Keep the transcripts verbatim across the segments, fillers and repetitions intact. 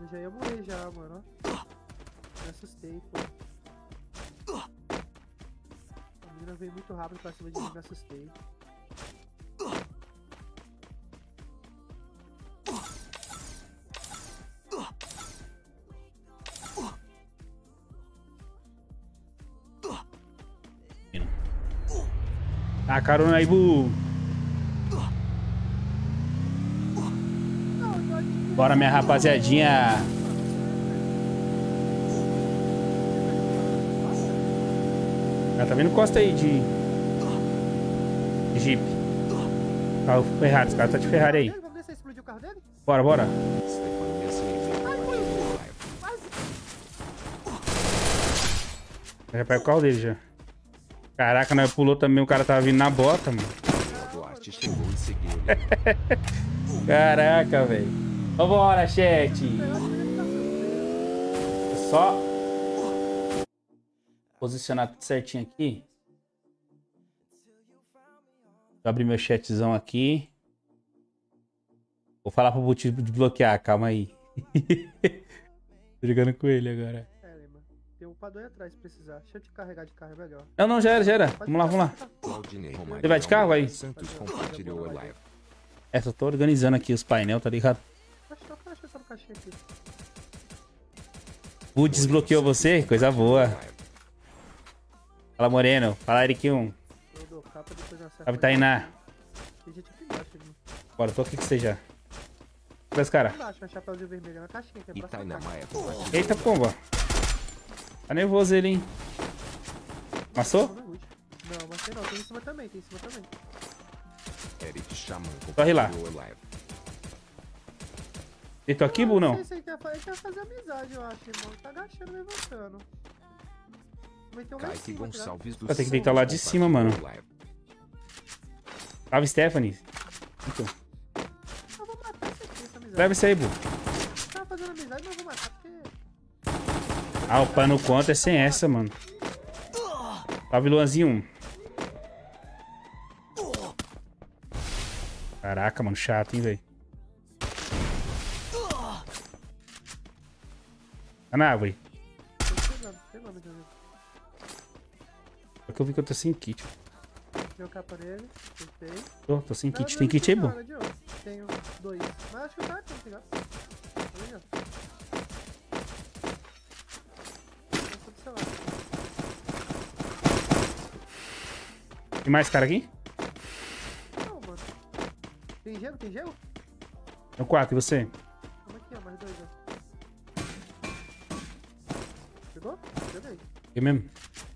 Eu já ia morrer já, mano. Me assustei, pô. A menina veio muito rápido pra cima de mim, me assustei. Tá, carona aí, Bu. Bora, minha rapaziadinha. Ela tá vendo costa aí de, de Jeep. Carro Ferrari, os caras tá de Ferrari aí. Vamos ver se explodiu o carro dele? Bora, bora. Já pega o carro dele já. Caraca, nós pulou também, o cara tava vindo na bota, mano. Caraca, velho. Vambora, chat. Só posicionar tudo certinho aqui. Vou abrir meu chatzão aqui. Vou falar pro Boot desbloquear, calma aí. Tô jogando com ele agora. É, Lima. Tem um padrão aí atrás se precisar. Deixa eu te carregar de carro, é melhor. Não, não, já era, já era. Vamos lá, vamos lá. Você vai de carro aí? É, só tô organizando aqui os painéis, tá ligado? Deixa eu só no caixinha aqui. O desbloqueou você? Coisa boa. Fala, Moreno. Fala, Eric um. Eu dou capa, depois eu acerto. Salve, Tainá. Tem gente aqui embaixo ali. Bora, tô aqui que você já. Cadê os caras? Embaixo, na chapéuzinho vermelho, na caixinha aqui. Eita, pomba. Tá nervoso ele, hein? Passou? Não, mas não. Tem em cima também, tem em cima também. Corre lá. Deitou aqui, Bu, não? Não sei se ele quer, ele quer fazer amizade, eu acho, irmão. Tá agachando, levantando. Kaique Gonçalves do Vai ter que deitar lá de cima, mano. Salve, Stephanie. Então. Eu vou matar esse aqui, essa amizade. Leva isso aí, Bu. Tava fazendo amizade, mas eu vou matar porque... Ah, o pano conta é sem essa, mano. Salve, Luanzinho. Caraca, mano, chato, hein, velho. Tá na árvore. Só que eu vi que eu tô sem kit. Deu capa nele, tentei. Tô, tô sem kit. Tem kit aí, bom? Tenho dois. Mas acho que tá aqui, tá ligado? Aí, ó. Tem mais cara aqui? Não, mano. Tem gelo? Tem gelo? Tem quatro, e você? Vamos aqui, ó. Mais dois, ó. Pegou? Peguei. Eu mesmo?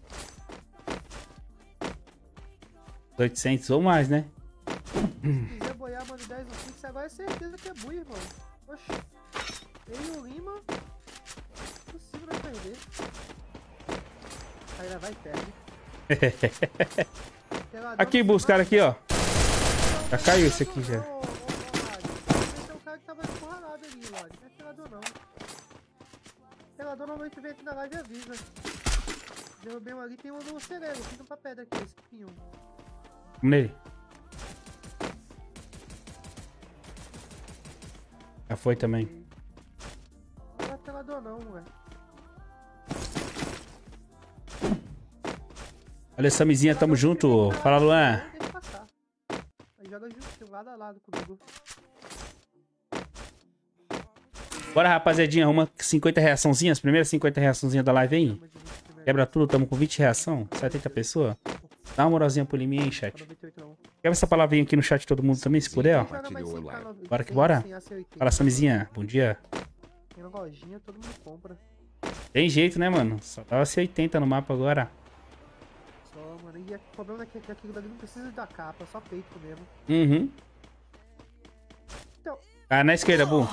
oitocentos ou mais, né? Se quiser boiar, mano, dez no Pix, agora é certeza que é bui, irmão. Oxi. Eu e o Lima. Impossível não perder. Aí lá vai e perde. Aqui, Bu, os caras aqui, ó. Já caiu esse aqui já. Ô, ô, ô, Lade. Esse é o cara que tava encurralado ali, Lade. Não é pelador, não. Pelador normalmente vem aqui na live e avisa. Derrubei um ali, tem um no Cerelo. Fiz um pra pedra aqui, esse pinho. Vamos nele. Já foi também. Não é pelador, não, ué. Olha essa mizinha, tamo junto. Fala, Luan. Deixa passar. Aí joga juntinho, lado a lado comigo. Bora, rapaziadinha. Arruma cinquenta reaçãozinhas. Primeiras cinquenta reaçãozinhas da live aí. Quebra tudo, tamo com vinte reação. setenta pessoas. Dá uma moralzinha pro Liminha, hein, chat. Quebra essa palavrinha aqui no chat todo mundo também, se puder, ó. Bora que bora. Fala, Samizinha. Bom dia. Tem uma lojinha, todo mundo compra. Tem jeito, né, mano? Só tava C oitenta no mapa agora. Só, mano. E o problema é que aquilo dali não precisa da capa, só peito mesmo. Uhum. Então. Ah, na esquerda, Bu.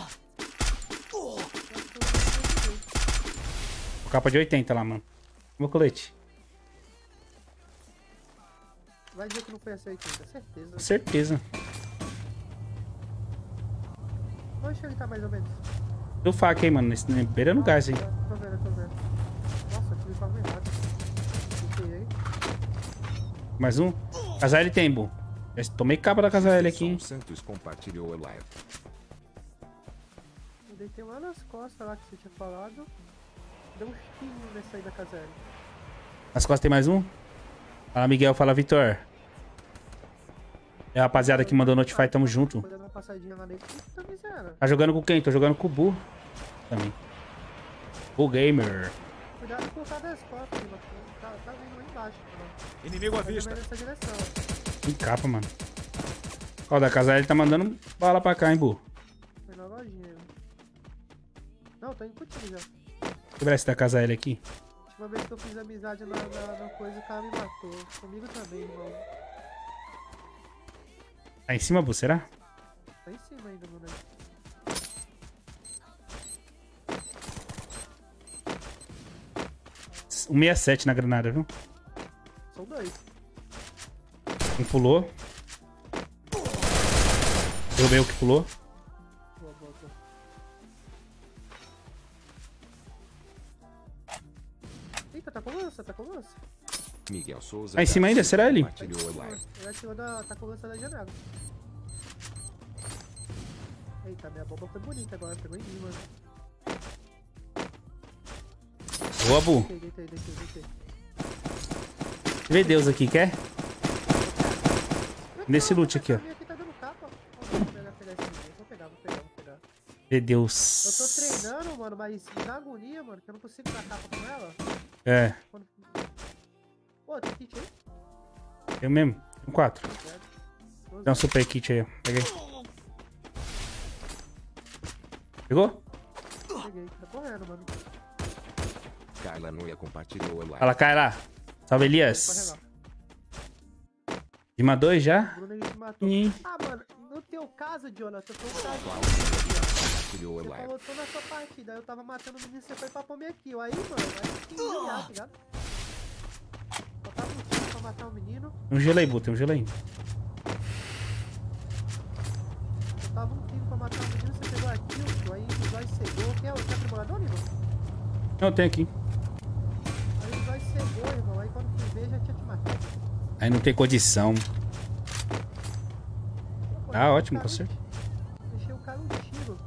O capa de oitenta lá, mano. Meu colete. Vai dizer que não foi essa oitenta, certeza. Com certeza. Onde ele tá mais ou menos? Deu faca aí, mano. Nesse, beirando o gás aí. Tô vendo, tô vendo. Nossa, aquele farm errado. Aí. Mais um? Casa L tem, Bu. Já tomei capa da Casa L aqui, hein? Santos compartilhou a live. deitei lá nas costas lá que você tinha falado. Deu um chiquinho nessa aí da caserna. Nas costas tem mais um? Fala, Miguel. Fala, Vitor. É a rapaziada que mandou notify, tamo junto. Tô dando uma passadinha lá nele. Puta miséria. Tá jogando com quem? Tô jogando com o Bu. Também. Bu Gamer. Cuidado com o cara das costas, mano. Tá, tá vindo lá embaixo, mano. Inimigo à Tá vista. nessa direção. Que capa, mano. Ó, da casa ele tá mandando bala pra cá, hein, Bu. Foi na lojinha. Não, tô indo contigo já. Quebrar esse da casa L aqui. Última vez que eu fiz amizade na, na, na coisa, o cara me matou. Comigo também, irmão. Tá em cima, Bu, será? Tá em cima ainda, mano. um sessenta e sete na granada, viu? São dois. Um pulou. Derrubei o que pulou. Boa, boa, boa. Eita, tá com lança, tá com lança. Miguel Souza. Tá em cima ainda? Será ele? Compartilhou a live. Ele atirou da. tá com lança da janela. Eita, minha bomba foi bonita agora, pegou em mim, mano. Boa, Bu. Deitei, deitei, deitei, deitei. Vê Deus aqui, quer? Nesse loot aqui, ó. Essa minha aqui tá dando capa. Ó, vou pegar, pegar esse aqui. Vou pegar, vou pegar, vou pegar. Vê Deus. Eu tô treinando, mano, mas na agonia, mano, que eu não consigo dar capa com ela. É, Quando... Pô, tem kit aí? eu mesmo. Um quatro. Doze. Dá um super kit aí, ó. Peguei. Pegou? Peguei, tá correndo, mano. Carla Noia compartilhou a live. Fala, Kyla. Salve, Corre Elias. lá. Rima dois já? Bruno, ele te matou. Ih. Ah, mano, no teu caso, Jonathan, foi um caso. Compartilhou a Você live. falou, tô na sua partida, aí eu tava matando o menino, você foi pra pôr minha kill. Aí, mano, aí que ganhar, tá ligado? Só tava um tiro pra matar o menino, Tem um gelo aí, Bu. Tem um gelo aí. só tava um tiro pra matar o menino, você pegou a kill, aí o Zói cegou. Quem é o que é aprimorador, irmão? Não, tem aqui. Aí o Zói cegou, irmão, aí quando fui ver, já tinha te matado. Aí não tem condição. Pô, Ah, deixei o ótimo, cara tá um- certo. Deixei o cara um tiro.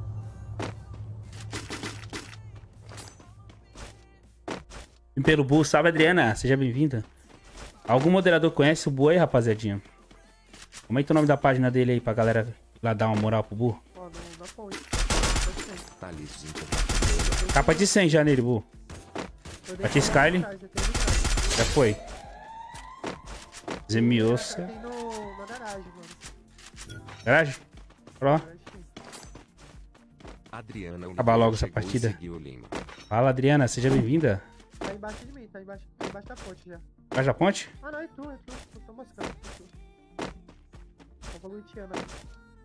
Pelo Bu, salve, Adriana. Seja bem-vinda. Algum moderador conhece o Bu aí, rapaziadinha? Comenta o nome da página dele aí pra galera lá dar uma moral pro Bu. Ó, no, na ponte. Pode ser. Thalisinho compartilhou a live. Capa de cem já nele, Bu. Eu Bati deixei Skyline. ele atrás, eu tenho ele atrás. Já foi. Zemiosa. Tem no, na garagem, mano. Garagem? Ó. Garagem tem. Adriana Acabar logo essa chegou e partida. seguiu Lima. Fala, Adriana. Seja bem-vinda. Tá embaixo de mim, tá embaixo, tá embaixo da ponte já. Vai da ponte? Ah não, é tu, é tu, eu tô moscando. É tu. Tô luteando aí.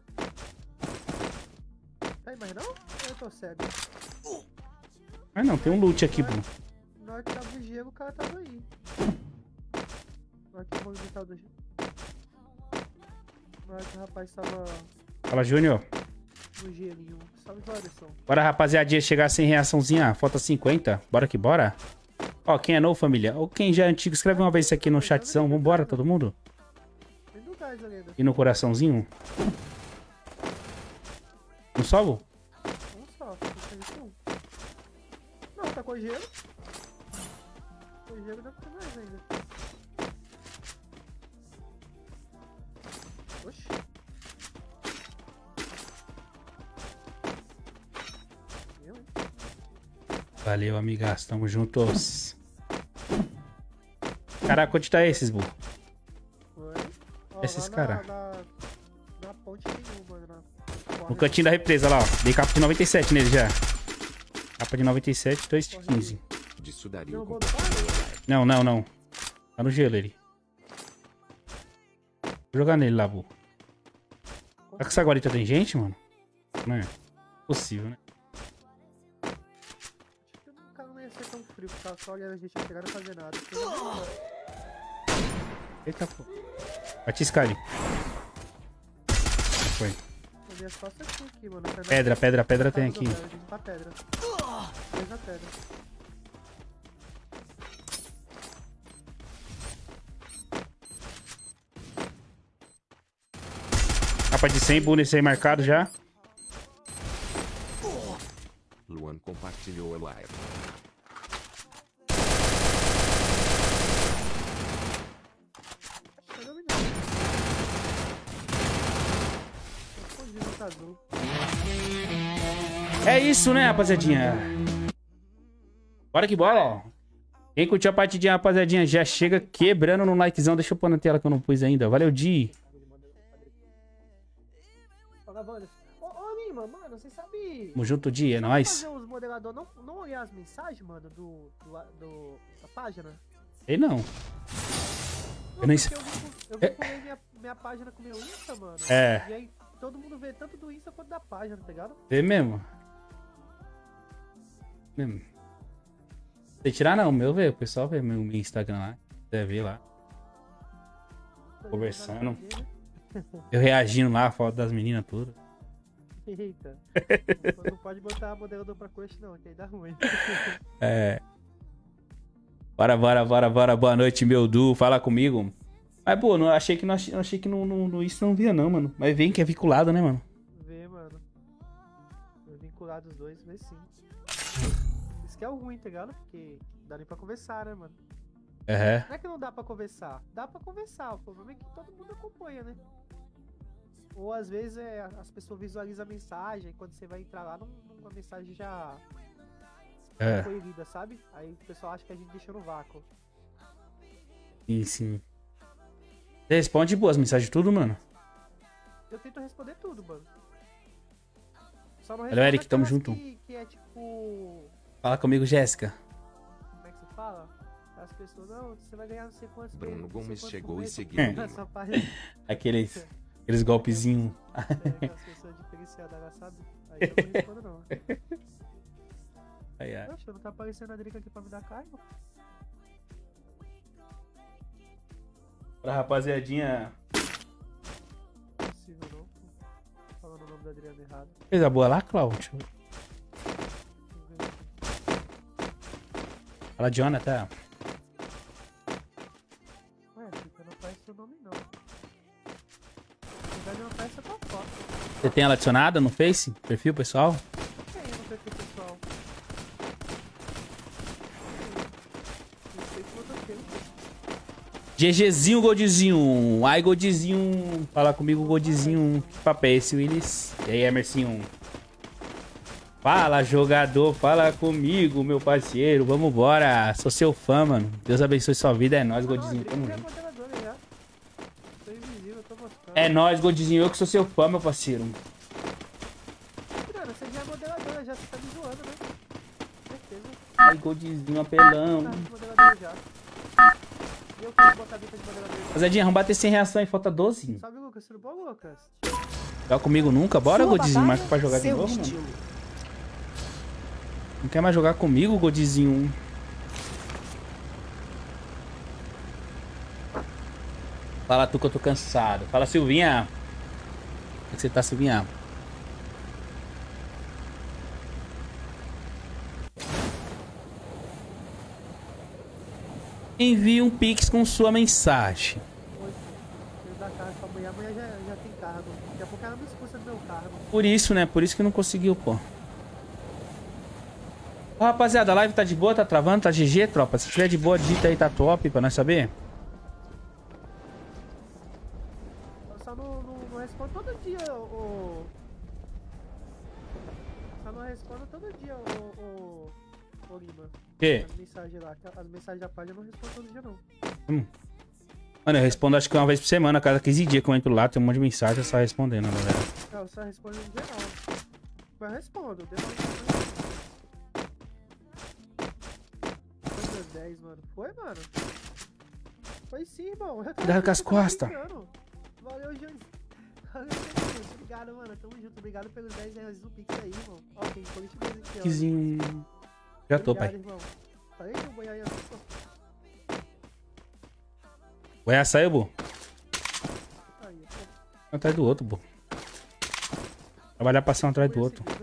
Tá aí mais não? Ou eu tô cego? Ah, não. Tem um loot aqui, Bu. Na hora que tava o gelo, o cara tava aí. Na hora que o movimental do gelo. Na hora que o rapaz tava Fala, Júnior. no gelinho. Salve, Anderson. Bora, rapaziadinha, chegar sem reaçãozinha. Falta cinquenta. Bora que bora. Ó, quem é novo, família? Ou quem já é antigo, escreve uma vez isso aqui no chatzão. Vambora, todo mundo? Tem do gás ali ainda. E no coraçãozinho. Um só, Bu? Um só, tem que ter um. Não, tá com gelo. Com gelo deve ter mais ainda. Oxi. Eu, hein? Valeu, amigas. Tamo juntos. Caraca, onde tá esses, Bu? Foi. Ó, Esses lá na- cara. Na, na ponte tem um, mano. Na... No cantinho da represa lá, ó. Dei capa de noventa e sete nele já. Capa de noventa e sete, dois de quinze. De Sudario Derrubou do compartilhou a live. Não, não, não. Tá no gelo ele. Vou jogar nele lá, Bu. Será que essa guarita tem gente, mano? Não é possível, né? Acho que o cara não ia ser tão frio, porque só olhando a gente ia chegar e não fazer nada. Porque já demorou. Eita, pô. Bati Skyline. Foi. Eu vi as costas aqui, aqui, mano. Sai na- Pedra, pedra, pedra tem Casa aqui. do Léo, a gente tá pedra. Dois na pedra. Capa de cem, Bu nesse aí marcado já. Luan compartilhou a live. Tá dominando. Tô fugindo, tá azul. É isso, né, rapaziadinha? Bora que bora, ó. Quem curtiu a partidinha, rapaziadinha, já chega quebrando no likezão. Deixa eu pôr na tela que eu não pus ainda. Valeu, Di. Fala, Wander. Ô, ô, Lima, mano, você sabe... Tamo junto, Di, é Sabe nóis. fazer os modeladores não, não olhar as mensagens, mano, do, do, do- da página? Sei não. Não, Eu nem porque sei. eu vou, eu vou comer minha, minha página com o meu Insta, mano. É. E aí todo mundo vê tanto do Insta quanto da página, tá ligado? Vê mesmo. Mesmo. Sem tirar não, meu vê. O pessoal vê meu meu Instagram lá. Deve ver lá. Conversando. Eu reagindo lá, a foto das meninas tudo. Eita. Não pode botar modelador pra coxa não, que aí dá ruim. É. Bora, bora, bora, bora. Boa noite, meu Du. Fala comigo. Mas, pô, não, achei que, não, achei, achei que no, no, no isso não via, não, mano. Mas vem que é vinculado, né, mano? Vê, mano. Vinculado os dois, vê sim. Isso que é o ruim, tá ligado? Porque dá nem pra conversar, né, mano? É. Não é que não dá pra conversar. Dá pra conversar. O problema é que todo mundo acompanha, né? Ou às vezes é, as pessoas visualizam a mensagem, e quando você vai entrar lá, não, não- a mensagem já É. foi lida, sabe? Aí o pessoal acha que a gente deixou no vácuo. Sim, sim. Você responde boas mensagens tudo, mano? Eu tento responder tudo, mano. Só não Valeu, respondo Eric, tamo aquelas junto. Que, que é tipo... Fala comigo, Jéssica. Como é que se fala? As pessoas, não, você vai ganhar não sei quantos... Bruno não sei Gomes quantos chegou por e mês, seguiu pra Lima. essa página. Aqueles, aqueles golpezinhos. É, aquelas pessoas diferenciadas lá, sabe? Aí eu não respondo não. Ai, ai. Poxa, não tá aparecendo a Drica aqui pra me dar carga? Pra rapaziadinha. Não é possível não. Tô falando o nome da Adriana errado. Coisa boa lá, Cláudio. Deixa eu ver aqui. Fala, Jonathan. Ué, Drica, não aparece seu nome não. Na verdade não aparece a tua foto. Você tem ela adicionada no Face? Perfil pessoal? Tem no perfil pessoal. Não sei se botou aqui. GGzinho, Goldizinho. Ai, Goldizinho. Fala comigo, Goldizinho. Que papo é esse, Willis? E aí, Emerson? Fala, jogador. Fala comigo, meu parceiro. Vambora. Sou seu fã, mano. Deus abençoe sua vida. É nóis, Goldizinho. Tamo já é junto. moderadora já. Tô invisível, tô mostrando. É nóis, Goldizinho. Eu que sou seu fã, meu parceiro. Mano, você já é moderadora já, você tá me zoando, né? Certeza. Ai, Goldizinho, apelão. Tá de moderadora já. E eu quero botar a dica de moderadora. Rapaziadinha, vamos bater cem reações. Falta doze. Salve, Lucas. Tudo bom, Lucas? Joga comigo nunca? Bora, Sua Goldizinho. batalha, Marca pra jogar de seu novo, mano. estilo. Não quer mais jogar comigo, Goldizinho? Fala tu que eu tô cansado. Fala, Silvinha. Como é que você tá, Silvinha? Envie um pix com sua mensagem. Hoje, eu dar carro pra amanhã, amanhã já, já tem cargo. Daqui a pouco ela me expulsa do meu cargo. Por isso, né? Por isso que não conseguiu, pô. Ó, rapaziada, a live tá de boa, tá travando, tá G G, tropa. Se tiver de boa, digita aí, tá top, pra nós saber. Eu só não, não, não respondo todo dia, o... Só não respondo todo dia, o... o... o Lima. Quê? As mensagens lá. As mensagens da página eu não respondo todo dia, não. Hum. Mano, eu respondo acho que uma vez por semana, a cada quinze dias que eu entro lá, tem um monte de mensagem só respondendo, galera. Não, eu só respondo em geral. Mas eu respondo, demora um Foi das dez, mano. Foi, mano? Foi sim, irmão. Eu Cuidado com as costas. brincando. Valeu, Júnior. Valeu, Júnior. Obrigado, mano. Tamo junto. Obrigado pelos dez reais do Pix aí, irmão. Ó, tem colete mesmo aqui, ó. Quizinho. Já tô, Obrigado, pai. irmão. Falei que o boi aí, ó. Vai saiu, Bu? Aí, ó. Um atrás do outro, Bu. Trabalhar pra ser um atrás do Foi a outro. segunda.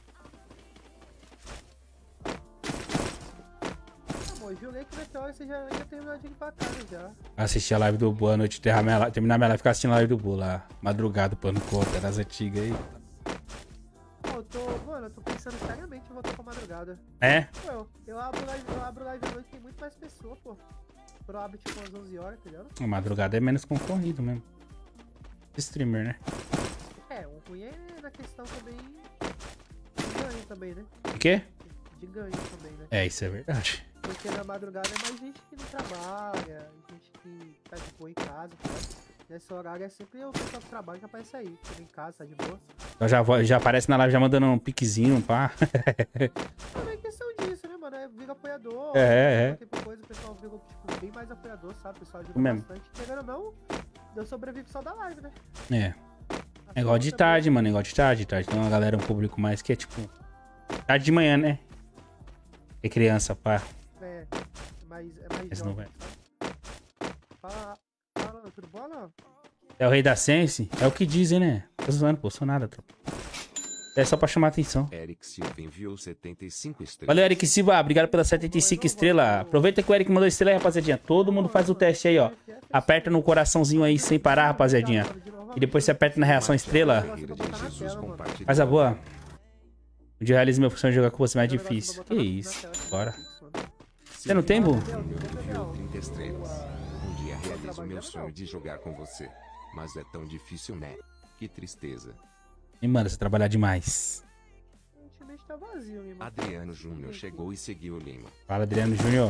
Amor, eu jurei que nessa hora você já ia terminar de limpar a casa já. Assistir a live do Bu à noite, terminar minha live, terminar minha live, ficar assistindo a live do Bu lá. Madrugado, plano conta, das antigas aí. Pô, eu tô... Mano, mano, eu tô pensando seriamente em voltar pra madrugada. É? Pô, eu, eu abro live, eu abro live à noite, tem muito mais pessoas, pô. Eu abro tipo umas onze horas, tá ligado? A madrugada é menos concorrido mesmo. Streamer, né? É, o ruim é na questão também de ganho também, né? O quê? De ganho também, né? É, isso é verdade. Porque na madrugada é mais gente que não trabalha, gente que tá de boa em casa, tá ligado? Nesse horário é sempre o pessoal que trabalha que aparece aí, que em casa, tá de boa. Então já, vo- já aparece na live já mandando um piquezinho, pá. Não é questão disso, né, mano? É vira apoiador. É, é. Tipo coisa, o pessoal vira tipo, bem mais apoiador, sabe? O pessoal ajuda Mesmo. bastante. Querendo ou não, eu sobrevivo só da live, né? É. É igual de tarde, mano. É igual de tarde, de tarde. Tem uma galera, um público mais que é tipo. Tarde de manhã, né? É criança, pá. É, mas é mais Mas não jovem, vai. sabe? Fala, fala, tudo bom, não? É o rei da Sense? É o que dizem, né? Tô zoando, pô. Sou nada, tropa. É só pra chamar atenção. Eric Silva enviou setenta e cinco estrelas. Valeu, Eric Silva. Obrigado pela setenta e cinco estrelas. Aproveita que o Eric mandou estrela aí, rapaziadinha. Todo mundo faz o teste aí, ó. Aperta no coraçãozinho aí sem parar, rapaziadinha. E depois você aperta na reação estrela. Ferreira de Jesus compartilhou. Faz a boa. O de realismo meu função de jogar com você é mais difícil. Que isso? Bora. Você não tem, Bu? Júnior enviou trinta estrelas. Um dia realizo meu sonho de jogar com você. Mas é tão difícil, né? Que tristeza. E manda você trabalhar demais. Ultimamente tá vazio, meu irmão. Adriano Júnior chegou e seguiu Lima. Fala, Adriano Júnior.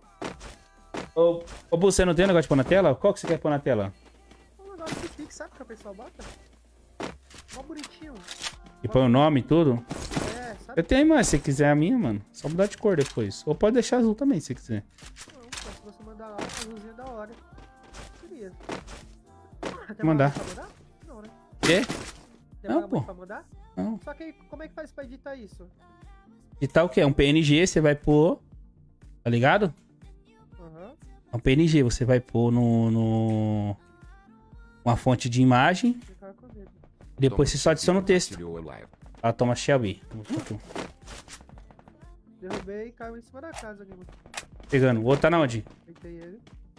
Ô, ô, Bu, você não tem um negócio de pôr na tela? Qual que você quer pôr na tela? Um negócio de pix, sabe que o pessoal bota? Mó bonitinho. E põe o nome e tudo? É, sabe? Eu tenho, mas se você quiser a minha, mano, só mudar de cor depois. Ou pode deixar azul também, se quiser. Não, pô, se você mandar lá, azulzinho é da hora. Queria. Tem Mandar. pra mandar? Não, né? Quê? Tem Não, não, pô. pra mandar? Não. Só que aí, como é que faz pra editar isso? E tal o que? É um P N G, você vai pôr. Tá ligado? Aham. É um P N G, você vai pôr no. no... uma fonte de imagem. Ficar com medo. Depois você só adiciona o texto. Compartilhou a live. Ela toma Shelby. Tamo junto. Derrubei e caiu em cima da casa ali, mano. Pegando. O outro tá na onde? Peitei ele.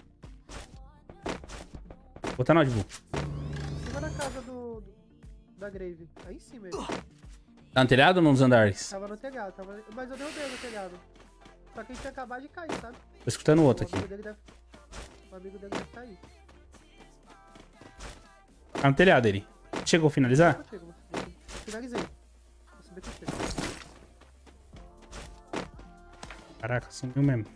O outro tá na onde, Bu? Em cima da casa do. do- da Grave. Aí em cima ele. Tá no telhado ou nos andares? Tava no telhado, tava... mas eu derrubei no telhado. Só que ele tinha acabado de cair, sabe? Tô escutando o outro O aqui. amigo dele deve. O amigo dele deve cair. Tá no telhado ele. Chegou a finalizar? Contigo, mano. Finalizei. Vou subir contigo. Caraca, sumiu mesmo.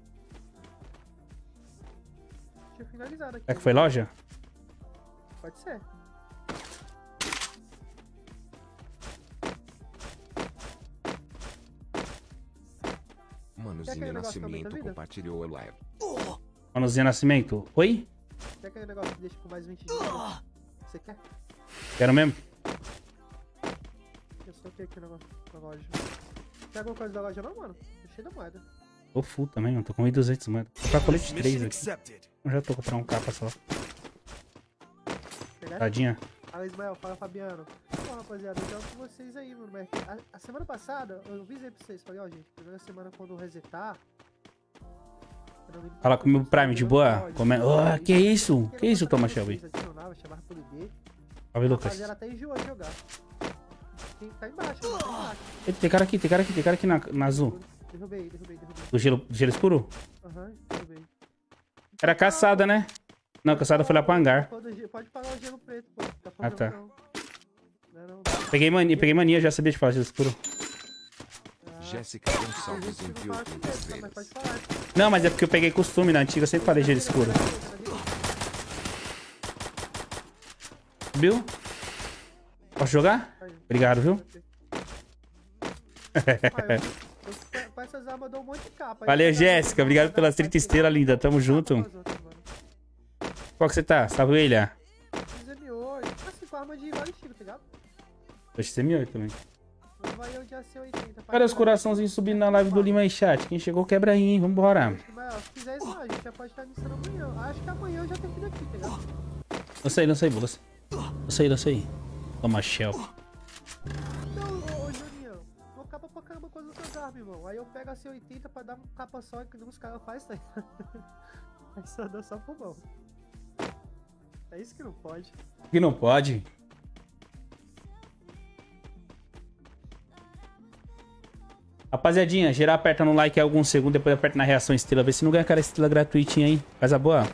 Tinha finalizado aqui. Será que foi loja? Pode ser. Manuzinho aquele negócio também, tá Nascimento vendo? compartilhou a live. Manuzinho Nascimento. Oi? Quer aquele negócio que deixa com mais vinte dias? Você quer? Quero mesmo? Eu soltei aqui o negócio da loja. Tem alguma coisa da loja não, mano? Tô cheio da moeda. Tô full também, mano. Tô com mil e duzentos moedas. Vou comprar colete três aqui. Eu já tô comprando um capa só. Pegar? Tadinha. Fala Ismael, fala Fabiano. Bom, rapaziada, eu jogo com vocês aí, mano. Mas a, a semana passada, eu avisei pra vocês. Falei, ó, gente, primeira semana quando resetar. eu não- Fala com o meu Prime de boa. Come... Oh, que isso? Que isso, Thomas Shelby? Adicionava, chamava por I D. Salve, Lucas. Rapaziada até enjoou de jogar. Tem, tá embaixo, mano, tá embaixo. Eita, tem cara aqui, tem cara aqui, tem cara aqui na, na azul. Derrubei, derrubei, derrubei. Do gelo, do gelo escuro? Aham, derrubei. Era caçada, né? Não, caçada foi lá pro hangar. Pode, pode pagar o gelo preto, pô. Tá Ah, tá. não. Não, é não. Peguei mania, peguei mania, já sabia de falar gelo escuro. Ah, Jéssica tem Gonçalves gente que não enviou fala com trinta medo, tá? Mas pode estrelas. falar. Não, mas é porque eu peguei costume na antiga, eu sempre falei gelo escuro. Viu? Posso jogar? Obrigado, viu? Com essas armas eu dou um monte de capa. Valeu, Jéssica. Obrigado pelas trinta estrelas, linda. Tamo junto. Qual que você tá? Você tá com ele? M oito. Assim, com arma de vários tiros, tá ligado? Oxe, você é mil também. Não vai eu de A C oitenta. Cadê os coraçãozinhos subindo na live do Lima aí, chat? Quem chegou quebra aí, hein? Vambora. Mas, ó, se quiser isso, a gente já pode estar nisso amanhã. Acho que amanhã eu já tenho que ir aqui, tá ligado? Não sei, não sei, Bolas. Não sei, não sei. Toma shell. Não, ô, ô Juninho, vou capa pra caramba com as outras armas, irmão. Aí eu pego a C oitenta pra dar um capa só que os caras fazem, tá ligado? Aí só dá só pro mão. É isso que não pode. Que não pode. Rapaziadinha, geral aperta no like alguns segundos, depois aperta na reação estrela. Vê se não ganha aquela estrela gratuitinha aí. Faz a boa.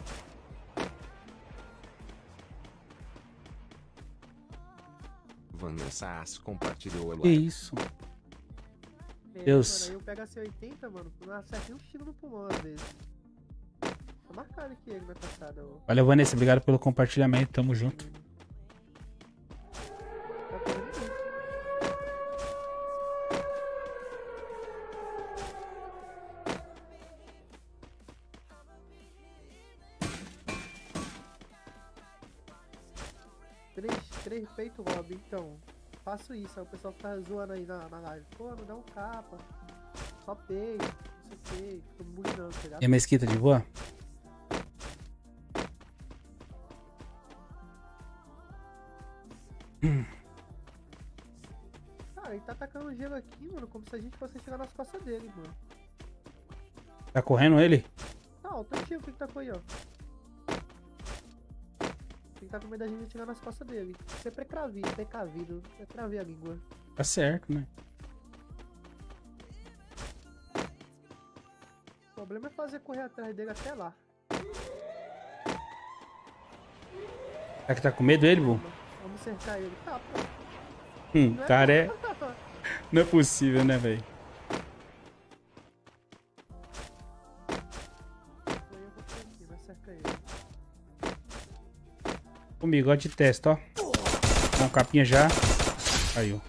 Vanessa As compartilhou o Que isso? É, Deus. Mano, aí eu pego a C oitenta, mano, não acertei um tiro no pulmão às vezes. Tô marcado aqui ele na passada, ó. Valeu, Vanessa. Obrigado pelo compartilhamento. Tamo junto. Tá fazendo isso. Três, três peito Rob, então. Faço isso, aí o pessoal fica zoando aí na, na live. Pô, não dá um capa. Só peito, não sei o que. Fica bulinando, tá ligado? E a mesquita de boa? Cara, ele tá atacando gelo aqui, mano, como se a gente fosse chegar nas costas dele, mano. Tá correndo ele? Tá, ó, o tantinho que ele tacou aí, ó. Tem que tá com medo da gente chegar nas costas dele. Ser precavido, precavido. É travei a língua. Tá certo, né? O problema é fazer correr atrás dele até lá. Será que tá com medo ele, Bu? Vamos cercar ele. Tá, pô. Hum, Não é cara, é... não. Não é possível, né, velho? Eu vou por aqui, vai cercar ele. Com bigode de testa, ó. Com capinha já. Caiu.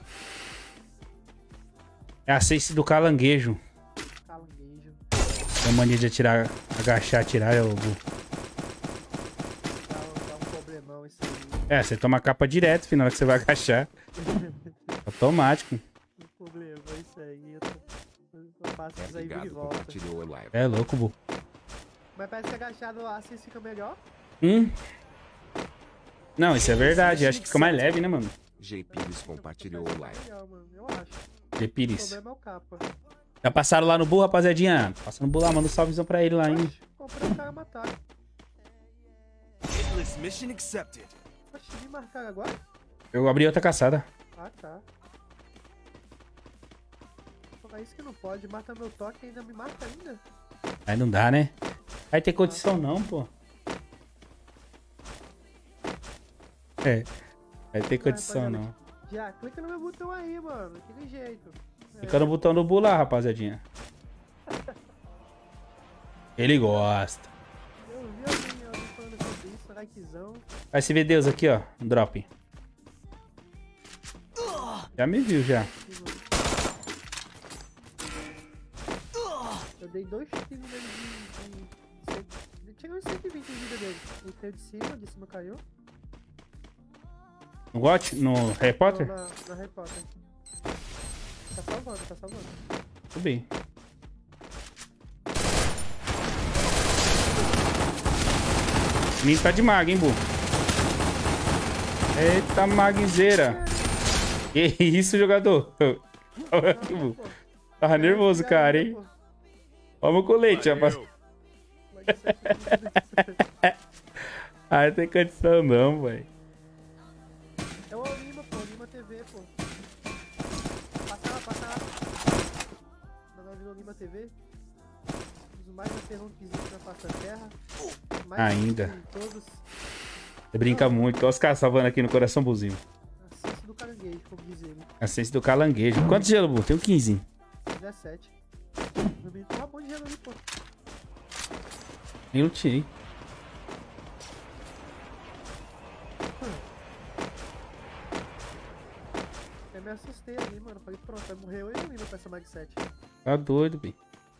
É a seis do calanguejo. Calanguejo. Tem a mania de atirar, agachar, atirar, é o Bu. Dá, dá um problemão isso aí. É, você toma a capa direto, final que você vai agachar. Automático. Um problema isso aí. Eu, tô, eu faço isso aí e Obrigado, volta. compartilhou a live. É louco, Bu. Mas parece que agachado assim fica melhor. Hum? Não, isso é verdade. Acho que fica mais leve, né, mano? G Pires compartilhou a live. Melhor, mano. Eu acho. De O Pires. problema é o capa. Já passaram lá no Bu, rapaziadinha? Passa no Bu lá, manda um salvezão pra ele lá, hein? Oxe, comprei o cara matar. Hitless mission accepted. Oxe, me marcaram agora? Eu abri outra caçada. Ah, tá. Pô, é isso que não pode. Mata meu toque e ainda me mata ainda. Aí não dá, né? Aí tem condição não, pô. É. Aí tem condição rapaziada, não. Já, clica no meu botão aí, mano. Daquele jeito. É, Fica no botão do Bu lá, rapaziadinha. Ele gosta. Eu vi alguém, alguém falando sobre isso, likezão. Vai se ver Deus aqui, ó. Um drop. Já me viu, já. Eu dei dois tiros nele de... de, de Chegou em cento e vinte de vida dele. Ele caiu de cima, de cima caiu. No Got? No Harry Potter? Não, na, na Harry Potter. Tá salvando, tá salvando. Tudo bem. O menino tá de mag, hein, Bu? Eita, magzeira. Que isso, jogador? Olha aqui, Bu. Tava nervoso, cara, hein? Ó meu colete, rapaz. Ah, não tem condição não, velho. É o Lima, pô, Lima T V, pô. Passa lá, passa lá. Na nova virou Lima T V. Um dos mais aterrão que existe na face da terra. Mais Ainda. de todos. Você brinca muito. Olha os caras salvando aqui no coração buzinho. Assiste do caranguejo, como diz ele. A ciência do calanguejo. Quantos gelo, Bu? Tenho quinze. dezessete. Meu menino tava bom de gelo ali, pô. Nem lutei. Eu me assustei ali, mano. Falei, pronto, vai morrer eu e o Lima com essa Mag sete. Tá doido, bi.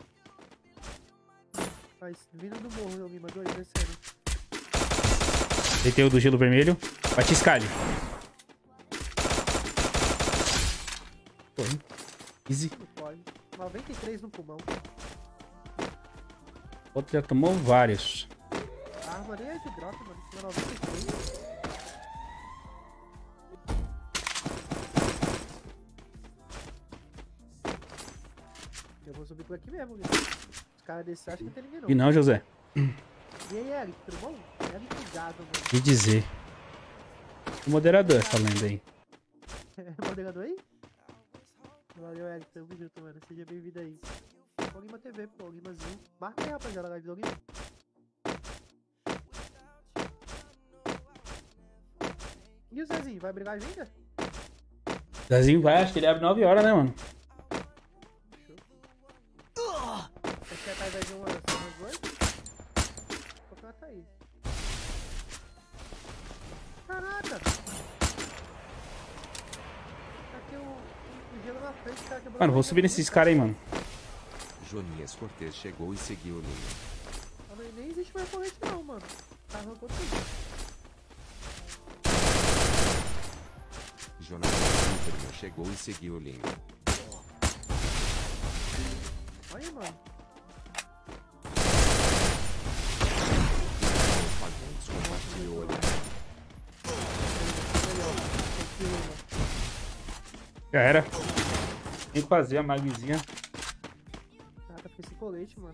Mas, vindo do morro, meu Lima, dois, descendo. Deitei o do gelo vermelho. Bati escalho. Foi. Easy. Não pode. noventa e três no pulmão. O outro já tomou vários. A arma nem é de drop, mano. Isso é noventa e três. Eu vou subir por aqui mesmo, Lima. Os caras desses acham que não tem ninguém, não. E não, José. E aí, Eric, tudo bom? Eric ligado, mano. Que dizer. O moderador essa lenda aí. É moderador aí? Valeu, Eric. Tamo junto, mano. Seja bem-vindo aí. Olima T V, pô. Olimazinho. Marca aí, rapaziada, a live do Olima. E o Zezinho, vai brigar ainda? Zezinho vai, acho que ele abre nove horas, né, mano? Acho que a Thay vai ver umas oito. Vou colocar a Thaís. Caraca! Tá aqui o, o gelo na frente, cara. Quebrou. Mano, vou subir nesses caras aí, mano. Joninhas Cortez chegou e seguiu o Linha. Ah, mas nem existe mais corrente não, mano. Tá arrancou tudo. Jonathan Superman chegou e seguiu o Linha. Olha aí, mano. Fagundes compartilhou o olhar. Já era. Tem que fazer a magzinha. Caraca, fica esse colete, mano.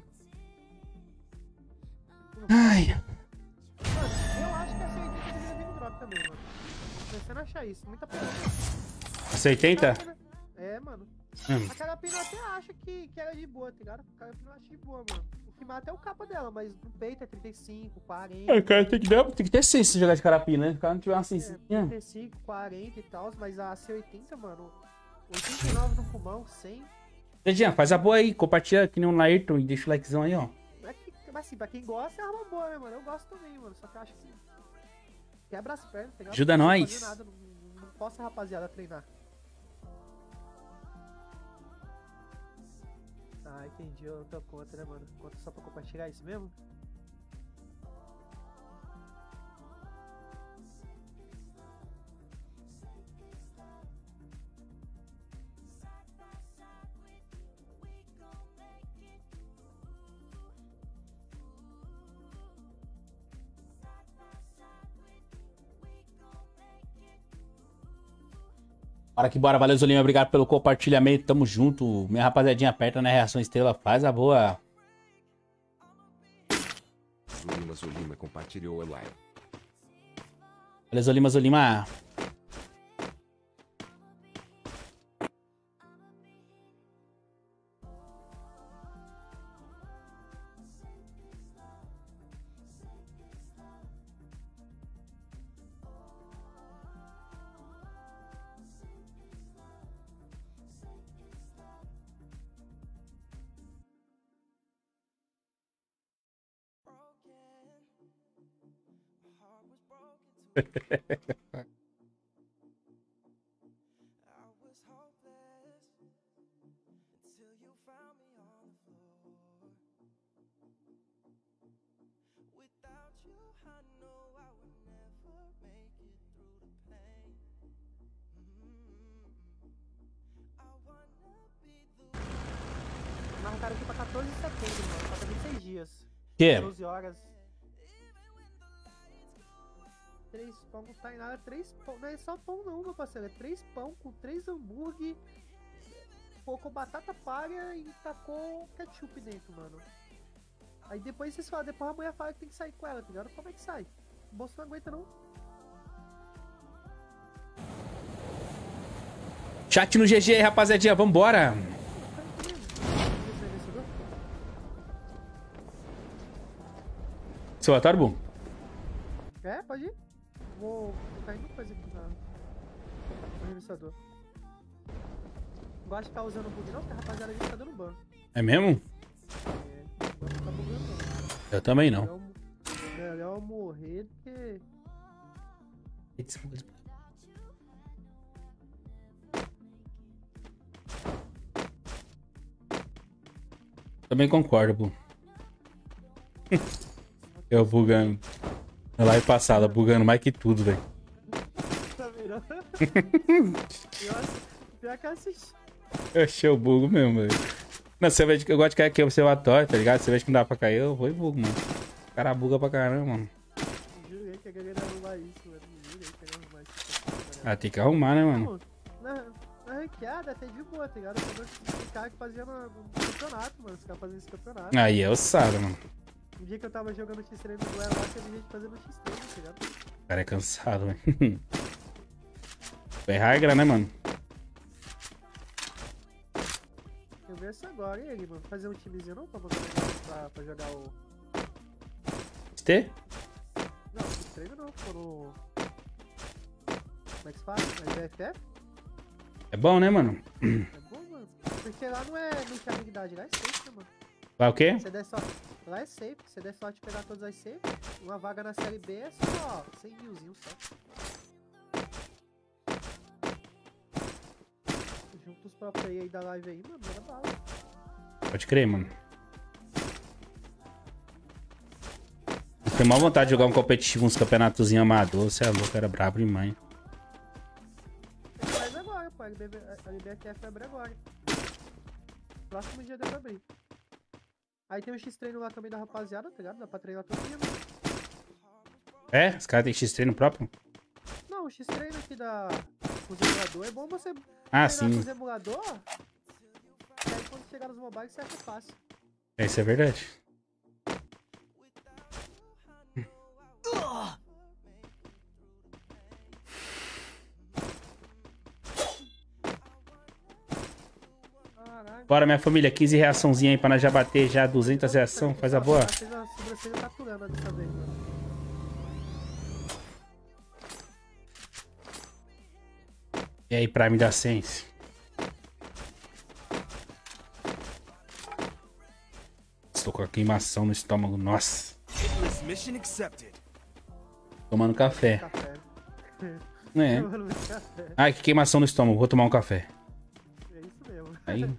Ai. Mano, eu acho que essa oitenta deveria vir no drop também, mano. Tô começando a achar isso. Muita pena. Essa oitenta? É, mano. Hum. A Carapina até acha que, que era de boa, tá ligado? A Carapina acha de boa, mano. O que mata é o capa dela, mas no peito é trinta e cinco, quarenta. É, cara, tem que, dar, tem que ter senso se jogar de carapina, né? Se o cara não tiver uma É, sensinha. trinta e cinco, quarenta e tal, mas a C oitenta, mano, oitenta e nove no pulmão, cem. Dedinha, faz a boa aí, compartilha que nem um Laerton e deixa o likezão aí, ó. É que, mas assim, pra quem gosta é arma boa, né, mano? Eu gosto também, mano. Só que eu acho que quebra as pernas, tá ligado? Ajuda Não nós. fazer nada, não, não posso, rapaziada, treinar. Ah, entendi, eu tô contra, né, mano? Conta só pra compartilhar isso mesmo? Bora que bora, valeu Zolinha, obrigado pelo compartilhamento, tamo junto. Minha rapaziadinha aperta na reação estrela, faz a boa. Zulima Zulima compartilhou o live. Valeu Zolima, Zolima. Marcaram aqui pra quatorze de setembro, mano. Falta vinte e seis dias. Que? doze horas. Três pão com tainara, três pão. Não é só pão não, meu parceiro. É três pão com três hambúrguer. Colocou batata palha e tacou ketchup dentro, mano. Aí depois vocês falam, depois a mulher fala que tem que sair com ela, tá ligado? Como é que sai? O bolso não aguenta não. Chat no G G aí, rapaziadinha, vambora. Seu relatório, bom? É, pode ir. Vou colocar ainda coisa aqui na... no revissador. Não gosto de ficar usando o bug não, porque a rapaziada ali tá dando ban. É mesmo? É, não tá bugando não. Eu também não. Melhor, melhor morrer do que... Também concordo, Bu. Eu bugando. Na live passada, bugando mais que tudo, velho. Tá virando? Pior que eu assisti. Eu achei o bugo mesmo, velho. Não, você vê que eu gosto de cair aqui observatório, tá ligado? Você vê que não dá pra cair, eu vou e bugo, mano. O cara buga pra caramba, mano. Jurei que a galera ia arrumar isso, mano. Jurei que ia arrumar isso. Ah, tem que arrumar, né, mano? Na, na ranqueada até de boa, tá ligado? Tem cara que fazia no, no campeonato, mano. Os caras faziam esse campeonato. Aí é ossado, mano. Um dia que eu tava jogando X três no duelo lá, teve gente fazendo X três, tá ligado? O cara é cansado, velho. É regra, né, mano? ver se agora, e ele, mano? Fazer um timezinho não pra, pra, pra jogar o... T? Não, esse treino não, ficou no... Como é que se fala? Na G F F? É bom, né, mano? É bom, mano. Porque lá não é muita habilidade, lá é safe, né, mano? Vai o quê? Você der sorte... Lá é safe, você der sorte de pegar todas as safe, uma vaga na série B é só cem milzinho só. Junta os pro play aí da live aí, mano, manda bala. Pode crer, mano. Eu tenho maior vontade de jogar um competitivo, uns campeonatozinhos amador. Você é louco, era brabo demais. Ele faz agora, pô. A L B F F vai abrir agora. Próximo dia deve abrir. Aí tem o X-treino lá também da rapaziada, tá ligado? Dá pra treinar todo dia, mano. É? Os caras têm X-treino próprio? Não, o X-treino aqui da... Os emulador é bom você Ah, treinar sim. com os emulador. E aí quando chegar nos mobile você acha fácil. É, isso é verdade. Bora, minha família, quinze reaçãozinha aí pra nós já bater já duzentas reação, faz a boa. A sobrancelha tá aturando dessa vez, mano. E aí, Prime da Sense. Estou com a queimação no estômago, nossa. Tomando café. Café. É. Tomando café. Ai, que queimação no estômago, vou tomar um café. É isso mesmo. Aí,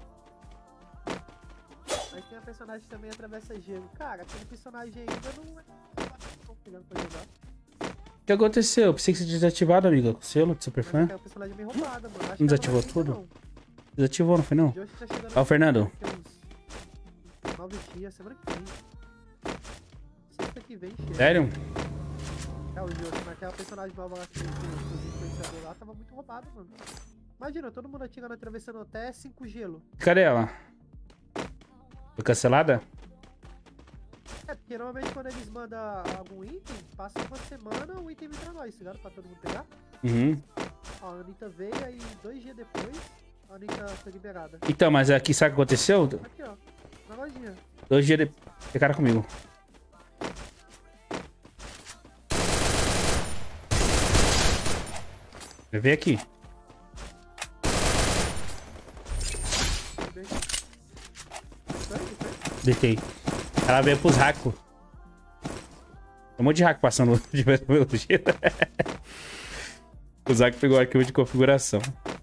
Mas tem a personagem que também atravessa gelo. Cara, aquele personagem ainda não é... Não pegando pra jogar. o que aconteceu? Eu pensei que você tinha desativado, amiga, com o selo de super Mas fã. aquela personagem é meio roubada, mano. Acho Não que ela desativou vai vir tudo? ainda não. Desativou, não foi não? De hoje tá chegando Ó, o Fernando. daqui uns nove dias, semana que vem. Sexta que vem, chega. Sério? É, o de hoje, naquela personagem nova lá que tem os influenciadores lá, tava muito roubado, mano. Imagina, todo mundo atirando, atravessando até cinco gelo. Cadê ela? Foi cancelada? É, porque normalmente quando eles mandam algum item, passa uma semana, o item vem pra nós, tá ligado? Pra todo mundo pegar. Uhum. Ó, a Anitta veio, aí dois dias depois, a Anitta foi liberada. Então, mas aqui sabe o que aconteceu? Aqui, ó, na lojinha. Dois dias depois. Ficaram comigo. Levei aqui. Tudo bem? Isso aí, isso aí. Deitei. Ela veio pros hacos. Tem um monte de hack passando de metodologia. O Zac pegou o arquivo de configuração.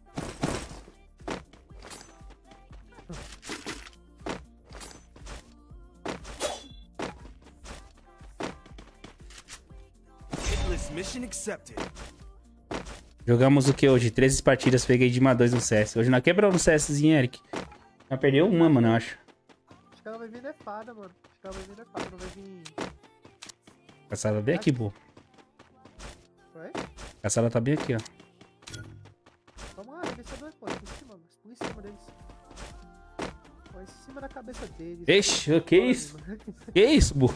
Mission accepted. Jogamos o que hoje? treze partidas, peguei de uma dois no C S. Hoje nós quebramos no CSzinho, Eric. Nós perdeu uma, mano, eu acho. Acho que ela vai vir nefada, mano. Acho que ela vai vir nefada, não vai vir... Caçada bem aqui, pô. Oi? Caçada tá bem aqui, ó. Vamos lá, vencedor, pô. Por cima, mano. Por em cima deles. Pô, em cima da cabeça deles. Ixi, o que Pode, isso? mano. Que isso, burro?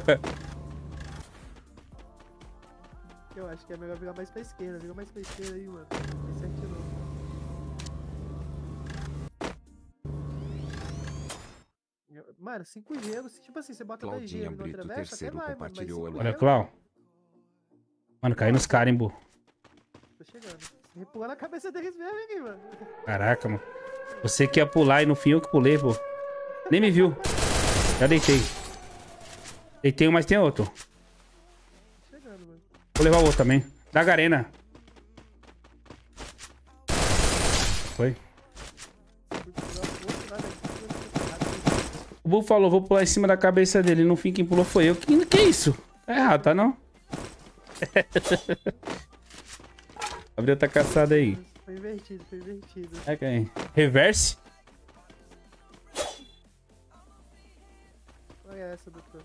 Eu acho que é melhor virar mais pra esquerda. Vira mais pra esquerda aí, mano. Esse aqui não. Mano, cinco gelos. Tipo assim, você bota dois Claudinha gelos e não Brito atravessa, até terceiro vai, mano. Mas compartilhou cinco a Olha, gelos, Clau. Mano, caiu nos caras, hein, burro. tô chegando. Você pulando na cabeça deles mesmo, hein, mano. Caraca, mano. Você que ia pular e no fim eu que pulei, pô. Nem me viu. Já deitei. Deitei um, mas tem outro. Tô chegando, mano. Vou levar o outro também. Da Garena. Foi. Fui pular pro outro lado aqui, eu O Bull falou, vou pular em cima da cabeça dele. No fim, quem pulou foi eu. Que, que isso? Tá errado, tá não? Abriu outra caçada aí. Foi invertido, foi invertido. É quem? Reverse? Olha essa, doutor.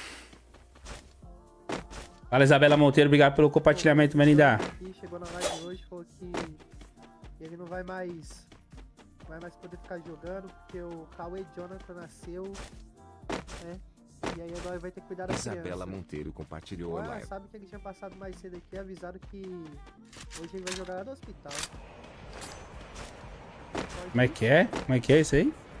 Fala, Isabela Monteiro. Obrigado pelo compartilhamento, meu linda. Aqui, chegou na live hoje, falou que ele não vai mais vai mais poder ficar jogando, porque o Cauê Jonathan nasceu, né? E aí agora vai ter que cuidar da Isabela criança. Monteiro compartilhou a Agora, live. sabe que ele tinha passado mais cedo aqui, avisado que hoje ele vai jogar lá no hospital. Como é que é? Como é que é isso aí?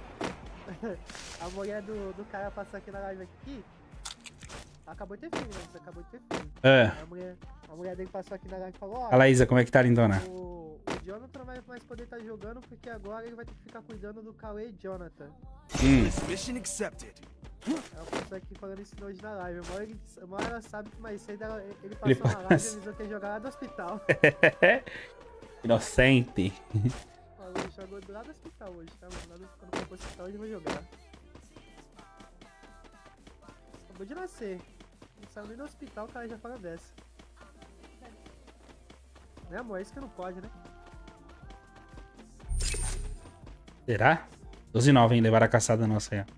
A mulher do, do cara passou aqui na live aqui. Acabou de ter filho, né? Você acabou de ter filho. É. A mulher, a mulher dele passou aqui na live e falou, ó. A Laísa, como é que tá, lindona? O, o Jonathan não vai mais poder estar jogando porque agora ele vai ter que ficar cuidando do Cauê e Jonathan. Hum. This mission accepted. Ela passou aqui falando isso hoje na live. Uma hora, ele, uma hora ela sabe que mais cedo ela, ele passou Ele na live e passa. avisou que ia jogar lá do hospital. Inocente. Falou, ele jogou do lado do hospital hoje, tá? Mano? Lá do, quando for pro hospital ele vai jogar. Acabou de nascer. Não saiu nem do hospital, o cara já fala dessa. Né, amor? É isso que não pode, né? Será? doze e nove, hein? Levaram a caçada nossa aí, ó.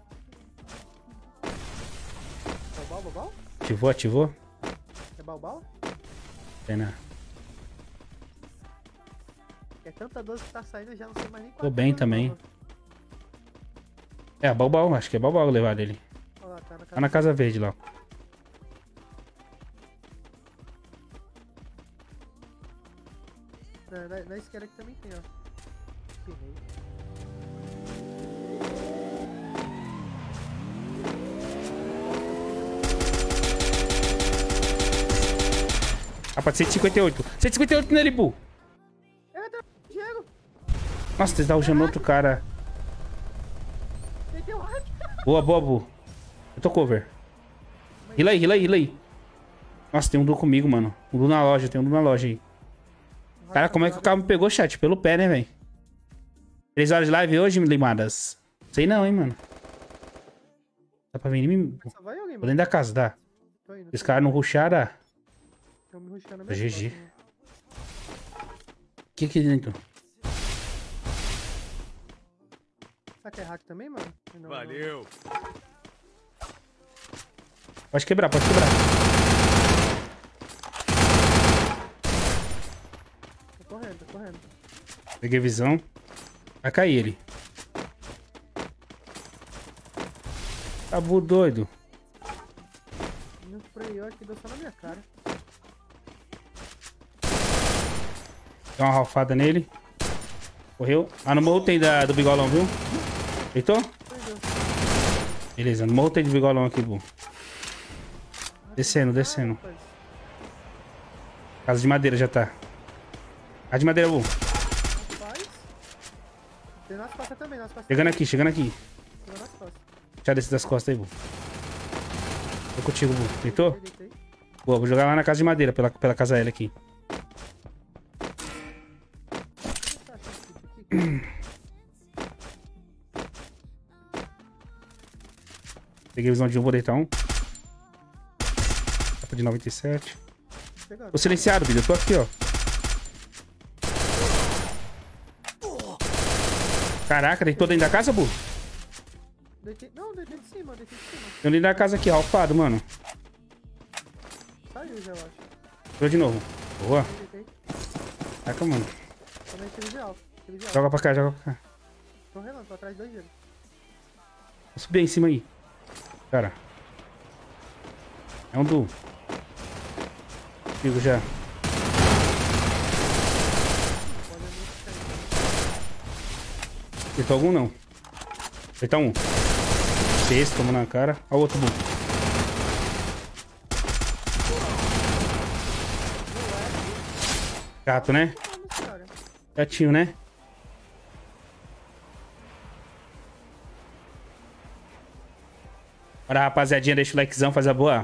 Balbal, balbal? Ativou, ativou? É balbal? Pena. É tanta doce que tá saindo, eu já não sei mais nem qual. Tô bem também. É, Balbal, acho que é Balbal levar dele. Olha lá, tá na casa. Tá na Casa Verde lá. Na, na, na esquerda aqui também tem, ó. Pneu. Rapaz, cento e cinquenta e oito. cento e cinquenta e oito nele, Bu. Eita, Diego! Nossa, você tá rushando outro cara. Meteu hack! Boa, boa, Bu. Eu tô cover. Hila aí, hila aí, hila aí. Nossa, tem um Du comigo, mano. Um Du na loja, tem um Du na loja aí. Cara, como é que o carro me pegou, chat? Pelo pé, né, velho? três horas de live hoje, limadas? Sei não, hein, mano. Dá pra vir em mim? Só vai alguém, Tô mano. dentro da casa, dá. Tô indo. Esse cara não rusharam. Tô me rushando na minha G G. costas, mano. O que aqui dentro? Será que é hack também, mano? Não, não. Valeu. Pode quebrar, pode quebrar. Tô correndo, tô correndo. Peguei visão. Vai cair ele. Tabu doido. Não freio aqui, deu só na minha cara. Deu uma ralfada nele. Correu. Ah, no morro tem da, do bigolão, viu? Deitou? Perdeu. Beleza, no morro tem de bigolão aqui, Bu. Descendo, descendo. rapaz. Casa de madeira já tá. Casa de madeira, Bu. Rapaz. Tem nas costas também, nas costas. Chegando aqui, chegando aqui. Tem nas costas. Já desce das costas aí, Bu. Tô contigo, Bu. Deitou? Deitei. Boa, vou jogar lá na casa de madeira, pela, pela casa L aqui. Deixa eu achar esse tipo aqui. Peguei visão de um, vou deitar um. Capa de noventa e sete. Pegaram. Tô silenciado, vida. Eu tô aqui, ó. Caraca, deitou dentro da casa, Bu? Deitei. Não, deitei de cima, deitei de cima. Tem um dentro da casa aqui, ralfado, mano. Saiu já, eu acho. Tô de novo. Boa. Deitei. Caraca, mano. Também teve de alto. Teve de alto. Joga pra cá, joga pra cá. Tô relando, tô atrás de dois deles. Vou subir aí em cima aí. Cara. É um Du. Fico já. Pode ali ficar aí. Deitou algum não. Deitar um. Esse, tomou na cara. Olha o outro Bu. Gato, né? Vamos, cara. Gatinho, né? Bora, rapaziadinha, deixa o likezão, faz a boa.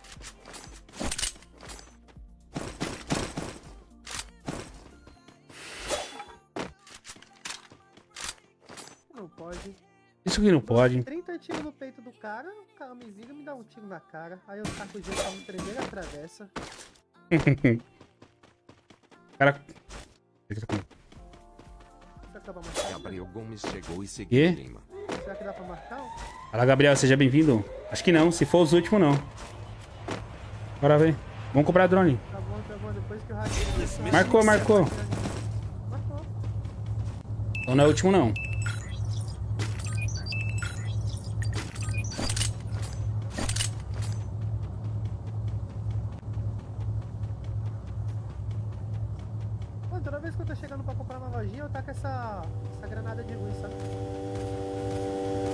Não pode. Isso que não pode. trinta tiros no peito do cara, o cara me vira e me dá um tiro na cara. Aí eu taco o gelo pra me prender, ele atravessa. Cara. Será que dá pra marcar? Gabriel Gomes chegou e seguiu Quê? o clima. Será que dá pra marcar? Fala, Gabriel, seja bem-vindo. Acho que não, se for os últimos, não. Bora ver. Vamos comprar drone. Tá bom, tá bom, depois que o hack... Marcou, marcou. Marcou. Então não é o último, não. Mano, toda vez que eu tô chegando pra comprar uma lojinha, eu taco essa, essa granada de luz, sabe?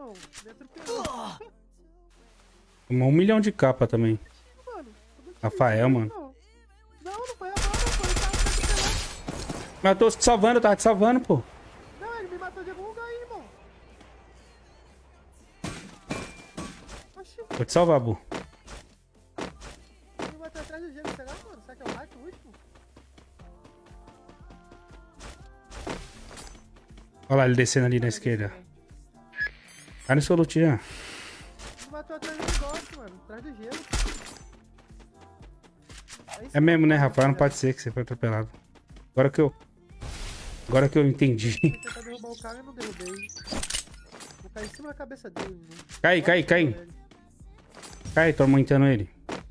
irmão. Me atropelou. Tomou um milhão de capa também. Mano, como assim? Rafael, mano. Não, não, não foi a bala, pô. Ele tava me atropelando. Mas eu tô te salvando, eu tava te salvando, pô. Não, ele me matou de algum lugar aí, irmão. Oxi, Vou te salvar, Bu. ele me matou atrás do gelo, será, mano? Será que é o hack o último? Olha lá ele descendo ali na esquerda. Vai no seu loot já. Ele me matou atrás do negócio, mano. Atrás do gelo. Aí É sim, mesmo, né, mano, Rafael? Não já- pode ser que você foi atropelado. Agora que eu... Agora que eu entendi. Tentei tentar derrubar o cara e não derrubei. Vou cair em cima da cabeça dele, mano. Cai, cai, cai. Cai, tô aumentando ele.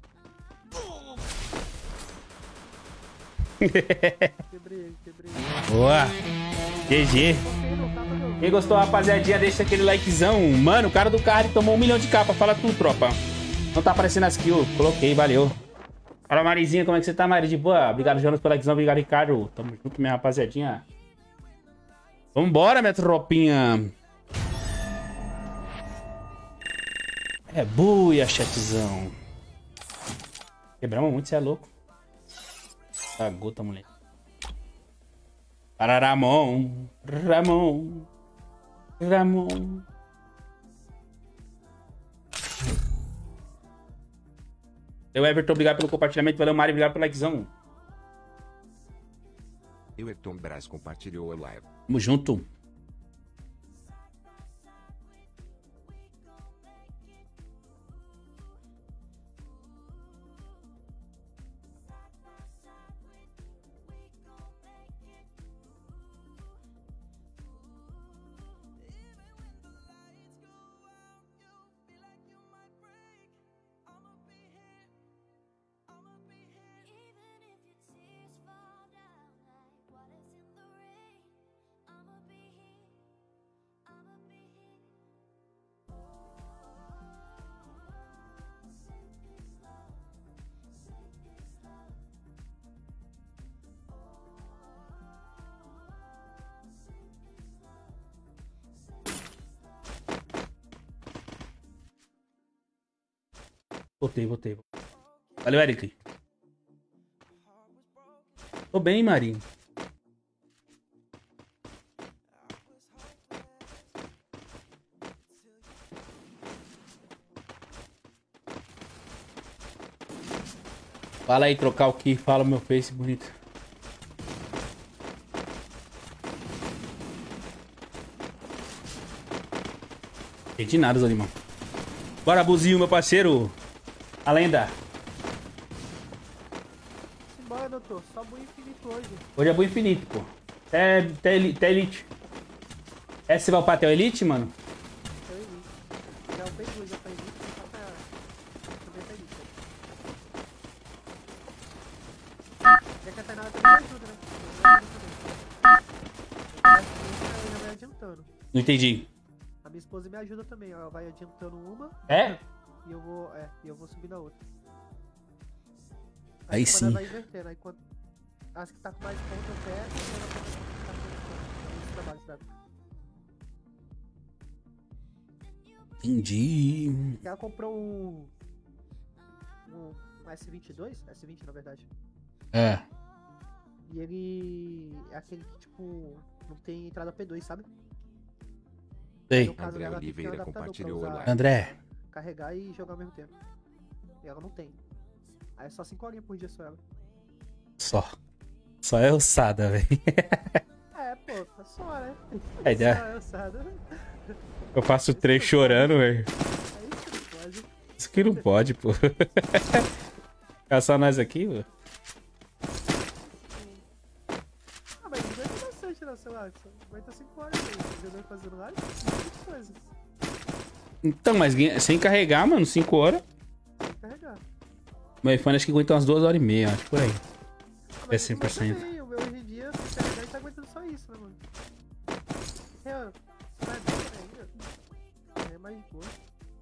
Quebrei ele, quebrei ele. Boa. G G. Você não tá pra meu. Quem gostou, rapaziadinha, deixa aquele likezão. Mano, o cara do carro tomou um milhão de capa. Fala tu, tropa. Não tá aparecendo as kills. Coloquei, valeu. Fala, Marizinha, como é que você tá, Mari? De boa? Obrigado, Jonas, pela likezão. Obrigado, Ricardo. Tamo junto, minha rapaziadinha. Vambora, minha tropinha. É buia, chatzão. Quebramos muito, você é louco. Tá gota, moleque. Para Ramon. Ramon. Ramon. Eu, Everton, obrigado pelo compartilhamento. Valeu, Mari, obrigado pelo likezão. Everton Braz compartilhou a live. Tamo junto. Voltei, voltei. Valeu, Eric. Tô bem, Marinho. Fala aí, trocar o que fala meu face bonito. Entendi nada, Zolimão. Bora, Buzinho, meu parceiro. A lenda. Simbora, doutor. Só boi infinito hoje. Hoje é bom infinito, pô. Até, até, eli- até elite. Essa você vai upar até o elite, mano? Eu elite. Já upei duas, já upei elite. Só pra subir pra elite. Já que a Tainara também me ajuda, né? Eu ajudo também. Eu já vai adiantando. Não entendi. A minha esposa me ajuda também. Ela vai adiantando uma É? e eu vou, é, e eu vou subir na outra. Aí quando sim. ela vai invertendo. Aí quando as que tá com mais ponto eu pego e ela tá com mais ponto. É esse trabalho, sabe? Entendi. Ela comprou um, um, um S vinte e dois, S vinte na verdade. É. E ele é aquele que, tipo, não tem entrada P dois, sabe? Sei. No caso André dela, tem que ter um Oliveira adaptador pra compartilhou usar, a live. André. carregar e jogar ao mesmo tempo. E ela não tem. Aí é só cinco horinhas por dia só ela. Só. Só é ossada, velho. É, pô, tá só, né? É, Só né? é ossada. Eu faço três chorando, velho. É isso que não pode. Isso que não pode, pô. Ficar só nós aqui, mano. Ah, mas não aguenta bastante não, sei lá. Só aguenta cinco horas aí. Jogando fazendo live, muitas coisas. Então, mas ganha- sem carregar, mano, cinco horas. Tem que carregar. Meu iPhone acho que aguenta umas duas horas e meia, acho por aí. Ah, É mas cem o por meu cento. também, o meu hoje em dia, se carregar, ele tá aguentando só isso, né, mano? É, você vai bem ainda. É mais de boa.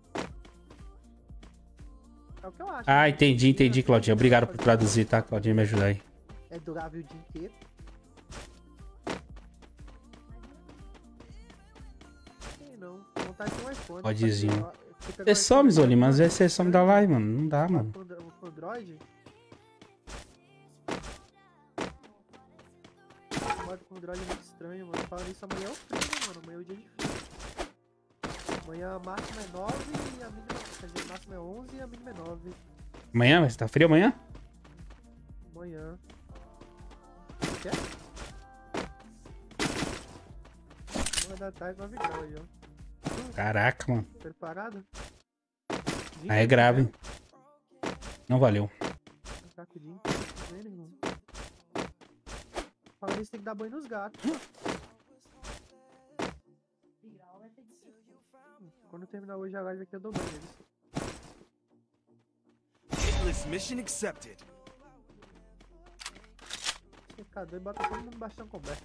É o que eu acho. Ah, né? entendi, entendi, Claudinha. Obrigado por traduzir, tá, Claudinha? Me ajudar aí. É durável o dia inteiro. Sei não. Ontem vontade de um iPhone. Podzinho. Só que, ó, você pegou Você o some, iPhone, Zoli, mas mano, você some da live, mano. Não dá, mano. O Andro- o Android. O modo com Android é muito estranho, mano. Falando isso, amanhã é o frio, né, mano? Amanhã é o dia de frio. Amanhã a máxima é nove e a mínima. Quer dizer, a máxima é onze e a mínima é nove. Amanhã? Vai estar frio amanhã? Amanhã. Quer? Uma da tarde, nove graus aí, ó. Caraca, mano. Preparado? Aí é grave. Não valeu. Sacudinho. Vendo, irmão? Falando isso, tem que dar banho nos gatos. Quando terminar hoje a live aqui, eu dou banho neles. Hitless mission accepted. Secador e bota todo mundo bastante coberto.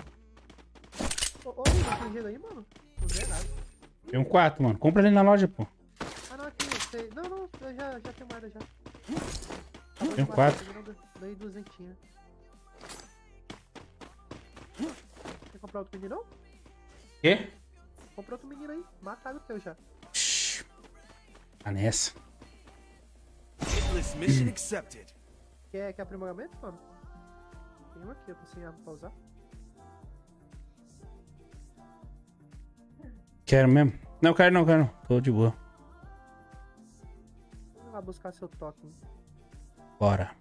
Ô, ô, Igor, tem gelo aí, mano? Não vê nada. Tem um quatro, mano. Compra ali na loja, pô. Ah, não, aqui, sei. Não, não, eu já, já tenho moeda já. Tem um quatro. Dei duzentinha. Quer comprar outro menino, não? Quê? Compra outro menino aí. Mataram o teu já. Shhh. Tá nessa. Hitless mission accepted. Quer, quer aprimoramento, mano? Tem um aqui, eu tô sem arma pra usar. Quero mesmo? Não, quero não, quero não. Tô de boa. Vamos lá buscar seu token. Bora.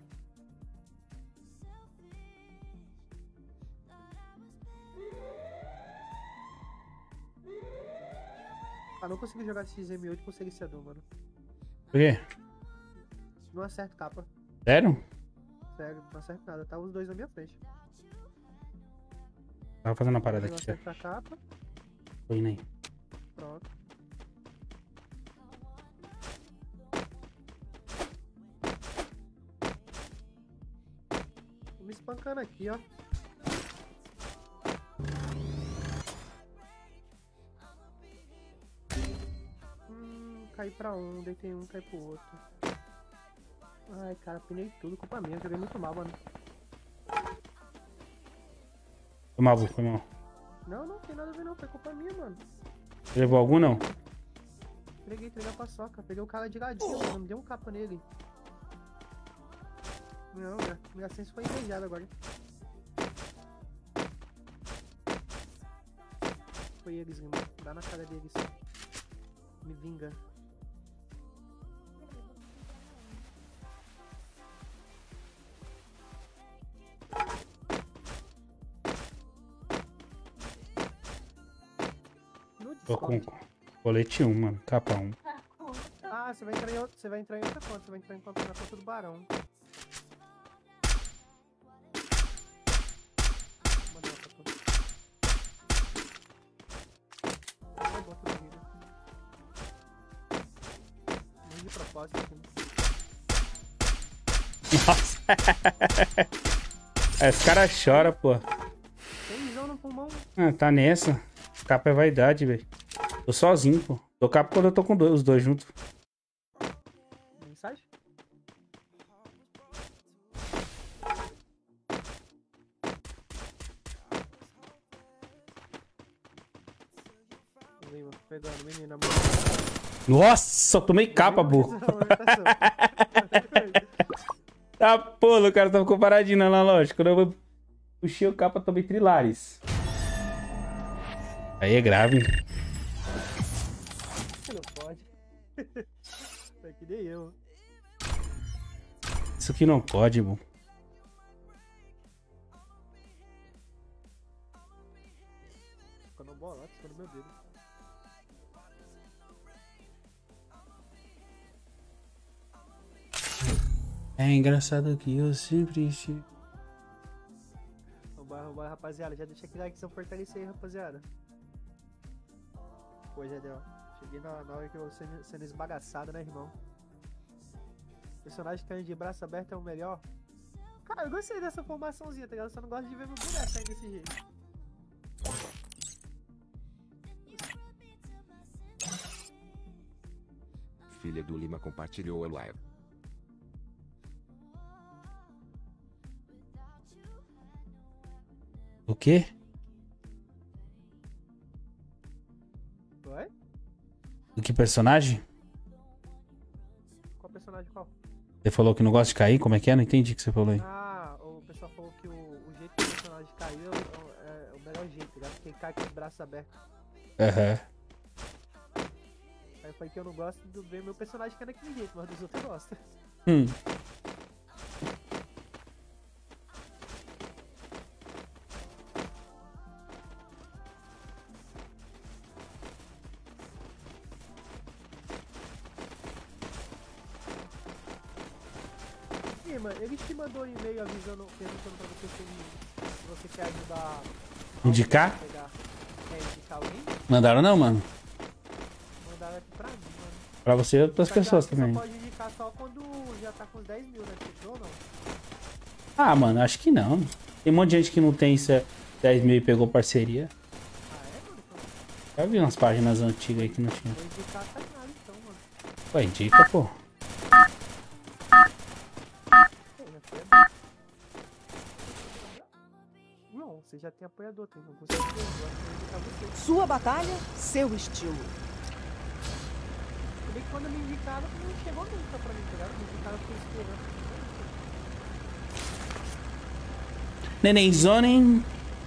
Ah, não consegui jogar X M oito com silenciador, mano. Por quê? Não acerto capa. Sério? Sério, não acerto nada. Tá os dois na minha frente. Tava fazendo uma parada Não aqui, ó. acerto a capa. Tô indo aí. Pronto. Tô me espancando aqui, ó. Hum, caí pra um, deitei um, caí pro outro. Ai, cara, pinei tudo, culpa minha, joguei muito mal, mano. Foi mal, foi mal. Não, não, tem nada a ver não, foi culpa minha, mano. Você levou algum, não? Peguei, entreguei a paçoca, peguei o cara de ladinho, mano, me deu um capa nele. Não, minha, minha sense foi invejada agora. Foi eles, irmão, dá na cara deles. Me vinga. No Tô com Discord. colete um, mano. Capa um. Ah, você vai entrar em outra, você vai entrar em outra conta, você vai entrar em conta, na conta do Barão. Vou mandar outra conta. Vai, bota no vídeo. Muito de propósito aqui. Nossa. Esse cara chora, pô. Tem visão no pulmão. Ah, tá nessa. Capa é vaidade, velho. Tô sozinho, pô. Tô capa quando eu tô com dois, os dois juntos. Mensagem? Vem, mano, pegando, menina, amor. Nossa, eu tomei capa, burro. Tá, pô, o cara tava com paradinho lá na loja. Quando eu puxei o capa, tomei trilares. Aí é grave. Não pode. É que nem eu. Isso aqui não pode, irmão. Ficou no bolote, ficou no meu dedo. É engraçado que eu sempre... che- Vambora, vambora, rapaziada. Já deixa aquele like, se fortalecer aí, rapaziada. Pô, já deu. Cheguei na, na hora que eu sendo, sendo esbagaçado, né, irmão? Personagem caindo de braço aberto é o melhor. Cara, eu gostei dessa formaçãozinha, tá ligado? Eu só não gosto de ver meu boneco saindo desse jeito. Filha do Lima compartilhou a live. O quê? Oi? personagem? Qual personagem qual? Você falou que não gosta de cair? Como é que é? Não entendi o que você falou aí. Ah, o pessoal falou que o, o jeito que o personagem caiu é, o- é o melhor jeito, tá ligado? Porque ele cai com os braços abertos. Aham. Aí eu falei que eu não gosto do ver meu personagem que é daquele jeito, mas dos outros eu gosto. Hum. Ih, mano, ele te mandou um e-mail avisando, perguntando pra você se, ele- se você quer ajudar... Indicar? alguém a pegar- É, indicar alguém? Mandaram não, mano? Mandaram aqui pra mim, mano. Pra você e outras Só que pessoas acho que também. Só pode indicar só quando já tá com os dez mil, né? Você ou não? Ah, mano, acho que não. Tem um monte de gente que não tem esse dez mil e pegou parceria. Ah, é, mano? Então, Já vi umas páginas antigas aí que não tinha. vou indicar a Tainara, então, mano. Pô, indica, pô. É, já foi bom. Não, você já tem apoiador, tem com certeza. Eu acho que eu vou indicar você. Sua batalha, seu estilo. Se bem que quando me indicaram, não chegou nunca pra mim, tá ligado? Me indicaram por esperança. Nenenzone.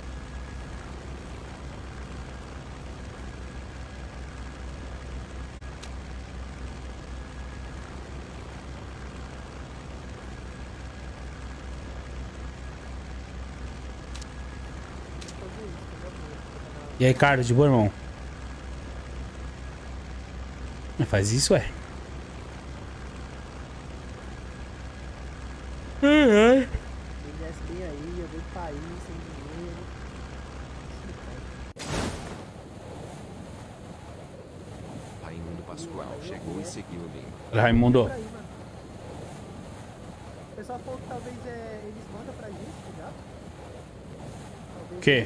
E aí, Carlos, de boa, irmão? Faz isso, é. Ele desce bem aí, eu vejo país, sem dinheiro. Raimundo Pascoal chegou e seguiu o link. Raimundo. Por aí, mano. O pessoal falou que talvez é, eles mandam pra gente, tá ligado? Talvez Quê?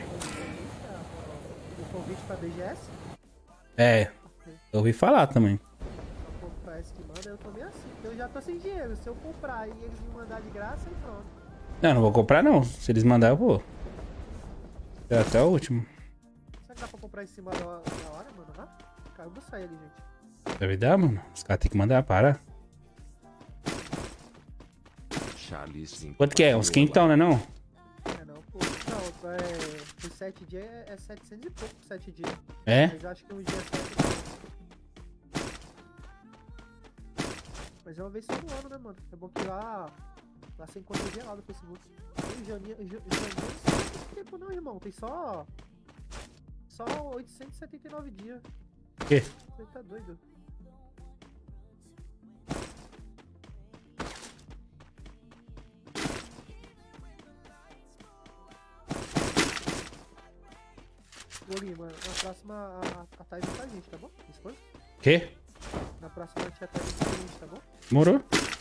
o convite pra B G S. É, eu ouvi falar também. O povo parece que manda, eu tô meio assim. Porque eu já tô sem dinheiro. Se eu comprar e eles me mandar de graça, aí pronto. Não, não vou comprar não. Se eles mandarem, eu vou. É até o último. Será que dá pra comprar em cima da hora, da hora mano? Ah, cara, eu vou sair ali, gente. Deve dar, mano. Os caras têm que mandar, para. Charles Quanto que é? Uns quentão, né não? É não, pô. Não, é. Por sete dias é, é setecentos e pouco por sete dias. É? Mas eu acho que um dia é sete. Mas é uma vez só no ano, né, mano? É bom que lá. Lá você encontra gelado no Facebook. Em janeiro, em ja- em janeiro não tem muito tempo, não, irmão. Tem só. Só oitocentos e setenta e nove dias. O quê? Você tá doido? Ô, Lima, na próxima a, a Thay vem com a gente, tá bom? Minha esposa? Quê? Na próxima a tia Thay vem com a gente, tá bom? Morou?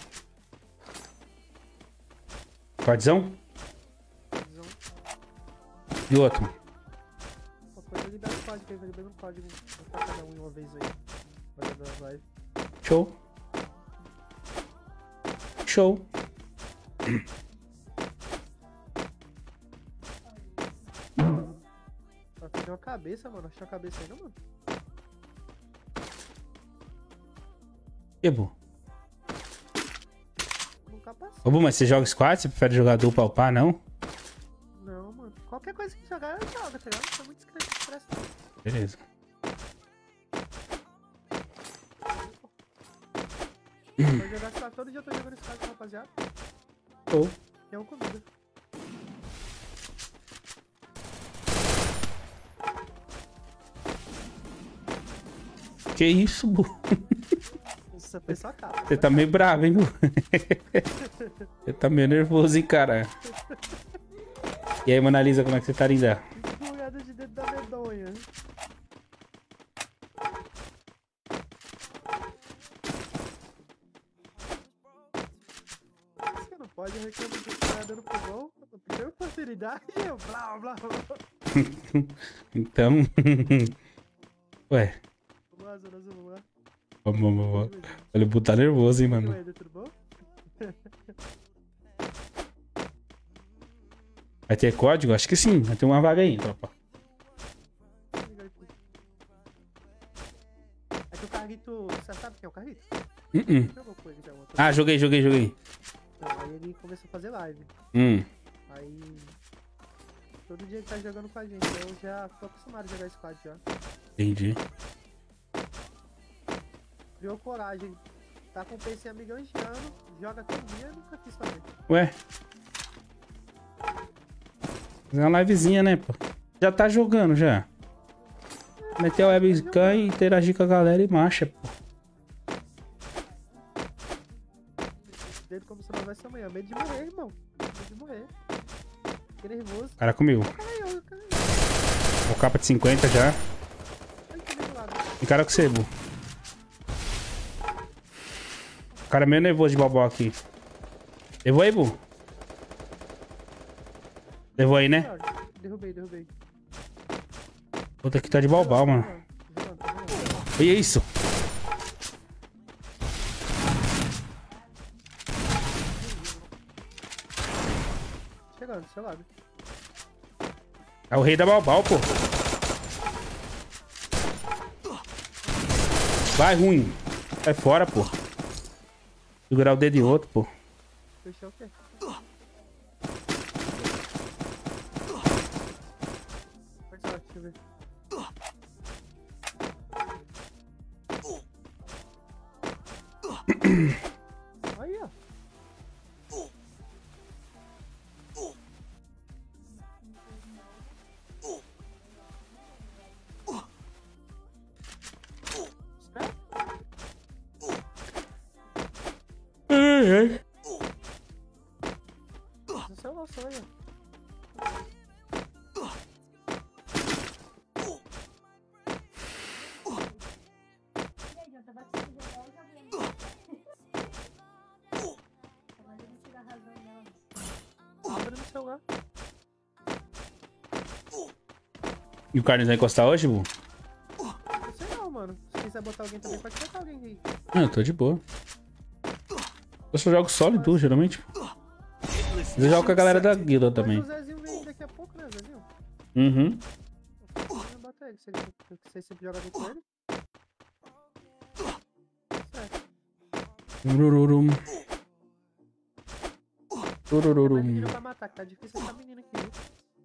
Quartzão? Visão. E o outro? Uma coisa libera o código aí, vai liberar um código pra cada um uma vez aí. Vai dar live. Show. Show. Só que tem uma cabeça, mano. Achou a cabeça aí, não, mano? E, Bu? Um capacete. Ô, Bu, mas você joga squad? Você prefere jogar dupla upar, não? Não, mano. Qualquer coisa que jogar, eu jogo, tá ligado? Tá muito discreto, parece não. Beleza. Vou jogar só todo dia, eu tô jogando esse cara com o rapaziada. Show. Que é uma comida. Que isso, Bu? Isso foi só cara. Você tá meio bravo, hein, Bu? Você tá meio nervoso, hein, cara? E aí, Mona Lisa, como é que você tá, linda? Escorregada de dentro da medonha. Você não pode reclamar de estar dando pro gol. Primeira oportunidade, eu blá blá blá. Então... Ué, Vamos lá, Zona Azul, vamos lá. vamos, vamos, vamos. Olha, o Bu tá nervoso, hein, E aí, mano? Eder, tudo bom? Vai ter código? Acho que sim. Vai ter uma vaga aí, tropa. É que o Carlito o... Você sabe quem é o Carrito? Uh-uh. Jogou com ele já ontem. Ah, joguei, joguei, joguei. Então, aí ele começou a fazer live. Hum. Aí... Todo dia ele tá jogando com a gente. Eu já tô acostumado a jogar squad já. Entendi. Criou coragem. Tá com o P C há milhões de anos. Joga todo dia, eu nunca quis fazer. Ué. Fazer uma livezinha, né, pô? Já tá jogando, já. Meter o webcam e interagir com a galera e marcha, pô. Dele como se não vai ser amanhã. Medo de morrer, irmão. Medo de morrer. Fiquei nervoso. Cara comigo. Caralho, caralho. O capa de cinquenta já. Olha que do lado. Encara com você, Bu. O cara é meio nervoso de bobó aqui. Levou aí, Bu? Levou aí, né? Derrubei, derrubei. Outro aqui tá de balbal, mano. Jogando, tá jogando. E é isso? Chegando, do seu lado. É o rei da balbal, pô. Vai, ruim. Sai fora, pô. Segurar o dedo de outro, pô. Fechou o quê? Pode falar, deixa eu ver. Aí, ó. Ai, ai. No seu nosso aí, ó. Abre no celular. E o Carlos vai encostar hoje, Bu? Não sei não, mano. Se quiser botar alguém também, pode botar alguém aí. Ah, eu tô de boa. Eu só jogo solo e duo, geralmente. Hitless Eu jogo com a galera da accepted. guilda Mas também. o Zezinho vem daqui a pouco, né, Zezinho? Uhum. Eu boto ele, se ele- você sempre joga bem com ele. Certo. Urururum. Tem mais Urururum. menino pra matar, que tá difícil essa menina aqui, viu?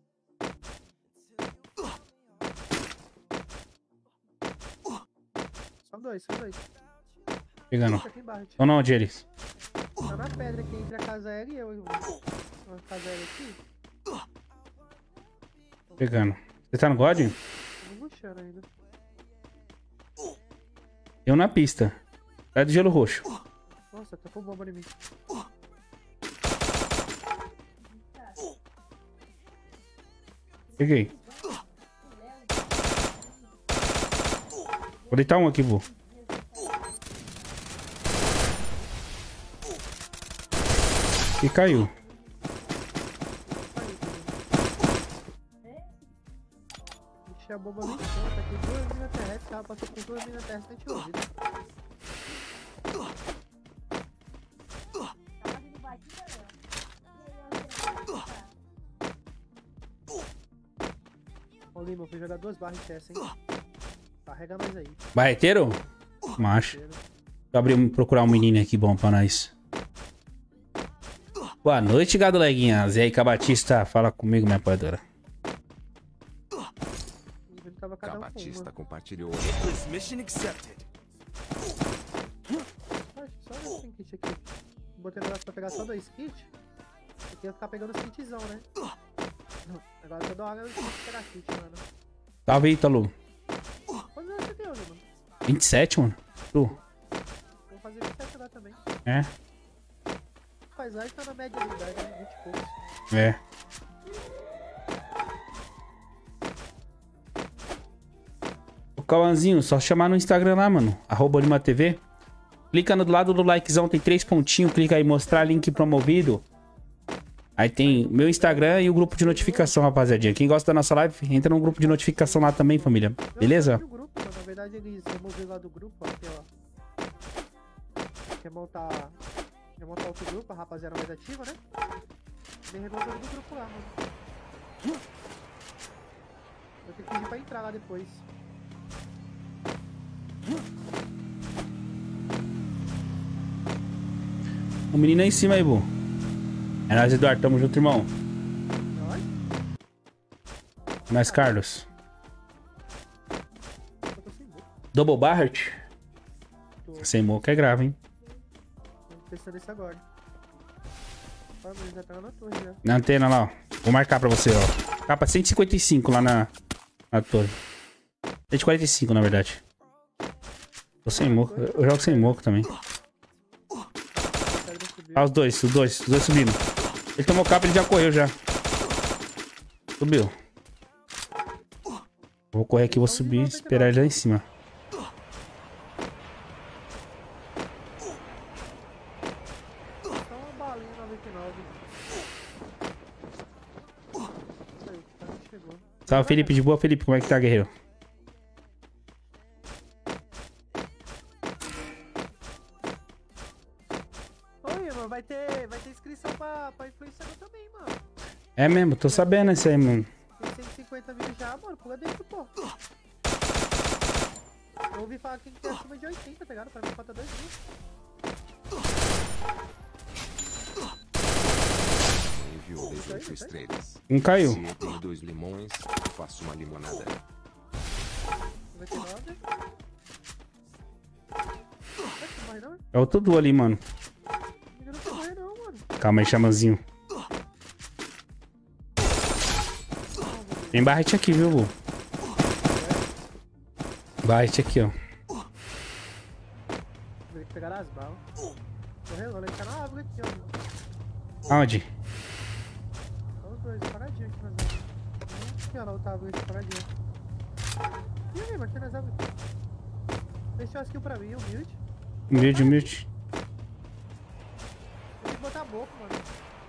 São dois, são dois. Pegando. Fica aqui embaixo. Ou não, onde eles? Tá na pedra aqui entre a casa aérea e eu. irmão. Uma casa aérea aqui. Pegando. Você tá no God? Tô me rushando ainda. Eu na pista. Sai do gelo roxo. Nossa, tá com bomba em mim. Peguei. Vou deitar um aqui, Bu. E caiu. Enchi a bomba no chão, tá aqui duas minas terrestres, ela passou por duas minas terrestres, nem tinha ouvido. Ô Lima, eu fui jogar duas barras de C S, hein? Carrega mais aí. Barreteiro? Macho. Vou abrir, procurar um menino aqui bom pra nós. Boa noite, gado leguinhas. E aí, Cabatista, fala comigo, minha apoiadora. Ele tava cada um com Cabatista uma. compartilhou. Hitless mission accepted. Acho que só dois tem kit aqui. Botei o negócio pra pegar só dois kits. Porque ia ficar pegando os kitzão, né? Agora toda hora eu tenho que pegar kit, mano. Salve, Ítalo. Quantos anos você tem, Lima? vinte e sete, mano. Tu. Vou fazer vinte e sete agora também. É? Faz aí tá na média de idade, né? vinte e poucos. É. O Cauãzinho, só chamar no Instagram lá, mano. Arroba Lima T V. Clica no lado do likezão, tem três pontinhos. Clica aí, mostrar link promovido. Aí tem meu Instagram e o grupo de notificação, rapaziadinha. Quem gosta da nossa live, entra no grupo de notificação lá também, família. Beleza? Eu grupo, mano. Na verdade, eles removeram lá do grupo, ó, aqui, ó. Quer montar... Quer montar outro grupo, a rapaziada mais ativa, né? Ele removeu do grupo lá, mano. Eu tenho que pedir pra entrar lá depois. O menino aí em cima aí, Bu. É nóis, Eduardo. Tamo junto, irmão. Nós? É nóis, Carlos. Eu tô sem boca. Double Barret? Tô Sem moco é grave, hein? pensando nisso agora. Ah, mas já tá na torre já. Na antena lá, ó. Vou marcar pra você, ó. Capa cento e cinquenta e cinco lá na, na torre. cento e quarenta e cinco, na verdade. Tô sem moco. Eu jogo sem moco também. Ah, os dois, os dois, os dois subindo. Ele tomou capa, ele já correu já. Subiu. Vou correr aqui, vou subir e esperar ele lá em cima. Só uma balinha noventa e nove. Isso aí, o cara chegou. Salve, Felipe. De boa, Felipe. Como é que tá, guerreiro? Oi, mano, vai ter, vai ter inscrição pra, pra influenciador também, mano. É mesmo, tô sabendo isso aí, mano. Tem cento e cinquenta mil já, mano, pula dentro, pô. Eu ouvi falar que tem que ter acima de oitenta, tá ligado? Pra mim falta dois mil. Enviou dezoito estrelas. Um caiu. Se eu tenho dois limões, eu faço uma limonada. noventa e nove. Vai, você morre não, hein? É o Tudu ali, mano. Eu não quero morrer não, mano. Calma aí, chamanzinho. Tem barrete aqui, viu, Bu? Barrete aqui, ó. Vou ter que pegar as balas. Correu, ele tá na árvore aqui, ó. Aonde? Olha os dois, paradinho aqui nas árvores. Aqui, ó, na outra árvore aqui, paradinho. E aí, mano, tem nas árvores. Deixa uma skill pra mim, humilde. Humilde, humilde. Tem que botar a boca, mano.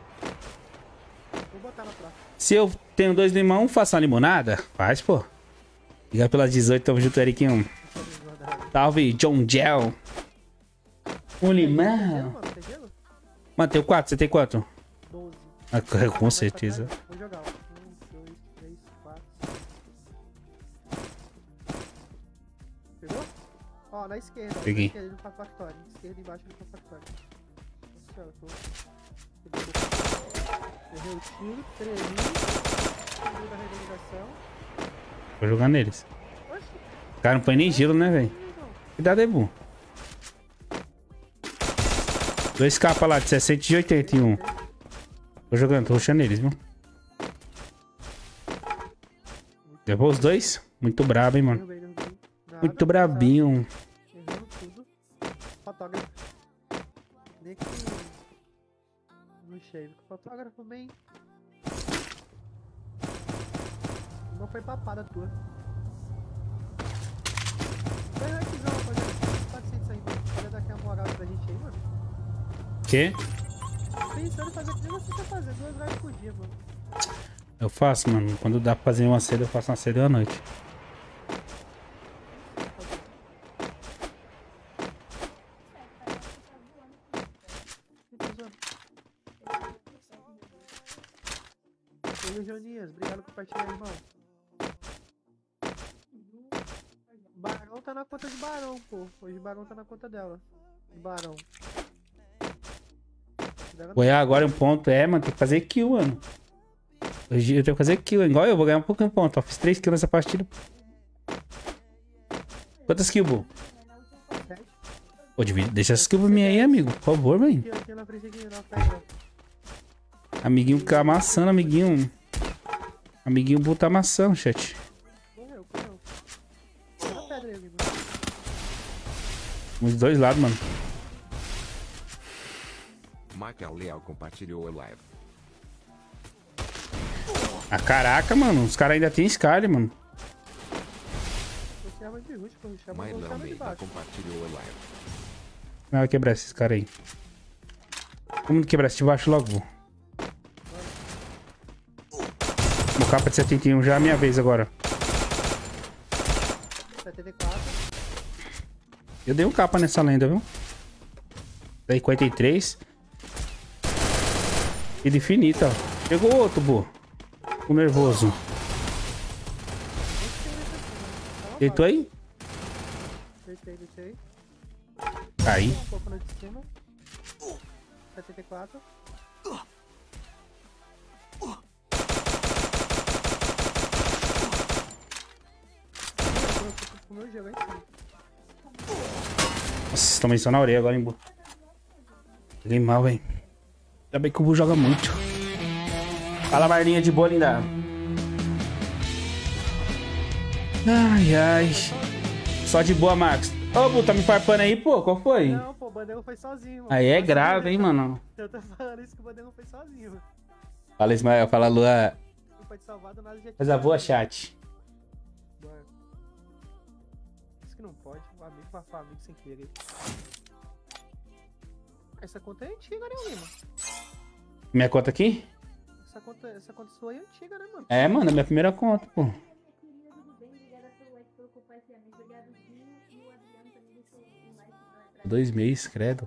Vou botar na próxima. Se eu tenho dois limão, faço uma limonada? Faz, pô. Liga pelas dezoito, tamo junto, Eriquinho. Salve, John Gel. Um Gelo, limão. mano, tem gelo? Mano, tem quatro, você tem quanto? doze. Ah, com certeza. Vou jogar, ó. um, dois, três, quatro. Pegou? Ó, na esquerda. ó, Peguei. Na esquerda, no factório. Esquerda embaixo do factório. Nossa senhora, eu tô... Errei o tiro, tremi. Tiro da renderização. Vou jogar neles. Oxi, O cara não põe nem gelo, né, velho? não. Cuidado aí, Bu. Dois capas lá de sessenta e oitenta e um. Tô jogando, tô rushando eles, viu? Levou os dois? Muito brabo, hein, mano? Derrubei, derrubei. Nada, Muito brabinho. Errando tudo. Fotógrafo. Nem que... No shave. Fotógrafo bem... Não foi papada tua. Dois likezão, rapaziada. quatrocentos aí, mano. Olha daqui a moral pra gente aí, mano. Quê? Pensando em fazer o que você quer fazer. Duas lives por dia, mano. Eu faço, mano. Quando dá pra fazer uma cedo, eu faço uma cedo à noite. Oi, Jonias. Obrigado por compartilhar, irmão. Barão tá na conta de Barão, pô. Hoje o Barão tá na conta dela. De Barão. Goiás agora um ponto. É, mano, tem que fazer kill, mano. Hoje eu tenho que fazer kill. Igual eu, vou ganhar um pouco de ponto. Ó, fiz três kills nessa partida. Quantas kills, Bu? Sete. Pô, divide- deixa essas kills pra mim aí, amigo. Por favor, velho. Aqui, aqui na frente aqui, na frente, ó. Amiguinho fica amassando, amiguinho. Amiguinho Bu tá amassando, chat. Correu, correu. Tá na pedra aí, amigo. Dos dois lados, mano. Michael Leal compartilhou a live. Ah, caraca, mano. Os caras ainda tem Sky, mano. Você arma de root, pô. Chama o Maila cara de Almeida baixo. compartilhou a live. Não, vai quebrar esses caras aí. Vamos quebrar esse de baixo logo, Bu. No capa de setenta e um já é a minha vez agora. setenta e quatro. Eu dei um capa nessa lenda, viu? Daí quarenta e três. E de infinita, ó. Pegou outro, Bu. O nervoso. Deitou aí? Deitei, deitei. Aí. Um pouco na de cima. setenta e quatro. O meu jogo é assim. Nossa, tomei só na orelha agora, hein, Bu. Joguei mal, velho. Ainda bem que o Bu joga muito. Fala, Marlinha, de boa, linda. Ai, ai. Só de boa, Max. Ô, Bu, tá me farpando aí, pô? Qual foi? Não, pô, o Bandeirão foi sozinho, mano. Aí é grave, hein, mano. Eu tô falando isso que o Bandeirão foi sozinho, mano. Fala, Ismael. Fala, Lua. Não pode salvar do nada já. Coisa boa, chat. Bora. Isso que não pode. O amigo farpar amigo sem querer. Essa conta é antiga, né, Lima? Minha conta aqui? Essa conta, essa conta sua é antiga, né, mano? É, mano, é minha primeira conta, pô. Dois meses, credo.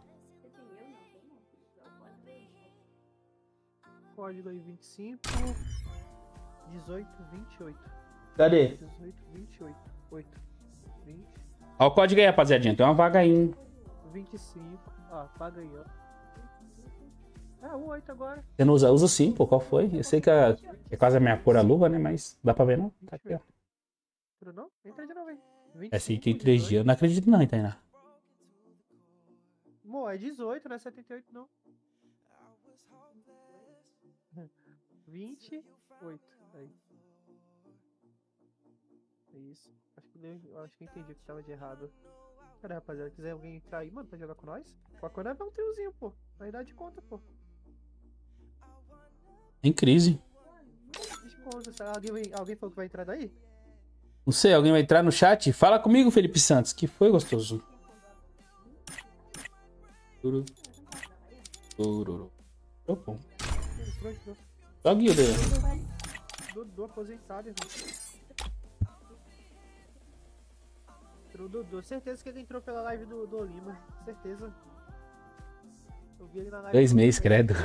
Código aí vinte e cinco, dezoito, vinte e oito. Cadê? dezoito, vinte e oito. oito, vinte, Ó o código aí, rapaziadinha. Tem uma vaga aí, hein? vinte e cinco. Ó, paga aí, ó. Ah, o oito agora. Você não usa? Usa sim, pô. Qual foi? Eu sei que é, é quase a minha cor a luva, né? Mas dá pra ver, não? Tá aqui, ó. Tudo não? Entra de novo aí. É assim, tem três dias. Eu não acredito não, Tainá. Mo, é dezoito, não é setenta e oito, não. vinte e oito. Aí. É isso. Acho que, eu, eu acho que eu entendi o que tava de errado. Cara, rapaziada, quiser alguém entrar aí, mano, pra jogar com nós? Qualquer coisa é um triozinho, pô. Aí dá de conta, pô. Em crise. De conta. Será alguém, alguém falou que vai entrar daí? Não sei, alguém vai entrar no chat? Fala comigo, Felipe Santos. Que foi, gostoso? Turu. Tururu. Entrou, Entrou, entrou. Só guilda. Dodô aposentado, irmão. Entrou o Dodô. Certeza que ele entrou pela live do, do Lima. Certeza. Eu vi ele na live. Dois do meses, Lima. credo.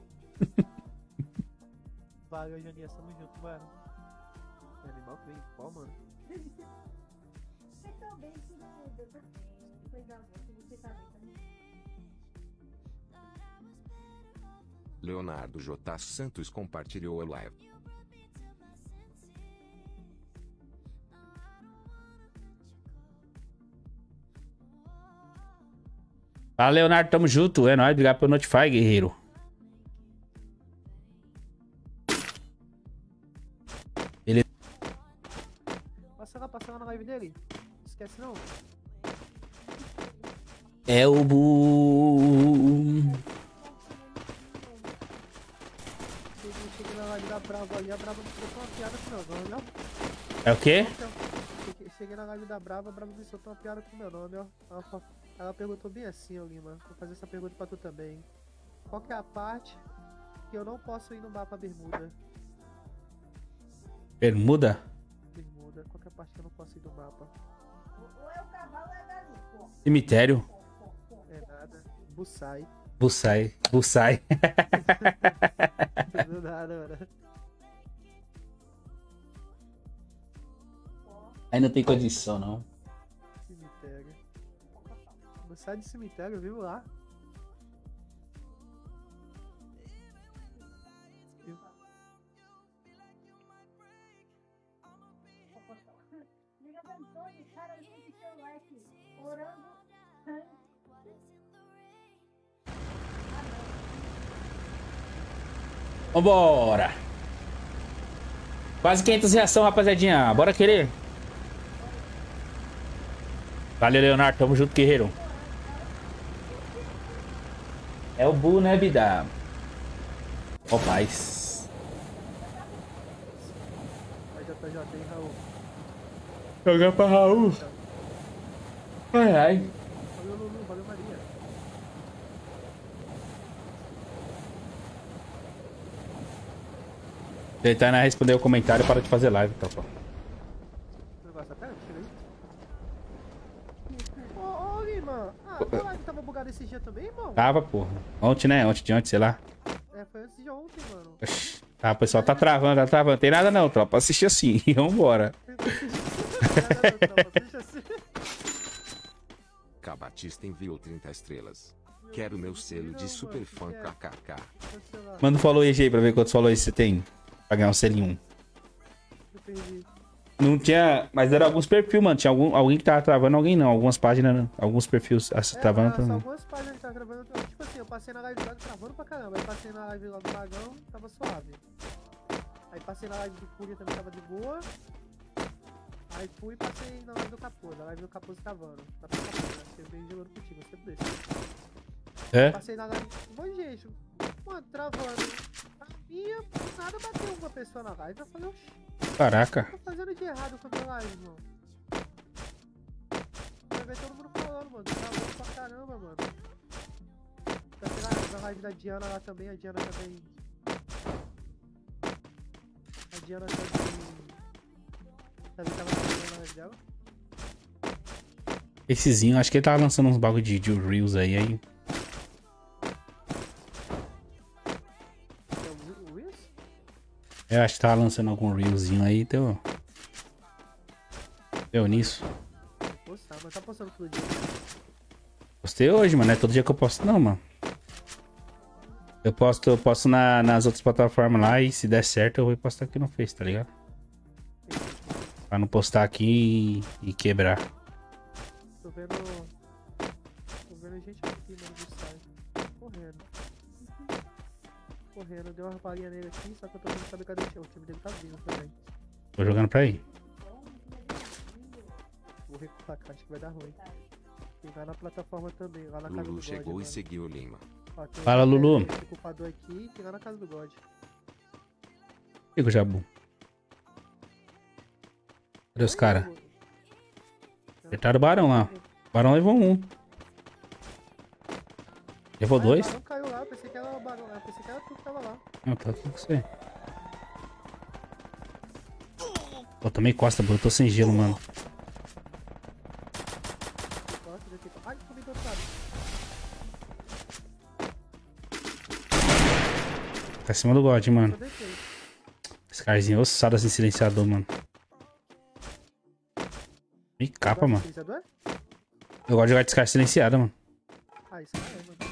Valeu, Janias. Tamo junto, mano. É animal que vem em pó, mano. Leonardo J. Santos compartilhou a live. Fala, Leonardo, tamo junto. É nóis, obrigado pelo Notify, guerreiro. Beleza. Passa lá, passa lá na live dele. Não esquece não. É o Bu. Cheguei, cheguei na live da Brava ali, a Brava me soltou uma piada com o meu nome, ó. É o quê? Cheguei, cheguei na live da Brava, a Brava me soltou uma piada com o meu nome, ó. Ela, fa- ela perguntou bem assim, ó, Lima. Vou fazer essa pergunta pra tu também. Qual que é a parte que eu não posso ir no mapa Bermuda? Bermuda? Bermuda, qual que é a parte que eu não posso ir do mapa? Cemitério? É nada. Bussai. Bussai. Bussai. Não nada, mano. Aí não tem condição, não. Cemitério. Bussai de cemitério, eu vivo lá. Vambora. Quase quinhentas reação, rapaziadinha. Bora querer. Valeu, Leonardo. Tamo junto, guerreiro. É o Bu, né, vida? Ó, paz. Vai J J aí, Raul. Jogar pra Raul. Ai, ai. Valeu, Lulu. Valeu, Maria. Tentar responder o comentário para de fazer live, tropa. O negócio até? Chega aí. Ô, ô, Lima. Ah, a live tava bugada esse dia também, irmão? Tava, porra. Ontem, né? Ontem de ontem, sei lá. É, foi antes de ontem, mano. Oxi. Tá, o pessoal tá travando, tá travando. Tem nada não, tropa. Assistir assim. Vambora. K. Batista enviou trinta estrelas. Quero meu selo de super fã kkk. Manda um follow aí aí pra ver quantos follow você tem. Pra ganhar um selinho. Eu perdi. Não tinha. Mas era alguns perfis, mano. Tinha algum, alguém que tava travando, alguém não. Algumas páginas, né? Alguns perfis ah, É, travando. só Também. algumas páginas que tava travando. Tipo assim, eu passei na live do Gago travando pra caramba. Aí passei na live lá do Dragão, tava suave. Aí passei na live do Fúria, também tava de boa. Aí fui e passei na live do Capuz. A live do Capuz travando. Tá pra Capuz, né? Você veio jogando contigo, eu sempre desse. É? Passei na live. Um monte de gente. Mano, travando. A minha, por nada bateu uma pessoa na live. Eu falei, oxi. Caraca. O que eu tô fazendo de errado com a minha live, mano? Vai ver todo mundo falando, mano. Travou pra caramba, mano. Passei na, na live da Diana lá também. A Diana também. A Diana também. Também tava fazendo na live dela. Essezinho, acho que ele tava lançando uns bagulho de, de Reels aí, aí. É o Reels? Eu acho que tava lançando algum Reelzinho aí, deu. Deu nisso. Vou postar, mas tá postando todo dia. Postei hoje, mano. Não é todo dia que eu posto, não, mano. Eu posto, eu posto na, nas outras plataformas lá e se der certo eu vou postar aqui no Face, tá ligado? Pra não postar aqui e, e quebrar. Tô vendo. Tô vendo gente aqui, mano, do site. Correndo. Correndo, deu uma palhinha nele aqui, só que eu tô querendo saber cadê o time. O time dele tá vindo também. Tô jogando pra aí. Vou recuar, cara, acho que vai dar ruim. Tem lá na plataforma também, lá na casa do Lulu God. chegou mano. e seguiu Lima. Ó, tem Fala, um- Lulu. Tem culpador aqui, tem lá na casa do God. Chega o Jabu. Cadê os caras? Acertaram o Barão lá. O Barão levou um. Levou Ah, dois? O barão caiu lá, eu pensei que era o barão, eu pensei que era tu que tava lá. Não, tá tudo com você. Pô, tomei costa, bro. Eu tô sem gelo, mano. Gosta daqui. Ai, tomei do outro lado. Tá acima do God, mano. Eu deixei. Esse carzinho ossado assim, silenciador, mano. Me capa, mano. Silenciador? Eu gosto de jogar de Scar silenciada, mano. Ah, isso é, mano.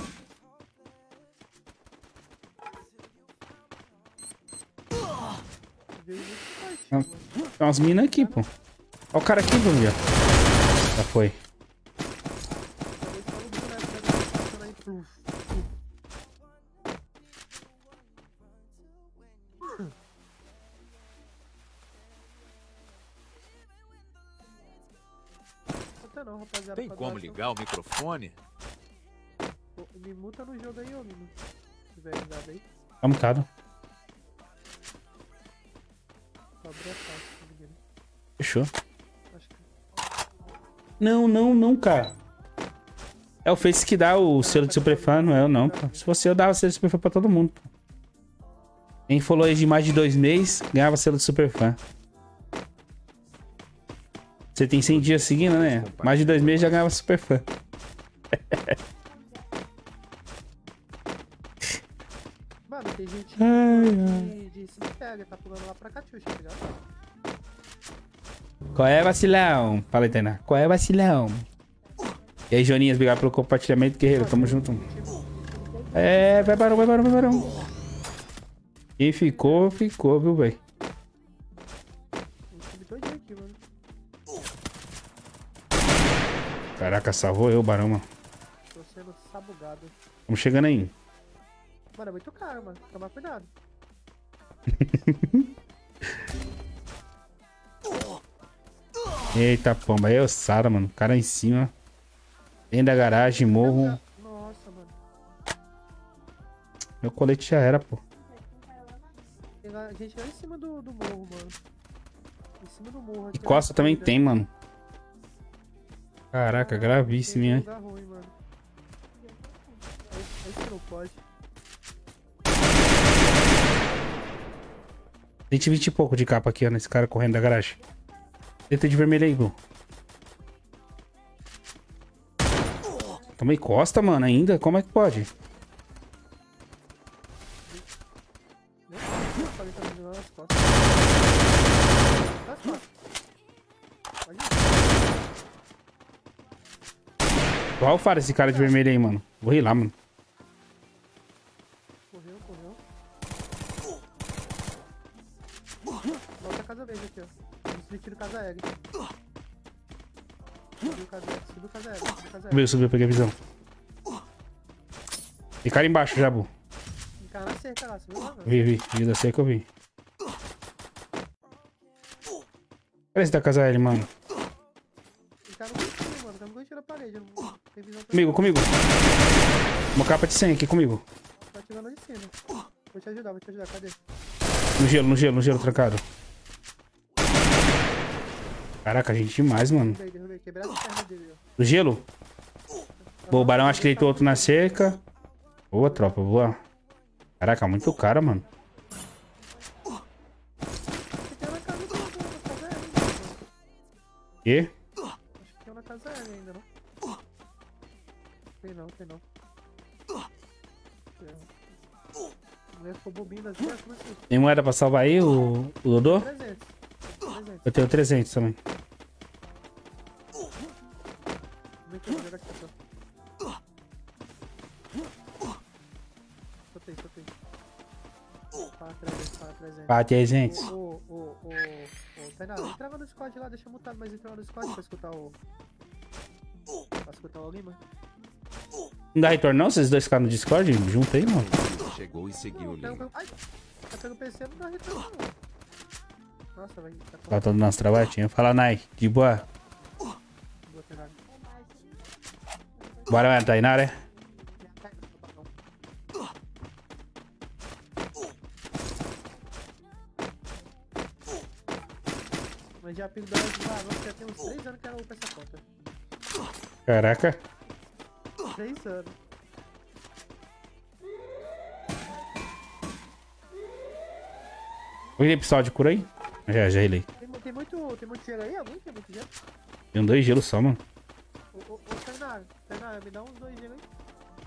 Veio muito forte, Não. mano. Tem umas minas aqui, pô. Olha o cara aqui, vamos ver. Já foi. Talvez só no boneco da galera passando aí, pluf, pluf. Conta não, rapaziada. Tem pra como baixo. ligar o microfone? Pô, me muta no jogo aí, ô menino. Se tiver ligado aí. Tá mutado. Só abrir a porta, menino. Fechou. Acho que. Não, não, não, cara. É o Face que dá o selo de superfã, não é eu não, pô. Se fosse eu, dava selo de superfã pra todo mundo, pô. Quem falou aí de mais de dois meses, ganhava selo de superfã. Você tem cem dias seguindo, né? Mais de dois meses já ganhava superfã. Mano, tem gente Ai, de, de cemitério, tá pulando lá pra Catiuxa, tá ligado? Qual é, vacilão? Fala aí, Tainá. Qual é, vacilão? E aí, Joninhas, obrigado pelo compartilhamento, guerreiro. Tamo junto. É, vai barão, vai barão, vai barão. Quem ficou, ficou, viu, velho? Um time todinho aqui, mano. Caraca, salvou eu, barão, mano. Tô sendo sabugado. Estamos chegando aí. Mano, é muito caro, mano. Tomar cuidado. Eita, pomba. Aí é ossada, mano. Cara em cima. Dentro da garagem, morro. Nossa, mano. Meu colete já era, pô. Tem lá, gente lá em cima do, do morro, mano. Em cima do morro. E aqui, costa ó, também corrida. tem, mano. Caraca, gravíssimo, Tem hein? lugar ruim, mano. Esse, esse não pode. cento e vinte e pouco de capa aqui, ó, nesse cara correndo da garagem. Tenta de vermelho aí, bro. Tomei costa, mano, ainda? Como é que pode? Eu falei que tá me jogando nas costas. Nas costas. Pode ir. Qual fara esse cara de vermelho aí, mano? Vou ir lá, mano. Correu, correu. Volta a casa verde aqui, ó. Desligue do casa aérea. Subiu casa aérea, subiu casa aérea, subiu casa aérea. Subiu, subiu, peguei a visão. E cara embaixo, Jabu. Fica na cerca lá, subiu lá, mano. Vi, vi. Vi da cerca, eu vi. Olha esse da casa L, mano. Ele tá no cantinho, mano. Tá no cantinho da parede. Eu não tenho visão pra Comigo, comigo. Uma capa de cem aqui comigo. Tá atirando ali em cima. Vou te ajudar, vou te ajudar. Cadê? No gelo, no gelo, no gelo, trancado. Caraca, gente demais, mano. Derrubei, derrubei. Quebrar as pernas dele, ó. No gelo? Boa, o Barão acho que deitou outro na cerca. Boa, tropa, boa. Caraca, muito cara, mano. Tem na casa do na casa aérea ainda, mano. E? Acho que tem na casa aérea ainda, não? Tem não, tem não. A mulher ficou bobinha das duas, como assim? Tem moeda pra salvar aí, o, o Dodô? trezentos. trezentos. Eu tenho trezentos também. Vem cá, vou jogar aqui, pessoal. Soltei, soltei. Pá, trezentos, pá, trezentos. Pá, trezentos. Ô, ô, ô, ô, ô, Tainá, entrava no Discord lá, deixa mutado, mas entrava no Discord pra escutar o... Pra escutar o Lima. Não dá retorno não? Vocês dois ficaram no Discord? Junta aí, mano. Chegou e seguiu o Pega link. o... Ai! Tá pegando o P C, não dá retorno, não. Nossa, vai... Tá Tá todo nosso trabalhinho. Fala, Nai. De boa. boa, Tainá. Bora, mano. Tá aí na área. Mas já pego da hora de varão, já tem uns três anos que era upa essa conta. Caraca. três anos. Oi, pistola de cura aí? Já, já relei. Tem, tem muito... Tem muito gelo aí? Alguém tem muito gelo? Tem dois gelos só, mano. Ô, ô, ô, Tainá, Tainá, me dá uns dois gelos aí.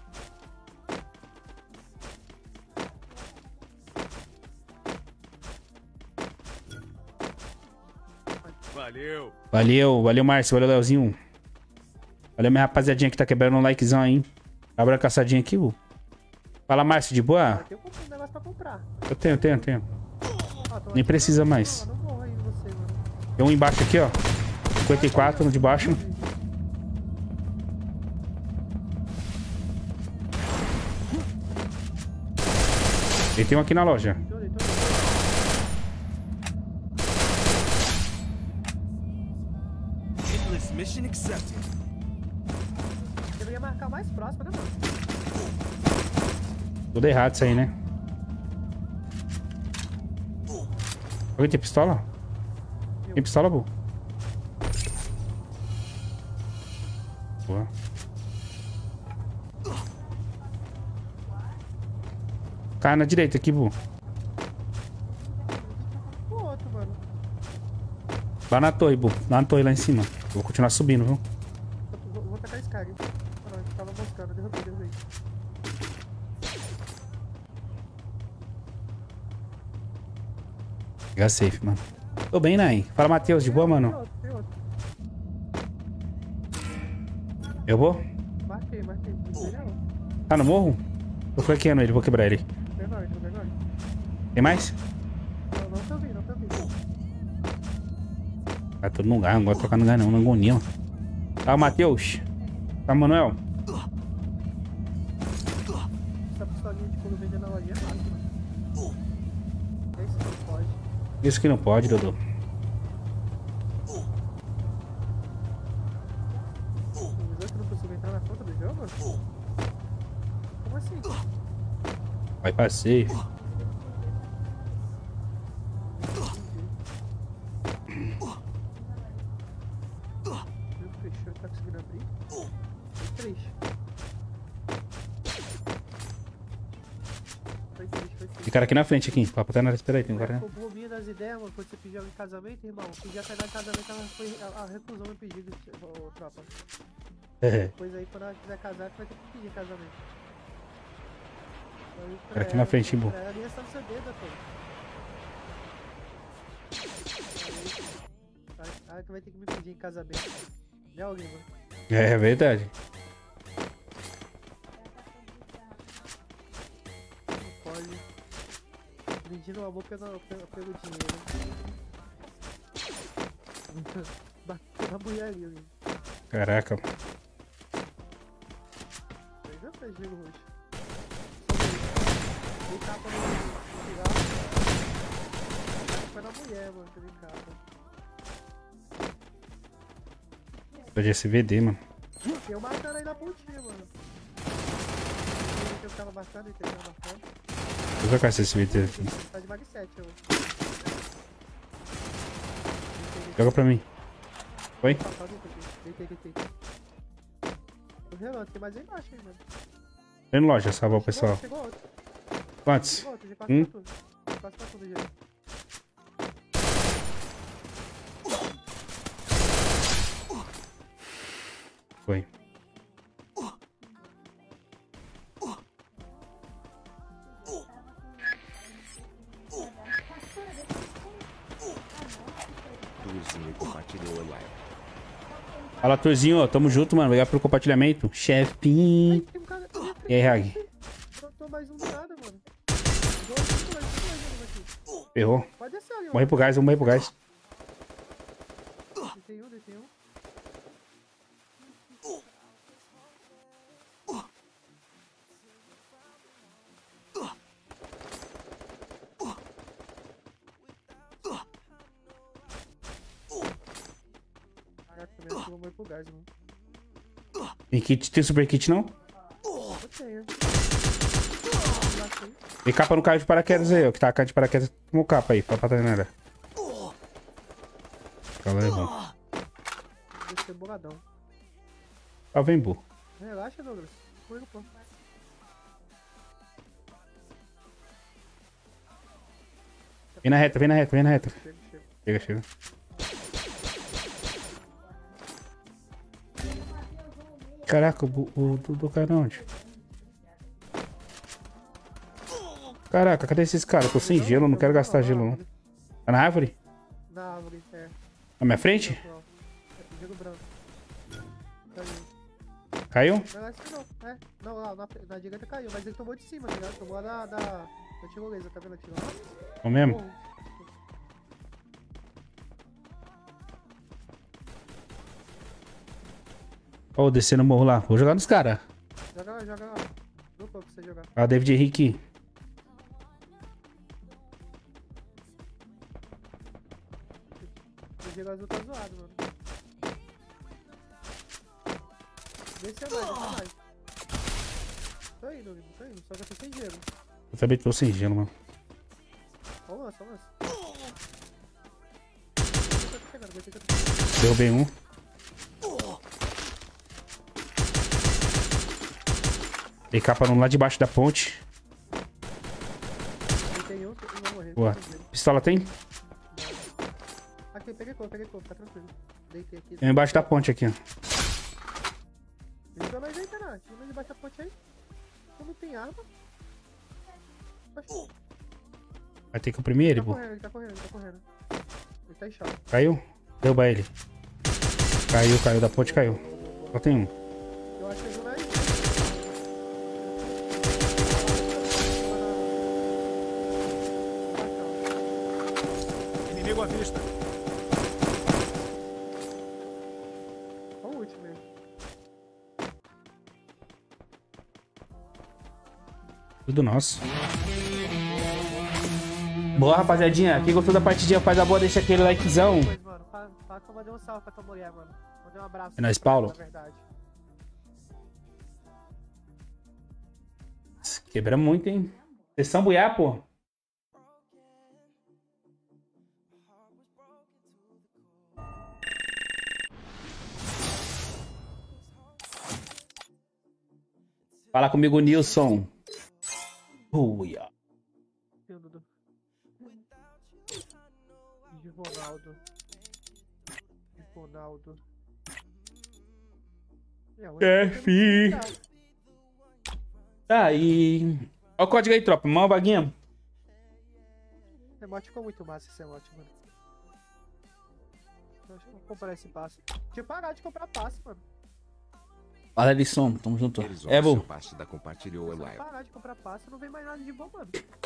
Valeu. Valeu, valeu, Márcio. Valeu, Leozinho. Valeu, minha rapaziadinha que tá quebrando um likezão aí, hein? Abra a caçadinha aqui, vô. Fala, Márcio, de boa? Eu tenho um negócio pra comprar. Eu tenho, tenho, tenho. Ó, tô Nem aqui, precisa não, mais. Não, não morro aí em você, mano. Tem um embaixo aqui, ó. cinquenta e quatro no de baixo. E tem um aqui na loja. Deitou, deitou, deitou. Hitless mission accepted. Deveria marcar mais próximo, né, mano? Tudo errado isso aí, né? Alguém tem pistola? Tem pistola, Bu? Boa. Cara na direita aqui, Bu. O outro, mano. Lá na torre, Bu. Lá na torre, lá em cima. Eu vou continuar subindo, viu? Eu Vou, vou tacar esse cara. Ah, não, ele tava moscando. Derrubei, derrubei. Pegar safe, mano. Tô bem, Nai. Fala, Matheus. De boa, Tem mano? outro, tem outro. Eu vou? Marquei, marquei. Ele é outro. Tá no morro? Tô flanqueando ele. Vou quebrar ele. Menor, tô menor. Tem mais? Não, não tô ouvindo, não tô ouvindo. Tá tudo no lugar. Não gosto de trocar no lugar, não. Na agonia, mano. Tá, o Matheus. Tá, Manuel. Essa pistolinha de couro vendendo na lojinha é fácil, mano. Esse não pode. Isso que não pode, Dodô. Os outros não conseguem entrar na conta do jogo? Como assim? Vai pra safe. Viu que fechou, tá conseguindo abrir? Foi triste. Foi triste, foi Tem triste. cara aqui na frente, aqui. Papo tá na área. Espera aí, tem um cara. Ficou bobinha das ideias, mano. Quando você pediu ela em casamento, irmão. Pedir a Tainá em casamento, ela foi. A, a recusou meu pedido, ô, tropa. É. Depois aí, quando ela quiser casar, tu vai ter que pedir casamento. Aí, pra Cara aqui na ela, frente, pra Bu. ela, ali está no seu dedo, pô. Aí, aí tu vai ter que me pedir em casamento. Né, alguém, mano? É verdade. mole. Vendindo o amor pelo, pelo, pelo dinheiro. Bateu na mulher ali, velho. Caraca. Mas não fez gelo roxo. Dei capa no cigarro. Foi na mulher, mano, que eu dei capa. Tô de S V D, mano. Tem um marcando aí na pontinha, mano. Eu tava marcando e tentando marcando. Vou trocar esse S V D aqui. Tá de mag sete, eu. Joga pra mim. Foi? Deitei, deitei. Tô relando, tem mais aí embaixo aí, mano. Tem loja, salvar o pessoal. Chegou outro. Quantos? Chegou outro, já quase Hum? pra tudo. Quase pra tudo, gente. Foi. Turzinho compartilhou a live. Fala, Torzinho. Tamo junto, mano. Obrigado pelo compartilhamento. Chefe Pim. Tem um cara. E aí, Hag? Brotou mais um do nada, mano. Dois, dois, dois, dois, dois aqui. Ferrou. Pode descer ali, Morri pro gás, vamos morrer pro gás. Deitei um, deitei um. Caraca, também acho que eu vou morrer pro gás, mano. Tem kit, tem super kit não? Eu tenho. Bastei. Tem capa no carro de paraquedas aí, ó. Que tá a cara de paraquedas. Tomou capa aí, pra patrulhar. Calma aí, bom. Deve ser boladão. Ah, vem, bu. Relaxa, Douglas. Comigo, pô. Vem na reta, vem na reta, vem na reta. Chega, chega. Chega, chega. Caraca, o, bu- o do, do cara onde? Caraca, cadê esses caras? Tô sem gelo, não quero gastar gelo não. Tá na árvore? Na árvore, é. Na minha frente? Branco, ó. Gelo branco. Caiu. Caiu? Não, acho que não. É. Não, lá, na, na direita caiu, mas ele tomou de cima, tá ligado? Tomou lá da, da, da tirolesa, tá vendo a tirolesa? Não mesmo? Bom, Ó, descendo o morro lá. Vou jogar nos caras. joga lá, joga lá. Dupla pra você jogar. Ah, David Henrique. O gelo azul tá zoado, mano. Desce mais, desce mais. Tô indo, Lino, tô indo. Só que eu tô sem gelo. Eu também tô sem gelo, mano. Ó o lance, ó o lance. Eu tô chegando, vai ter que eu tô Derrubei um. Dei capa no lá debaixo da ponte. Deitei um, eu vou morrer. Boa. tô sem gelo. Pistola tem? Aqui, peguei cor, peguei cor, tá tranquilo. Deitei aqui. Tem embaixo da ponte aqui, ó. Ajuda nós aí, caralho. Ajuda debaixo da ponte aí. Eu não tem arma. Oxi, Vai ter que oprimir ele, tá pô. correndo, ele tá correndo, ele tá correndo. Ele tá em choque. Caiu? Derruba ele. Caiu, caiu. Da ponte caiu. Só tem um. Eu acho que ajuda aí. Inimigo à vista. Só o último mesmo. Tudo nosso. Boa, rapaziadinha. Quem gostou da partidinha, faz a boa, deixa aquele likezão. Pois, mano, fala, fala que eu mandei um salve pra tua mulher, mano. Mandei um abraço. É nóis, pra ela, Paulo. Na verdade. Quebra muito, hein? Vocês são buiá, pô. Fala comigo, Nilson. Buia. E o Dudu? De Ronaldo. De Ronaldo. É, hoje É, eu tenho fi. que cuidar. Tá, e... Ó o código aí, tropa. Mó vaguinha. Esse emote ficou muito massa, esse emote, mano. Eu acho que eu vou comprar esse passe. Tinha que parar de comprar passe, mano. Fala de som, tamo junto. Eles É bom. pasta compartilhou a Se eu live. parar de comprar pasta, não vem mais nada de bom, mano.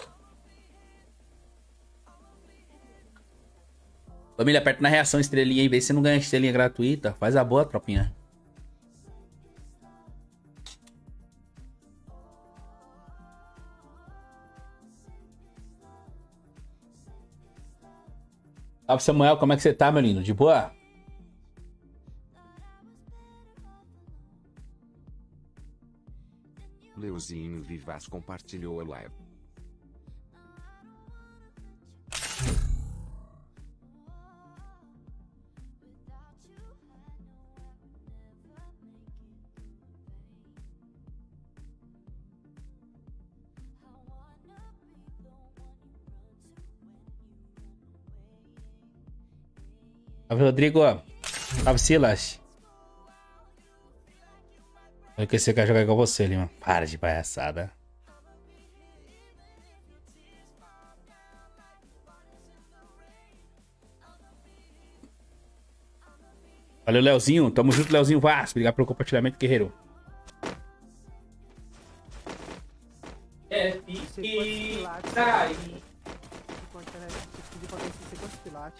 Família, aperta na reação, estrelinha aí. Vê se você não ganha estrelinha gratuita. Faz a boa, tropinha. Salve, Samuel. Como é que você tá, meu lindo? De boa? Leuzinho Vivaz compartilhou a live. Salve, Rodrigo. Salve, Silas. Eu que você quer jogar igual você, Lima. Para de palhaçada. Valeu, Leozinho. Tamo junto, Leozinho Vaz. Obrigado pelo compartilhamento, guerreiro. É, Você quantos pilates aí? Quanto é, você pediu pra ver se você quantos pilates.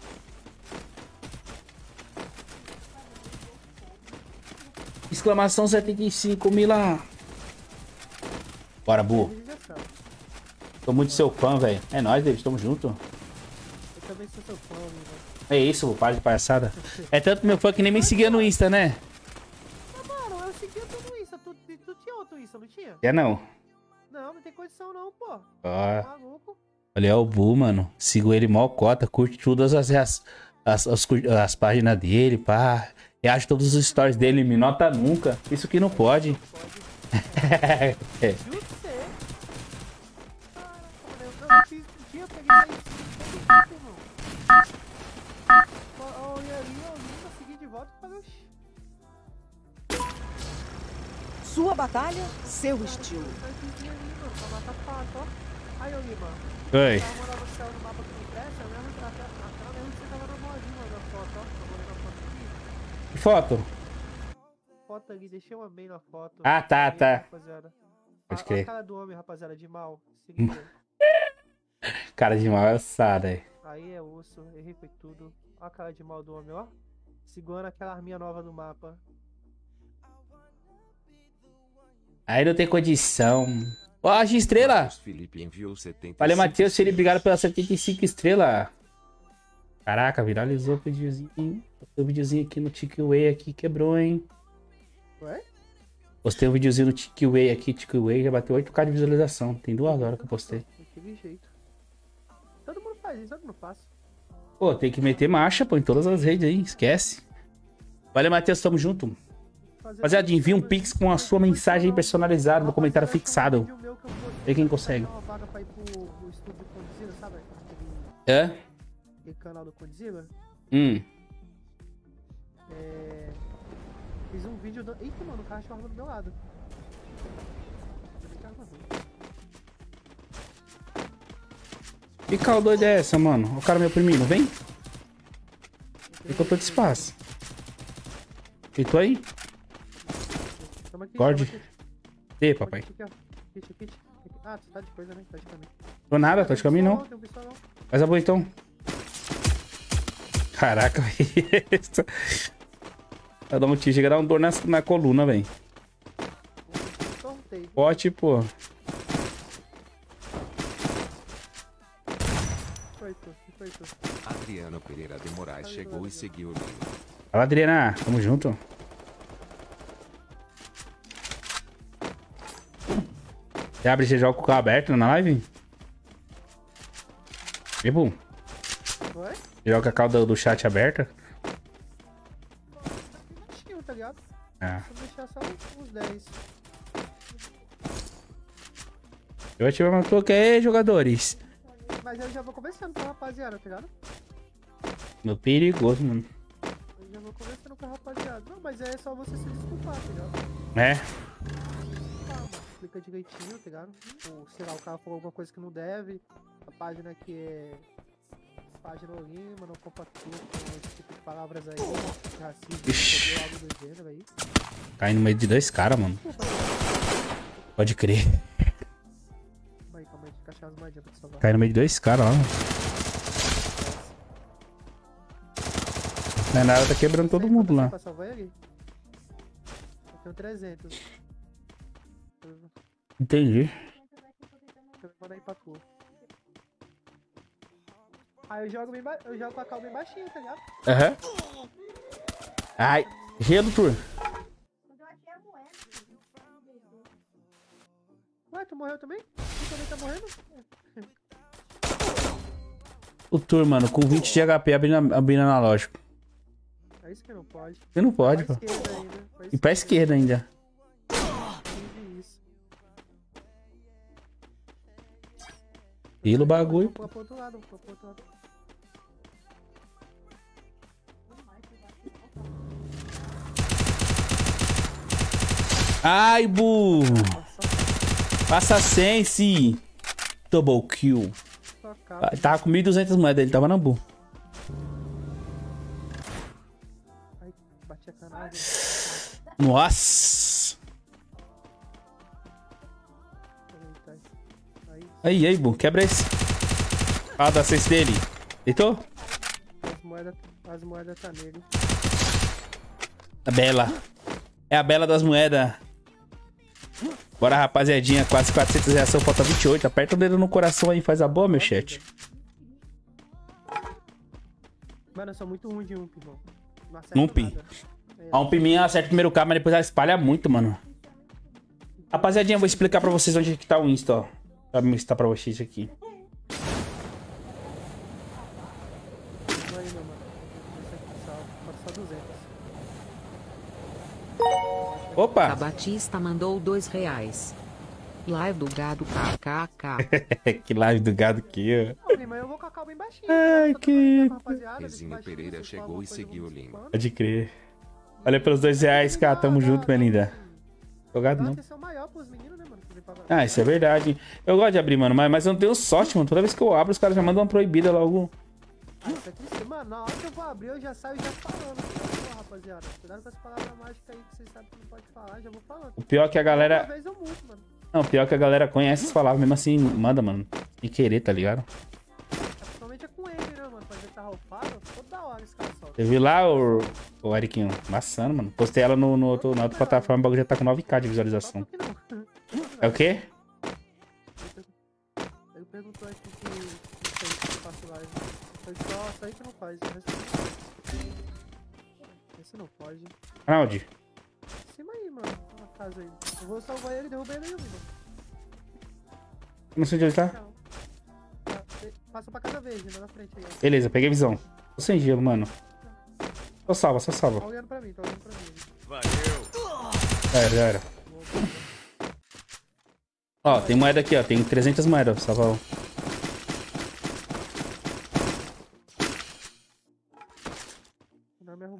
Exclamação setenta e cinco, Mila. Bora, Bu. Tô muito seu fã, velho. É nóis, David. Tamo junto. Eu também sou seu fã, amigo. É isso, Bu. Para de palhaçada. É tanto meu fã que nem me seguia no Insta, né? Ah, mano, eu seguia tudo isso. Tu, tu, tu tinha outro isso, não tinha? Quer não? Não, não tem condição não, pô. Ó. Tá maluco? Olha o Bu, mano. Sigo ele mó cota. Curte todas as, as, as, as, as páginas dele, pá. Reage todos os stories dele. Me nota nunca. Isso que não pode. Pode. É. Juro pra você. Caraca, mano, eu não fiz um dia, eu peguei aí sim, irmão. Ó, olha ali, ó, nunca segui de volta e falei, oxi. Sua batalha, seu estilo. Tá aqui ali, mano, pra matar pato, ó. Aí, ô Lima. Oi. Tava morando no céu no mapa que me presta, né? Aquela mesmo que você tava na modinha, mano, na foto, ó. Tô olhando a foto aqui. Que foto? Foto ali, deixei uma mail na foto. Ah, tá, Aí, tá. rapaziada. Pode A, crer. a cara do homem, rapaziada, de mal. Se liga. Cara de mal é ossada aí. Aí é osso, errei foi tudo. Olha a cara de mal do homem, ó. Segurando aquela arminha nova no mapa. Aí não tem condição. Ó, a de estrela. Marcos Felipe enviou setenta e cinco. Valeu, Matheus. Seria obrigado pelas setenta e cinco estrelas. Caraca, viralizou o videozinho. Postei um videozinho aqui no TikWay aqui, quebrou, hein? Ué? Postei um videozinho no TikWay aqui, TikWay, já bateu oito K de visualização. Tem duas horas que eu postei. Daquele jeito. Todo mundo faz isso, eu não faço. Pô, tem que meter marcha, pô, em todas as redes aí, esquece. Valeu, Matheus, tamo junto. Rapaziada, envia um pix com a sua mensagem personalizada no comentário fixado. Vê quem consegue. Uma vaga pra ir pro, pro estúdio do Condzilla, sabe? Aquele, Hã? aquele canal do Condzilla. Hum. É... Fiz um vídeo do... Eita, mano, o carro de arma do meu lado. Que cal doido é essa, mano? O cara me oprimindo, vem. Vem que eu tô de espaço. E tu aí? Toma aqui, Gorde. toma aqui. Ei, Toma papai. aqui, aqui, ó. Kit, kit. Ah, tu tá de coisa, né? Tá de caminho. Tô nada, tô de caminho não. Tem um pistol não. Faz a boa então. Caraca, velho. Vai dar um tiro, chega a dar um dor na, na coluna, velho. Sorteio. Pote, pô. Foi tu, foi tu. Adriano Pereira de Moraes chegou e seguiu o Lima. Fala, Adriana. Tamo junto. Você abre e joga com o carro aberto na live? E bom. Oi? Joga com a calda do chat aberta? Baixinho, tá ligado? Ah. Vou deixar só uns, uns dez. Eu ativei uma touca aí, jogadores. Mas eu já vou conversando com a rapaziada, tá ligado? Meu perigoso, mano. Eu já vou conversando com a rapaziada. Não, mas é só você se desculpar, tá ligado? É? Calma, explica direitinho, tá ligado? Ou, sei lá, o cara falou alguma coisa que não deve. A página que é... página Lima, não compactua com esse tipo de palavras aí. Racismo, Ixi. algo do gênero aí. Cai no meio de dois caras, mano. Pode crer. Calma aí, calma aí, deixa eu achar as moedinhas pra te salvar. Cai no meio de dois caras, ó. Não é nada, tá quebrando todo mundo lá. Pra salvar ele? Eu tenho trezentos. Entendi. Eu vou aí pra tu. Aí eu jogo, bem ba... eu jogo com a cal bem baixinha, tá ligado? Aham. Ai, gelo, Tur. Ué, tu morreu também? Tu também tá morrendo? O Tur, mano, com vinte de H P abrindo, abrindo analógico. É isso que não pode. Você não pode, Pra pô. esquerda ainda. E pra esquerda ainda. Entendi isso. Pelo bagulho. Vou pro outro lado, vou pro outro lado. Ai, burro. Nossa, Passa sense. Double kill. só capa. Ah, tava com mil e duzentas moedas, ele tava na bu. Ai, bati a canagem. Nossa. Peraí, tá. Aí, Aí, aí, bu. Quebra esse. Fala da sense dele. Deitou? as moedas, as moedas tá nele. A bela. É a bela das moedas. Bora, rapaziadinha. Quase quatrocentas reação, falta vinte e oito. Aperta o dedo no coração aí, faz a boa, meu chat. Mano, eu sou muito ruim de ump, irmão. Não acerto Ump? nada. É, A um piminha acerta o primeiro K, mas depois ela espalha muito, mano. Rapaziadinha, eu vou explicar pra vocês onde que tá o Insta, ó. Pra mostrar pra vocês aqui. vamos aí, meu mano. Esse aqui salvo. Falta só duzentos. A Opa! Batista mandou dois reais. Live do gado kkk. Que live do gado aqui, ó. Ô, Lima, eu vou com a cal bem baixinha. Ai, tá? Tô que- trocando com a rapaziada, Rezinho baixinho, Pereira vocês chegou falam e alguma coisa, seguiu eu o vou link. falando. Pode crer. Olha pelos dois reais, cara. Tamo junto, minha linda. Jogado Dá uma não. atenção maior pros meninos, né, mano? que vem pra- Ah, isso é verdade. Eu gosto de abrir, mano, mas, mas eu não tenho sorte, mano. Toda vez que eu abro, os caras já mandam uma proibida logo. Ah, isso é triste. Mano, na hora que eu vou abrir, eu já saio já falando. Pô, rapaziada, cuidado com as palavras mágicas aí que vocês sabem que não pode falar, já vou falando. O pior é que a Uma galera... vez eu muto, mano. Não, o pior é que a galera conhece as palavras, mesmo assim, manda, mano. Sem querer, tá ligado? Principalmente é com ele, né, mano? Pra ver que tá ralfado, toda hora esse cara solta. Você viu lá, o, o Eriquinho? Maçando, mano. Postei ela no, no outro, na outra plataforma, o bagulho já tá com nove K de Só visualização. porque não. É o quê? Ele perguntou aqui que se aí que eu faço live. Foi só, só aí que não faz, o resto não faz. Esse não pode. Ronaldo, Em cima aí, mano. Na casa aí. Eu vou salvar ele e derrubar ele aí, mano. não sei onde ele tá. Não. Tá, de- Passa pra casa verde, lá na frente aí, ó. Beleza, peguei visão. Tô sem gelo, mano. Só salva, só Tá salva. olhando pra mim, tá olhando pra mim. Valeu. Já era, já era. Ó, tem moeda aqui, ó. Tem trezentas moedas, salva um. Não me arrumou.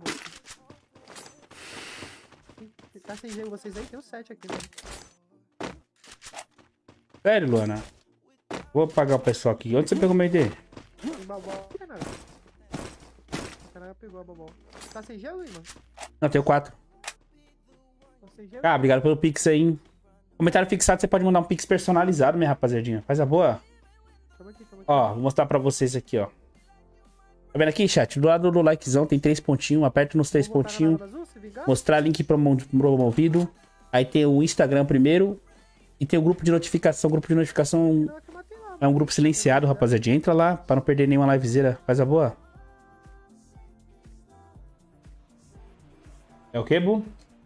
Ih, tá sem gelo vocês aí? Tem um sete aqui, mano. Sério, Luana? Vou pagar o pessoal aqui. Onde você pegou meu I D? Tem babol. Não tem nada. O cara pegou a babol. Tá sem gelo aí, mano? Não, tenho quatro. Tá sem gelo? Ah, obrigado pelo Pix aí, hein? Comentário fixado, você pode mandar um Pix personalizado, minha rapaziadinha. Faz a boa. Toma aqui, toma aqui. Ó, vou mostrar pra vocês aqui, ó. Tá vendo aqui, chat? Do lado do likezão tem três pontinhos. Aperta nos três Vou voltar na pontinhos. barra azul, se vingar? Mostrar link promo- promovido. Aí tem o Instagram primeiro. E tem o grupo de notificação. O grupo de notificação Não, é que eu matei lá, é um grupo silenciado, rapaziada. Entra lá pra não perder nenhuma livezeira. Faz a boa. É o que, Bu?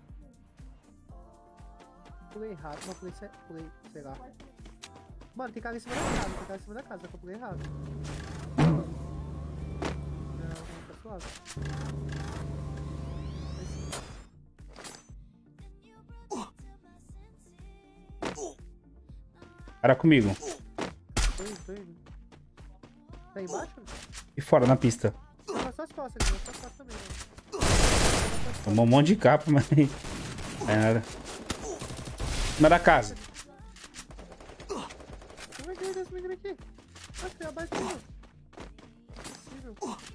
Pulei errado, não, pulei, ce- pulei, sei lá. Mano, tem cara em cima da casa, tem cara em cima da casa, só que eu pulei errado. Não, não, tá suave. Cara comigo. Tô indo, tô indo. Tá aí embaixo? E fora, na pista. Não, só as costas aqui, só as costas também, mano. Tomou um monte de capa, mas... É nada. Cima da casa. Como é que é esse menino aqui? Ah, tem abaixo aqui, mano. subiu.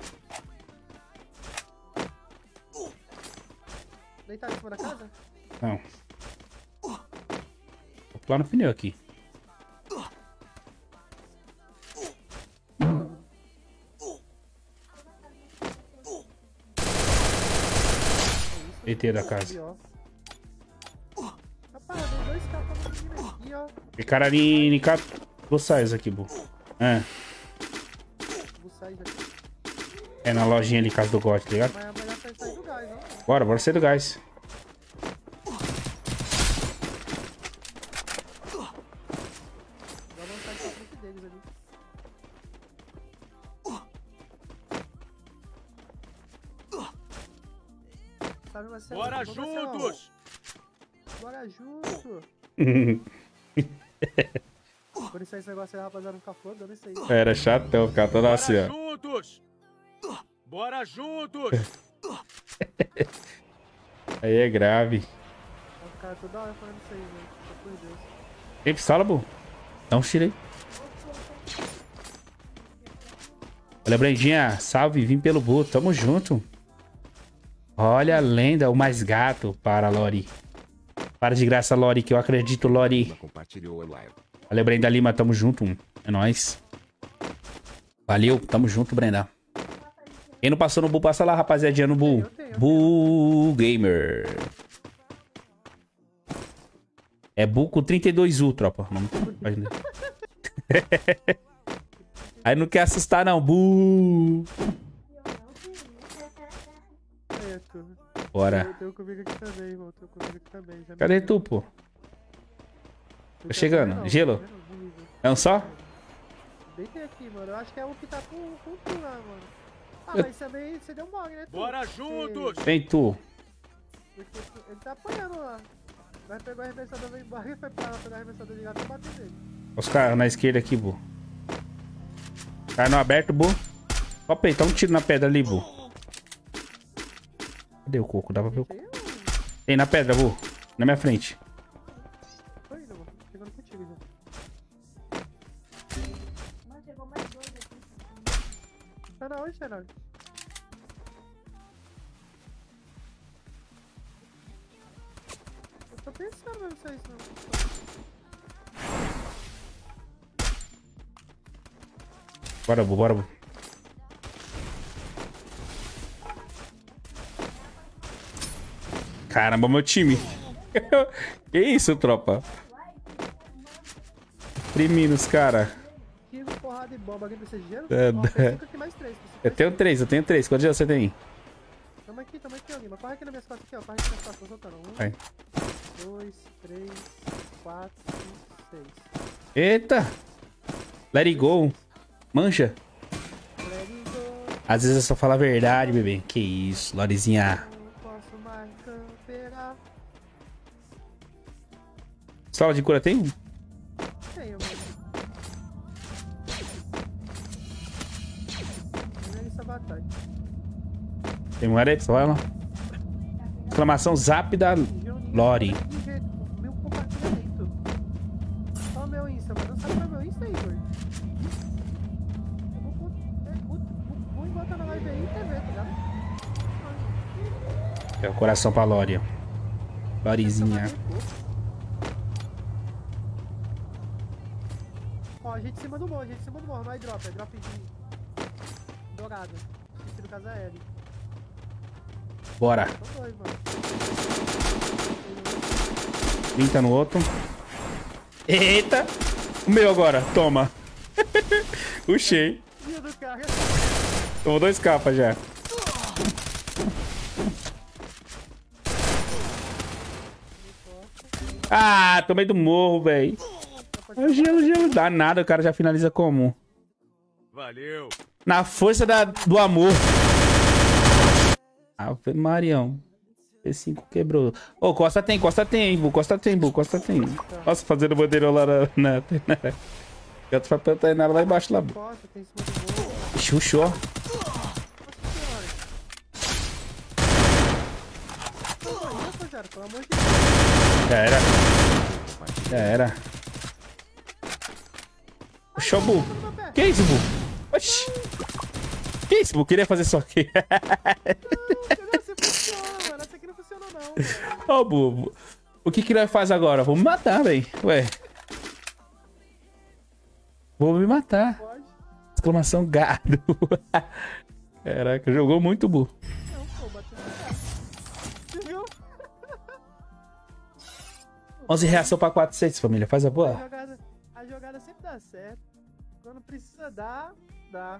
Deitado em cima da casa? Não. Vou pular no pneu aqui. Deitei da casa. Rapaz, eu dei dois capas no menino aqui, ó. E cara ali em cá. Vou sair isso aqui, bu. É. Vou sair daqui. É na lojinha ali, casa do God, tá ligado? Mas é melhor sair sair do gás, ó. Bora, bora sair do gás. Agora vamos sair pra frente deles ali. Sabe, Marcelo? Bora Ô, Marcelão, juntos! Bora junto! Quando isso aí, esse negócio aí, rapaziada, não ficar foda, dando isso aí. Era chatão, ficar toda assim, Bora ó. juntos! Bora juntos! Aí é grave. Vai ficar toda hora falando isso aí, velho. Por Deus. Tem pistola, bu? Dá um tiro aí. Olha, Brandinha, salve, vim pelo bu, tamo junto. Olha a lenda, o mais gato para Lori. Para de graça, Lori, que eu acredito, Lori. Compartilhou a live. Valeu, Brenda Lima, tamo junto. É nóis. Valeu, tamo junto, Brenda. Quem não passou no Bu, passa lá, rapaziadinha, no Bu. Eu tenho, eu Bu Gamer. É Bu com trinta e dois U, tropa. Não, página. Aí não quer assustar, não. Bu. É, tu. Bora. Eu tenho comigo aqui também, irmão. Tenho comigo aqui também. Já me Cadê viu. tu, pô? Não Tá tem chegando. como não, Gelo? tá vendo? Horrível. É um só? Deitei aqui, mano. Eu acho que é o que tá com com tu lá, mano. Ah, Eu- mas também você deu mole, né, tu? Bora Porque- juntos! Vem tu. porque tu- ele tá apanhando lá. Mas pegou a arremessadora, veio embora e foi pra lá, pegar a arremessadora de gato e bater nele. Os caras na esquerda aqui, Bu. Cara no aberto, Bu. Ó, peito, dá um tiro na pedra ali, Bu. Cadê o coco? Dá pra ver o coco. Eu Tem na pedra, Bu. Na minha frente. tô indo, mano. Tô chegando contigo já. Tá na onde, Fernando? Eu tô pensando, mas não sei se não. Bora, Bu, bora, Bu. Caramba, meu time. Que isso, tropa? Trimindo os cara. Tiro, porrada e bomba. Alguém precisa de gelo? É, Ó, tem é. cinco aqui mais três. Eu tenho três, eu tenho três. Quantos dias você tem? Tamo aqui, tamo aqui, Lima. Corre aqui nas minhas costas aqui, ó. Corre aqui nas costas, tô soltando. Um, Vai. dois, três, quatro, cinco, seis. Eita! Let it go. Manja. Let it go, Às vezes eu só falo a verdade, bebê. Que isso, Lorizinha. não posso mais camperar. Pistola de cura tem um? Tenho, mano. Não é essa batalha. Tem um aí, pessoal? Olha lá. Exclamação zap da Lori. Meu compartilhamento. Olha o meu Insta, mano. Não sabe qual é o meu Insta, Igor? Eu vou, vou, é, vou, vou, vou botar na live aí e T V, tá ligado? É o coração pra Lori, ó. Lorizinha. Ó, a gente em cima do morro, a gente em cima do morro. Não é drop, é drop de dourado. Esse no caso é L. Bora. São dois, mano. trinta no outro. Eita! O meu agora, toma. Puxei. Tio do cara. Tomou dois capas já. Ah, tomei do morro, velho. É gelo, gelo. Dá nada, o cara já finaliza como? Valeu! Na força da, do amor. Ave Marião. P cinco quebrou. Ô, Costa tem, Costa tem, Bu. Costa tem, Bu. Costa tem. Nossa, fazendo bandeirão lá na... na, na... Eu tô pra nada lá embaixo, lá, Bu. Costa, tem em cima do morro. Xuxou. Nossa senhora. Pô, rapaziada, pelo amor de Deus. Já era. Já era. Show, Bu. Que isso, Bu? Oxi. Que isso? Eu queria fazer só aqui. Não, você funciona, mano. Essa aqui não funcionou, não, velho. Ô, bobo. O que que nós faz agora? Vou me matar, velho. Ué. Vou me matar. Pode. Exclamação gado. Caraca, jogou muito, burro. Não, pô, bateu no cara. Você viu? onze reação pra quatrocentos, família. Faz a A boa. jogada, a jogada sempre dá certo. Quando precisa dar, dá.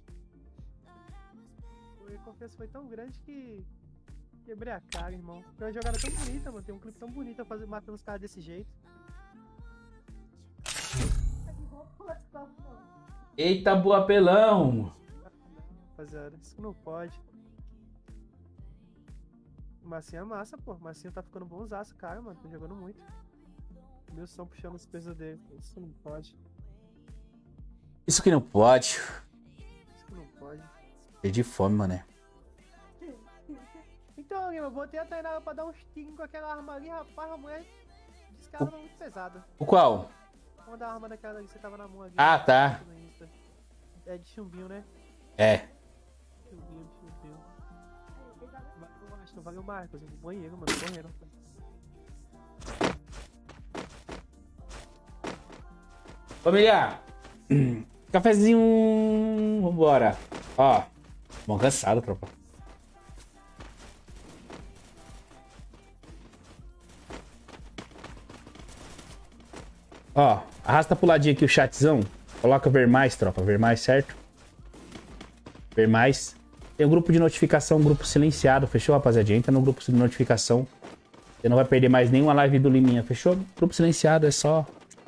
O recompensa foi tão grande que quebrei a cara, irmão. Foi uma jogada tão bonita, mano. Tem um clipe tão bonito a fazer, matando os caras desse jeito. Eita, boa apelão. Rapaziada, isso não pode. O Marcinho é massa, pô. O Marcinho tá ficando bonzaço, cara, mano. Tá jogando muito. Meu som puxando os pesos dele. Isso não pode. Isso que não pode. Isso que não pode. Cheio de fome, mané. Então, eu botei a Tainara pra dar uns tiros com aquela arma ali, rapaz. A mulher disse que ela tava muito pesada. O qual? Uma da arma daquela ali que você tava na mão ali. Ah, tá. no Insta. É de chumbinho, né? É. Chumbinho, chumbinho. Valeu, Aston. Valeu, Marcos. Eu vou no banheiro, mano. Correndo. Família. Cafezinho. Vambora. Ó. Bom, cansado, tropa. Ó. Arrasta pro ladinho aqui o chatzão. Coloca ver mais, tropa. Ver mais, certo? Ver mais. Tem um grupo de notificação, um grupo silenciado. Fechou, rapaziada? Entra no grupo de notificação. Você não vai perder mais nenhuma live do Liminha. Fechou? Grupo silenciado é só...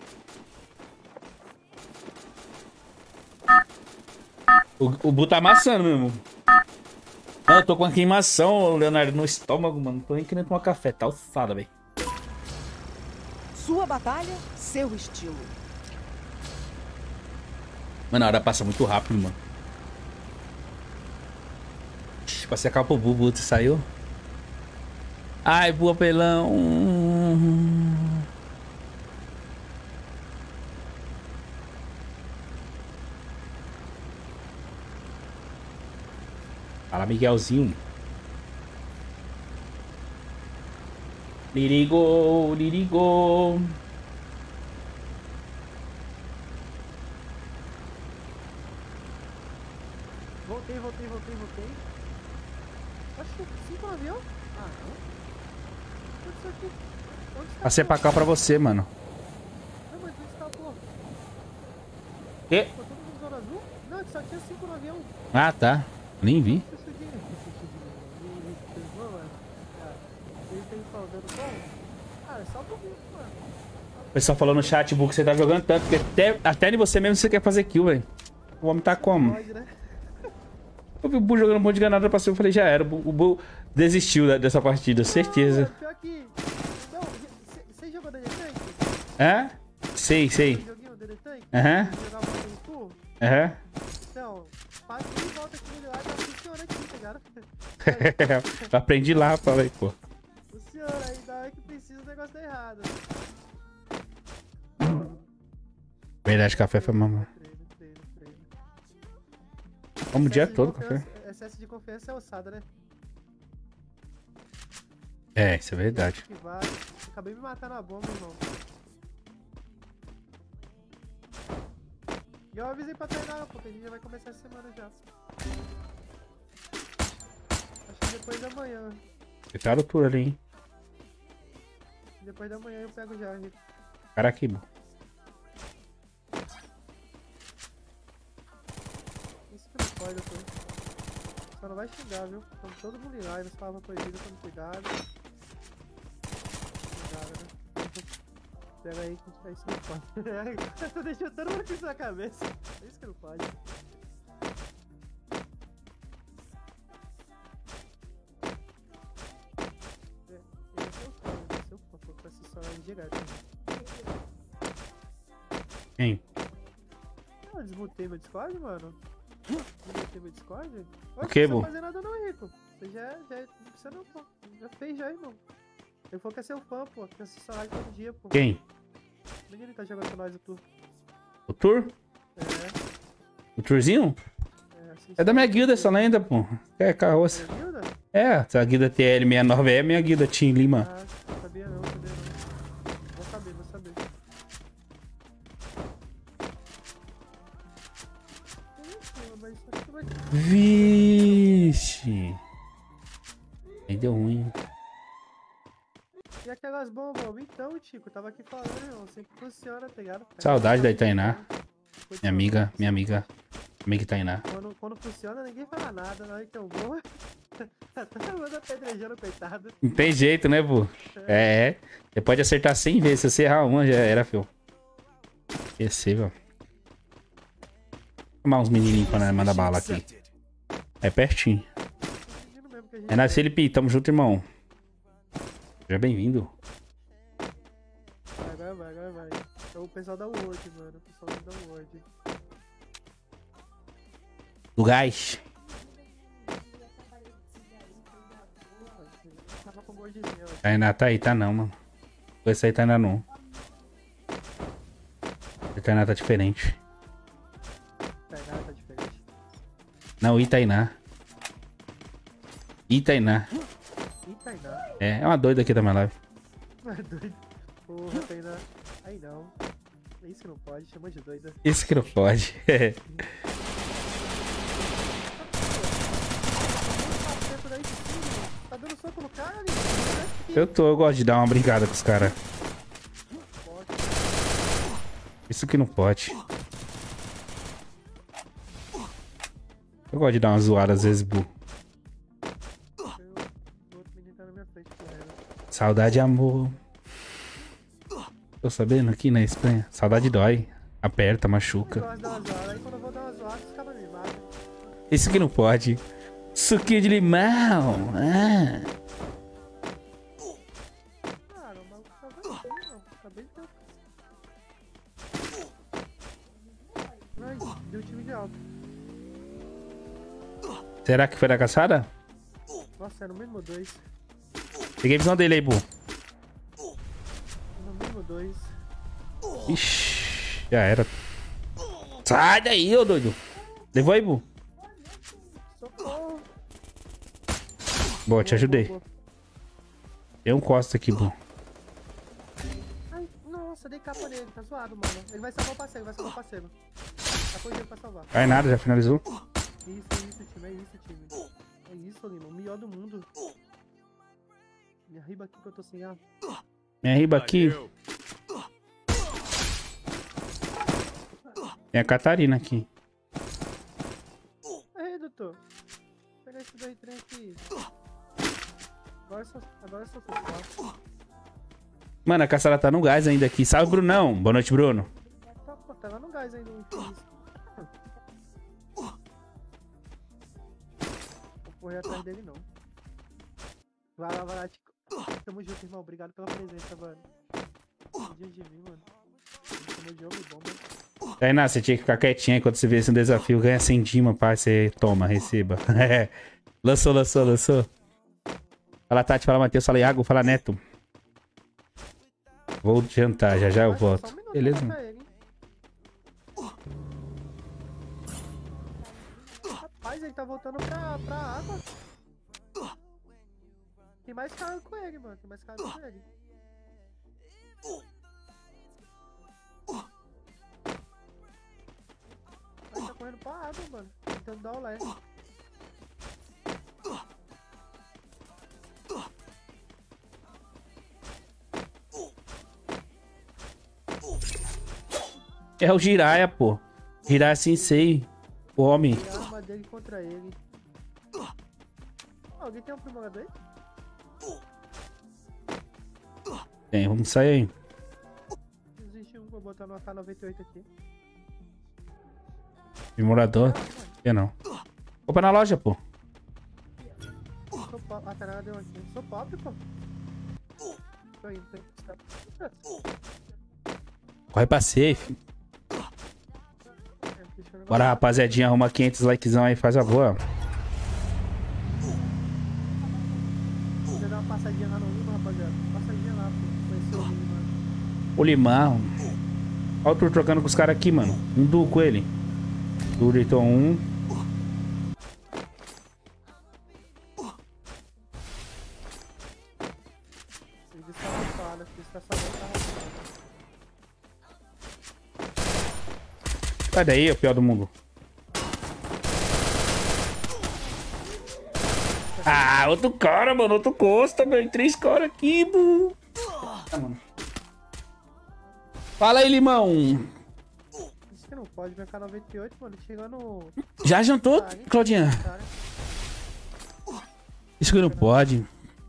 O, o Bu tá amassando mesmo. Mano, eu tô com uma queimação, Leonardo, no estômago, mano. Tô nem querendo tomar café. Tá alçada, velho. Sua batalha, seu estilo. Mano, a hora passa muito rápido, mano. Ixi, passei a capa pro Bu, Bu, você saiu? Ai, Bu, apelão. Fala, Miguelzinho. Lirigo, lirigo. Voltei, voltei, voltei, voltei. Acho que cinco no avião. Ah, não. O que aconteceu aqui? Onde está? Passei pra cá pra você, mano. Não, mas onde escapou? Que? Ficou todo mundo zona azul? Não, só tinha cinco no avião. Ah, tá. Nem vi. Ele tem faltando bom? Ah, é só um pouquinho, mano. O pessoal falou no chat, Bu, que você tá jogando tanto, que até, até de você mesmo você quer fazer kill, velho. O homem tá como? Pode, né? Eu vi o Bu jogando um monte de granada pra cima, eu falei, já era. O Bu, o Bu desistiu da- dessa partida, certeza. Não, pior que... Não, você jogou D D Tank? Hã? Sei, sei. Joguinho D D Tank? Aham, Jogava no tour? aham. Então, faz de volta aqui de lá, já funciona aqui, tá ligado? Eu aprendi lá, falei, pô. Funciona, aí na hora que precisa o negócio tá errado. Verdade, café foi mamãe. Treino, treino, treino. Vamos o dia Excesso de todo, café. confiança- Excesso de confiança é ossada, né? É, isso é verdade. Que vai. Acabei de me matar na bomba, irmão. E eu avisei pra treinar, porque a gente já vai começar essa semana já. Acho que depois da manhã. Fecharam tudo ali, hein? Depois da manhã eu pego já, Rico. Cara aqui, Bu. Isso que não pode, doutor. Só não vai xingar, viu? Estamos todo mundo em live, as palavras proibidas, tome cuidado. Cuidado, né? Pega aí que isso não pode. Tô deixando todo mundo com isso na cabeça. É isso que não pode. É, ele é seu fã, ele é seu fã, pra se só direto. Quem? Eu desmutei meu Discord, mano. Desmutei meu Discord? Oxe, O que, não Bu? precisa fazer nada não, Rico. Você já, já não precisa não, pô. Já fez já, irmão. Ele falou que é seu fã, pô. Que assiste sua live todo dia, pô. Quem? O menino tá jogando com nós o tour. O Tour? É, O Tourzinho? é. É da minha guilda essa lenda, pô. É carroça. Guilda? É, essa guilda T L sessenta e nove é minha guilda Team Lima. Ah, não sabia não, sabia não. Vou saber, vou saber. Mas isso aqui vai... Vixe. Aí deu ruim. E aquelas bombas? Então, Chico, eu tava aqui falando, irmão. Sempre funciona, tá ligado? Saudade da Itainá. Minha amiga, minha amiga. Amiga Itainá. Quando, quando funciona, ninguém fala nada. Na hora que eu vou, todo mundo apedrejando, coitado. Não tem jeito, né, pô? É, é. Você pode acertar cem vezes. Se você errar uma, já era, filho. Esqueci, velho. Vou chamar uns menininhos pra nós mandar bala aqui. É pertinho. É na Felipe, tamo junto, irmão. Seja bem-vindo. Vai, vai, vai, vai, vai. É o pessoal da Word, mano. O pessoal da Word. Do gás. Tava com Wordzinho, ó. Tainá tá aí, tá não, mano. Esse aí tá ainda não. A Tainá tá diferente. Tainá tá diferente. Não, Itainá. Itainá. Itainá. É, é uma doida aqui da minha live. É doido. Porra, Tainá. Aí não. É isso que não pode, chamou de doida. Isso que não pode. Tá dando soco no cara, ali? Eu tô, eu gosto de dar uma brincada com os caras. Isso que não pode. Eu gosto de dar uma zoada às vezes, bu. Saudade, amor. Tô sabendo aqui na Espanha. Saudade dói. Aperta, machuca. Eu gosto de dar uma zoada, aí quando eu vou dar uma zoada, os caras me matam. Isso que não pode. Suquinho de limão. Ah. Cara, o maluco tá vazio, mano. Tá bem tempo. Ai, deu time de alto. Será que foi da caçada? Nossa, era o mesmo dois. Peguei a visão dele aí, bu. No mesmo dois. Ixi, já era. Sai daí, ô doido. Levou aí, bu. Socorro. Boa, te ajudei. Boa, boa. Tem um Costa aqui, bu. Ai, nossa, dei capa nele, tá zoado, mano. Ele vai salvar o parceiro, vai salvar o parceiro. Tá com ele pra salvar. Vai nada, já finalizou. Isso, é isso, time, é isso, time. É isso, Lima, o melhor do mundo. Me arriba aqui que eu tô sem ar. Minha riba aqui. Valeu. Tem a Catarina aqui. Aí, doutor. Pega esse daí trem aqui. Agora é só, agora é só social. Mano, a caçada tá no gás ainda aqui. Salve, Brunão. Boa noite, Bruno. Tá, pô, tá lá no gás ainda, infeliz. Vou correr atrás dele, não. Vai lá, vai lá, Tico. Tamo junto, irmão. Obrigado pela presença, mano. Dia de mim, mano. Tamo de homem bom, mano. Tainá, você tinha que ficar quietinho aí quando você vê esse desafio. Ganha cem dima, pá. Você toma, receba. Lançou, lançou, lançou. Fala, Tati. Fala, Matheus. Fala, Iago. Fala, Neto. Vou jantar. Já já eu Vai, só volto. um minuto Beleza, pra mano. ele, hein. Rapaz, ele tá voltando pra, pra água. Tem mais cara com ele, mano. Tem mais cara com ele. Ele tá correndo pra água, mano. Tentando dar o lé. É o Jiraiya, pô. Jiraiya Sensei. O homem. E a arma dele contra ele. Ah, alguém tem um aprimorador aí? Tem, vamos sair aí. Existe um, vou botar no A K noventa e oito aqui. Aprimorador. Quer não. Compra na loja, pô. Sou pop. Ah, caralho, deu aqui. Sou pop, pô. Tô indo, tô indo. Corre pra safe. É, deixa eu ver. Bora, rapaziadinha. Arruma quinhentos likezão aí. Faz a boa. Vou dar uma passadinha lá no Lima, rapaziada. Passadinha lá, pô. Conhecer o Lima. O Limão. Olha o tour trocando com os caras aqui, mano. Um duo com ele. Duriton um. Sai daí, o pior do mundo. Ah, outro cara, mano. Outro Costa, velho. Três caras aqui, mano. Tá, mano. Fala aí, Limão. Isso que não pode, vai ficar noventa e oito, mano. Chegando. Já jantou, Ah, hein? Claudinha? Cara. Isso que não pode.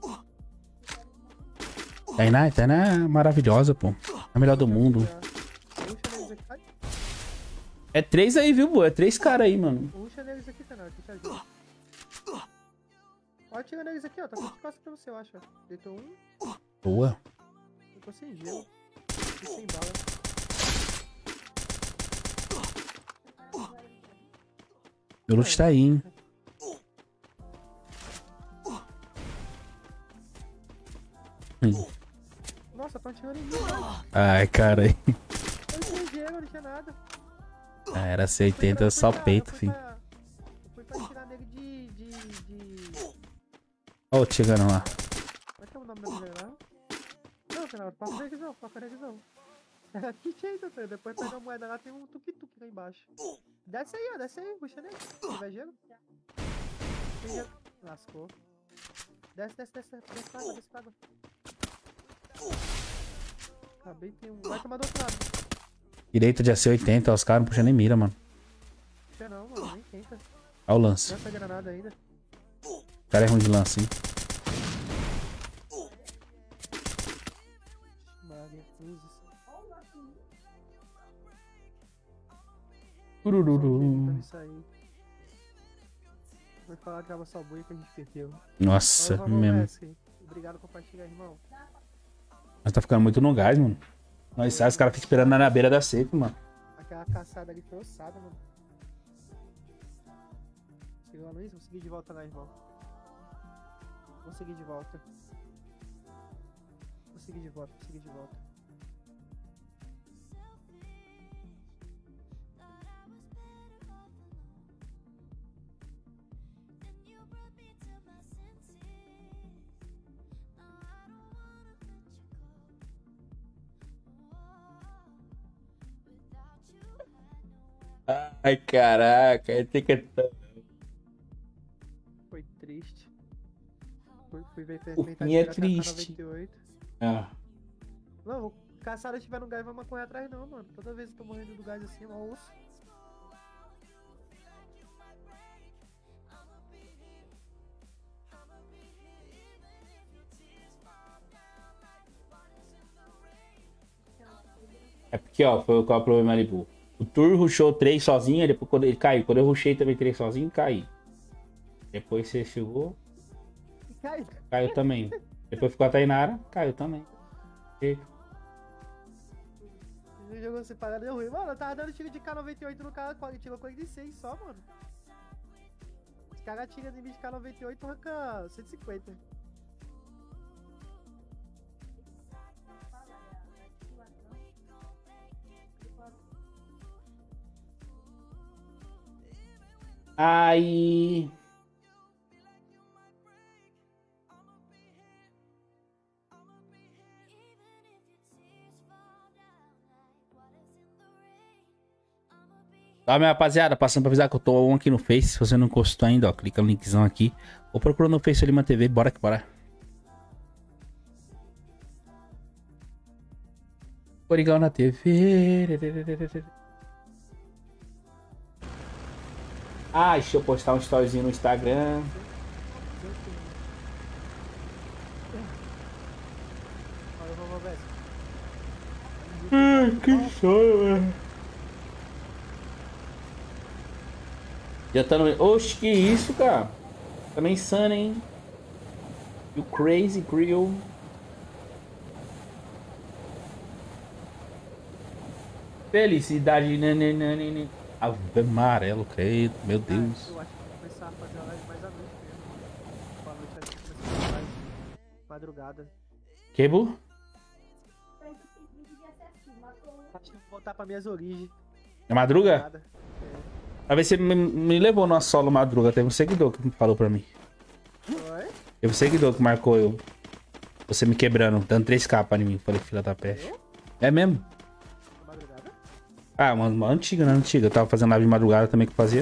Tainá, Tainá é maravilhosa, pô. A melhor do mundo. Puxa neles aqui. Ai, É três aí, viu, pô? É três caras aí, mano. puxa neles aqui, Taná. Que te ajuda. Ó, tira neles aqui, ó. Tá com costas pra você, eu acho. Deitou um. Boa. Eu tô sem gelo. Tô sem bala. Meu loot tá aí, hein? Hum. Nossa, tão tirando em mim, mano. Ai, cara. Eu tinha gelo, não tinha nada. Ah, era C oitenta, só peito, fui filho. pra- Eu fui pra tirar nele de. de. de. Ó, o chegando lá. Como é que é o nome da mulher lá? Não, Fernando, passa a revisão, passa a revisão. Era kit aí, doutor. Depois pega a moeda lá, tem um tuk-tuk lá embaixo. Desce aí, ó, desce aí, puxa nele. Se tiver gelo. Tem gelo. Lascou. Desce, desce, desce, desce pra água, desce pra água. Acabei, tem um. Vai tomar do outro lado. Direito de A C oitenta, os caras não puxam nem mira, mano. Puxa não, mano, nem tenta. Olha o lance. Lança a granada ainda. O cara é ruim de lance, hein? Maria, cruzes. Turururu. Isso aí. Vai falar que tava só boi que a gente perdeu. Nossa, Vamos, vamos, mesmo. Messi. Obrigado por compartilhar, irmão. Mas tá ficando muito no gás, mano. Nós sai, os caras ficam esperando na beira da seca, mano. Aquela caçada ali foi ossada, mano. Chegou a Luiz? Vou seguir de volta lá, irmão. Vou seguir de volta. Vou seguir de volta, vou seguir de volta. Ai, caraca, tem que... Foi triste. Fui, fui ver O fim é triste. noventa e oito. Ah, Não, vou caçada estiver no gás, vamos correr atrás não, mano. Toda vez eu tô morrendo do gás assim, é uma osso. é porque, ó, foi qual é o problema ali, pô. O Tur rushou três sozinho, aí depois quando ele caiu. Quando eu rushei também três sozinho, caí. Depois você chegou, E cai. caiu também. Depois ficou a Tainara, caiu também. E... Ele jogou separado, deu ruim. Mano, eu tava dando tiro de K noventa e oito no cara, ele tirou quarenta e seis só, mano. Os caras tiram de mim de K noventa e oito, arranca cento e cinquenta. Aí... Tá, minha rapaziada, passando pra avisar que eu tô on aqui no Face. Se você não encostou ainda, ó, clica no linkzão aqui. Ou procura no Face Lima T V, bora que bora. Corigão na T V. Ah, deixa eu postar um storyzinho no Instagram. Olha, vamos ver. Ai, que sonho, velho. Já tá no... Oxe, que isso, cara? Também insano, hein? You crazy grill. Felicidade. Nananana. Ave amarelo, credo. Meu Cara, Deus. eu acho que vou começar a fazer a live mais à noite mesmo. Boa noite, acho que começar a fazer live madrugada. Quebo? Acho que vou voltar pra minhas origens. É madruga? Nada. A ver se me, me levou numa solo madruga. Teve um seguidor que falou pra mim. Oi? Teve um seguidor que marcou eu. Você me quebrando, dando três capas em mim. Falei, filha da peste. Eu? É mesmo? Madrugada? Ah, mano, uma antiga, né? Antiga. Eu tava fazendo live de madrugada também que eu fazia.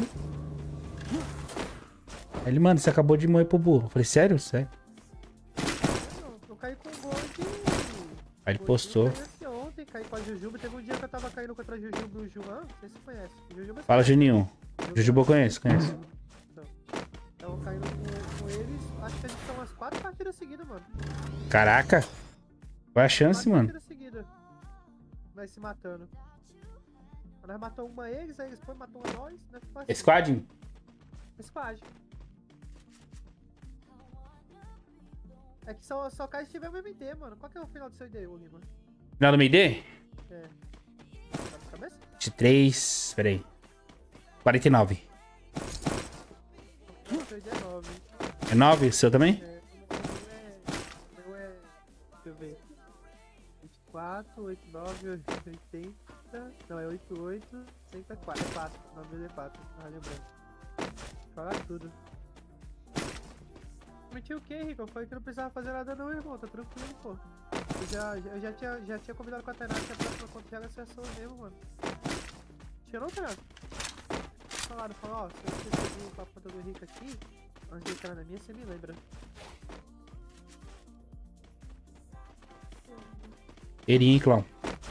Aí ele, mano, você acabou de morrer pro burro. Eu falei, sério? Sério? Eu, eu caí com o gol de... Aí ele Pô, postou. eu caí assim ontem, caí com a Jujuba. Teve um dia que eu tava caindo contra a Jujuba no Juan. Não sei se você conhece. Jujuba é Fala, Juninho. Jujuba eu conheço, conheço. Tava caindo com, com eles. Acho que a gente tá umas quatro partidas seguidas, mano. Caraca. Qual é a chance, Quatro mano? partidas seguidas. Nós se matando. Nós matamos uma eles, aí eles foi, matou uma nós, né? Ficou assim. Squad? Squad. É que só, só cai se tiver o M D, mano. Qual que é o final do seu I D, ô Lima? Final do meio D? É. Tá de cabeça? vinte e três. Pera aí. quarenta e nove. O seu I D é nove. É nove? O seu também? É. O meu é. O meu é. Deixa eu ver. vinte e quatro, oitenta e nove, oitenta. Não, é oitenta e oito, sempre é quatro. É quatro. O nome dele é quatro. Tava lembrando. Fala tudo. Prometi o que, Rico? Foi que não precisava fazer nada não, irmão. Tá tranquilo, pô. Eu já, eu já, tinha, já tinha combinado com a Tainá que a próxima conta já era sessão mesmo, mano. Tinha não, Tainá? Falaram, falaram, ó, se você seguir com a conta do Rico aqui, antes de entrar na minha, você me lembra. Ele, hein, clown.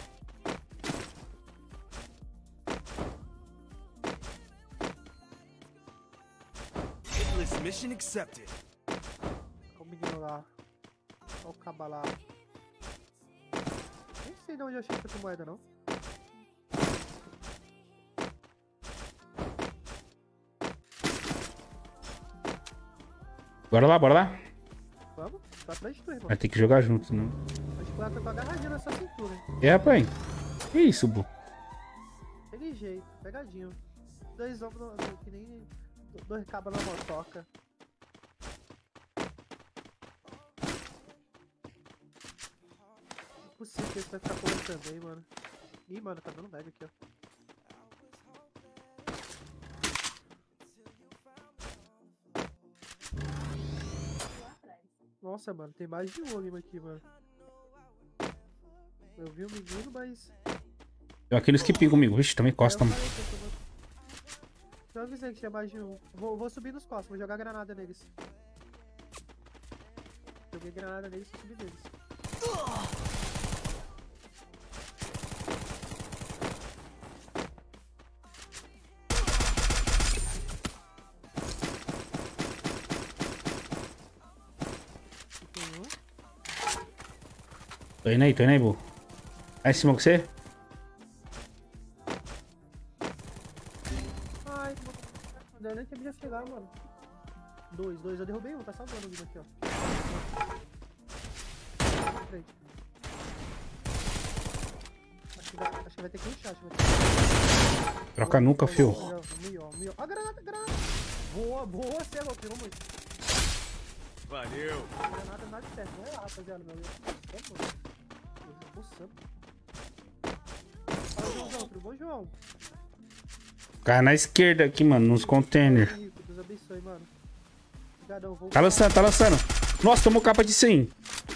Mission accepted. Olha o menino lá. Olha o caba lá. Nem sei de onde eu achei essa moeda, não. Bora lá, bora lá. Vamos? Tá atrás de tu, irmão. Vai ter que jogar junto, senão. Acho que ela tá agarradinha nessa cintura. É, rapaz. Que isso, bu? Aquele jeito, pegadinho. Dois ombros no- que nem dois cabos na motoca. Impossível que esse vai ficar correndo também, mano. Ih, mano, tá dando lag aqui, ó. Nossa, mano, tem mais de um Lima aqui, mano. Eu vi o menino, mas... Tem aqui no skip comigo. Vixe, também costa, eu mano. falei que eu tô- Eu avisei que tinha mais de um. Vou, vou subir nos costas, vou jogar granada neles. Joguei granada neles e subi neles. Tem um. Tô indo aí, tô indo aí, bu. Tá em cima com você? Ai, mano. Eu nem sabia chegar, mano. Dois, dois. Eu derrubei um, tá salvando o vídeo aqui, ó. Na frente. Acho que vai, acho que vai ter que rushar, acho que vai ter que... Troca nunca, fio. Mió, mió. Ó, granada, granada. Boa, boa, você é louco, pegou muito. Valeu. Granada nada de certo, não é lá, rapaziada, meu. Eu tô poçando. Eu tô poçando. Fala, Joãozão, tudo bom, João? Cara na esquerda aqui, mano, nos containers. Rico, Deus abençoe, mano. Obrigadão, vou... Tá lançando, tá lançando. Nossa, tomou capa de cem.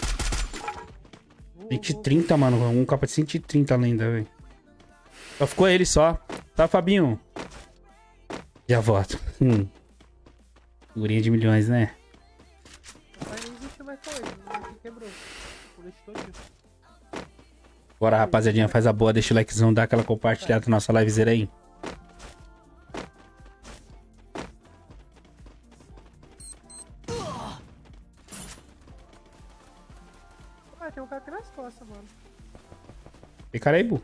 vou- cento e vou- trinta, mano. Um capa de cento e trinta ainda, velho. Só ficou ele só. Tá, Fabinho? Já voto. Hum. Figurinha de milhões, né? Mas nem existe mais com ele, ele quebrou. O leite todinho. Bora, rapaziadinha, faz a boa. Deixa o likezão, dá aquela compartilhada na nossa livezeira aí. Ah, tem um cara aqui nas costas, mano. Tem cara aí, bu.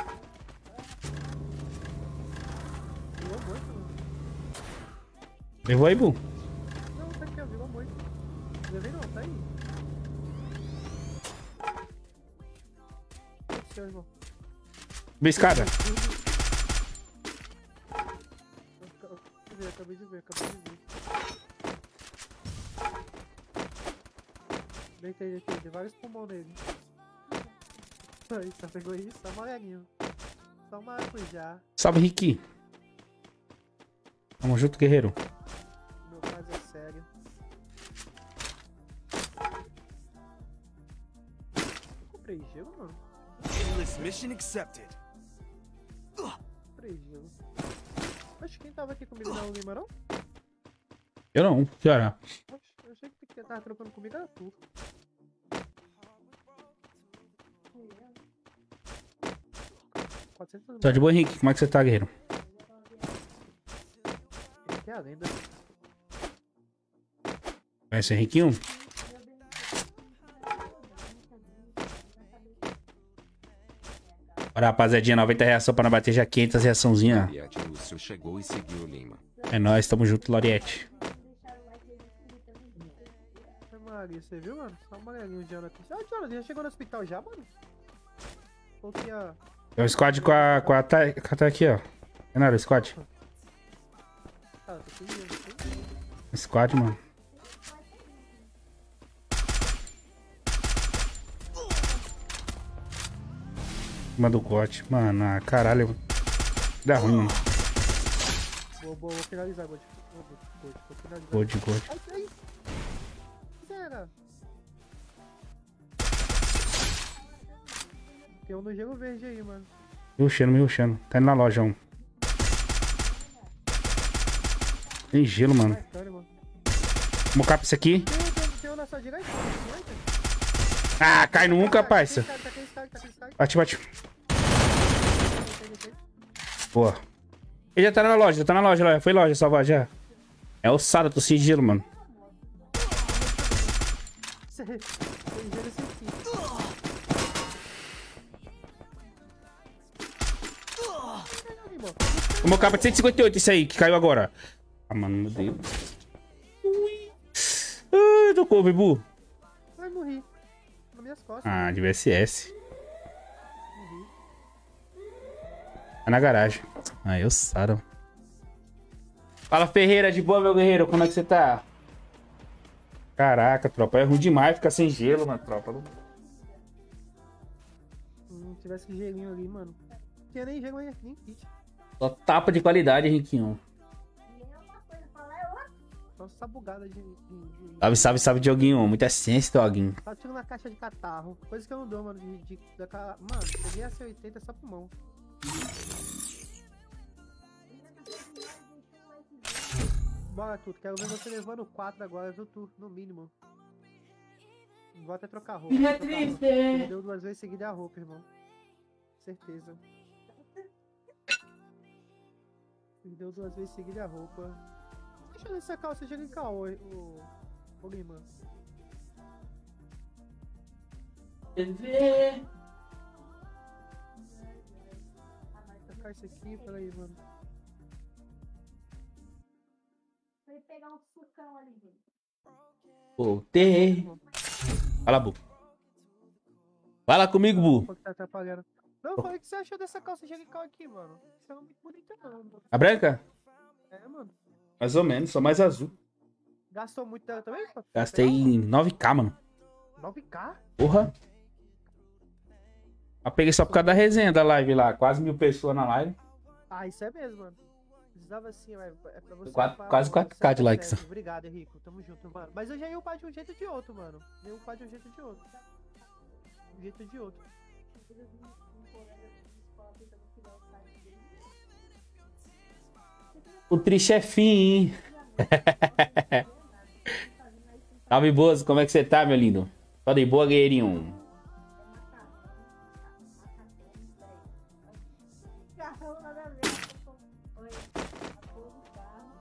Virou muito, mano. Levou aí, bu. Não, tá aqui, ó, virou muito. Não levei não, tá aí. O seu, irmão. Subiu a escada. Acabei de ver, acabei de ver, acabei de ver. Deitei, deitei, dei vários pulmão nele. Aí, só pegou isso, só amarelinho. Só maracujá. Salve, Ricky. Tamo junto, guerreiro. Meu caso é sério. Eu comprei gelo, mano. Mission accepted. Oxe, quem tava aqui comigo não é o Lima, não? Eu não, que hora? Oxe, eu achei que quem tava trocando comigo era tu. quatrocentos Só de boa, Henrique. Como é que você tá, guerreiro? que é a lenda. Conhece o Henriquinho? Bora, rapaziadinha. noventa reais só pra não bater já quinhentas reaçãozinha. Loriete Lúcio chegou e seguiu Lima. É nóis, tamo junto, Loriete. Ai, Maria, você viu, mano? Só uma galinha de ano aqui. Ah, Jonathan, já chegou no hospital já, mano? Ou que a... É o squad com a... com a... tá tá aqui, ó. Renato, o squad. Ah, tô com medo, tô com medo. Squad, mano. Cima do corte. Mano, ah, caralho. Dá ruim, mano. Vou, vou, vou finalizar, God. Vou, vou, vou, vou finalizar. Gold, gold. Ai, ai. Será? Tem um no gelo verde aí, mano. Me rushando, me rushando. Tá indo na loja, um. Tem gelo, mano. Bacana, mano. Vamos cap isso aqui. Tem, tem, tem um na sua direita, na sua direita. Ah, cai nunca, parça. Tá aqui, tá aqui, tá aqui, tá aqui. Bate, bate. Boa. Ele já tá na loja, já tá na loja, loja. Foi loja salvar já. É ossada, tô sem gelo, mano. Tem gelo esse aqui. Tomou capa de cento e cinquenta e oito, esse aí, que caiu agora. Ah, mano, meu Deus. Ui. Ai, tocou, Bibu. Ai, morri. Nas minhas costas. Ah, de V S S. Tá na garagem. Aí, ossada. Fala, Ferreira, de boa, meu guerreiro. Como é que você tá? Caraca, tropa. É ruim demais ficar sem gelo, mano, tropa. Hum, se tivesse gelinho ali, mano. Não tinha nem gelo, nem kit. Só tapa de qualidade, Henriquinho. Só essa bugada de... de, de... Salve, salve, salve, Dioguinho. Muita ciência, Doguinho. Tá tirando na caixa de catarro. Coisa que eu não dou, mano. De, de, daquela... Mano, peguei a C oitenta só pro mão. Bora, Tuto. Quero ver você levando quatro agora, viu, Tu? No mínimo. Vou até trocar a roupa. Que trocar a triste. roupa. Perdeu duas vezes seguida a roupa, irmão. Certeza. Perdeu duas vezes seguida a roupa. Deixa eu ver se a calça chega em caô, o... o Lima. Vê. Vou trocar isso aqui, peraí, mano. Foi pegar um sucão ali, gente. Voltei. Fala, Bu. Fala comigo, Bu. Qual que tá atrapalhando? Não, eu falei que você achou dessa calça angelical aqui, mano. Isso é muito bonita, não. Mano. A branca? É, mano. Mais ou menos, só mais azul. Gastou muito dela também? Pô? Gastei nove k, mano. nove K? Porra. Eu peguei só por causa da resenha da live lá. Quase mil pessoas na live. Ah, isso é mesmo, mano. Precisava assim, é é pra você... Quatro- pra- quase pra quatro K de você likes. certo. Obrigado, Henrico. Tamo junto, mano. Mas eu já ia upar de um jeito ou de outro, mano. Já ia upar de um jeito ou de outro. De um jeito ou de outro. O triste é fim, hein? Salve, Bozo. Como é que você tá, meu lindo? Só de boa, guerreirinho. Carrão nada a ver. Oi, a cor do carro,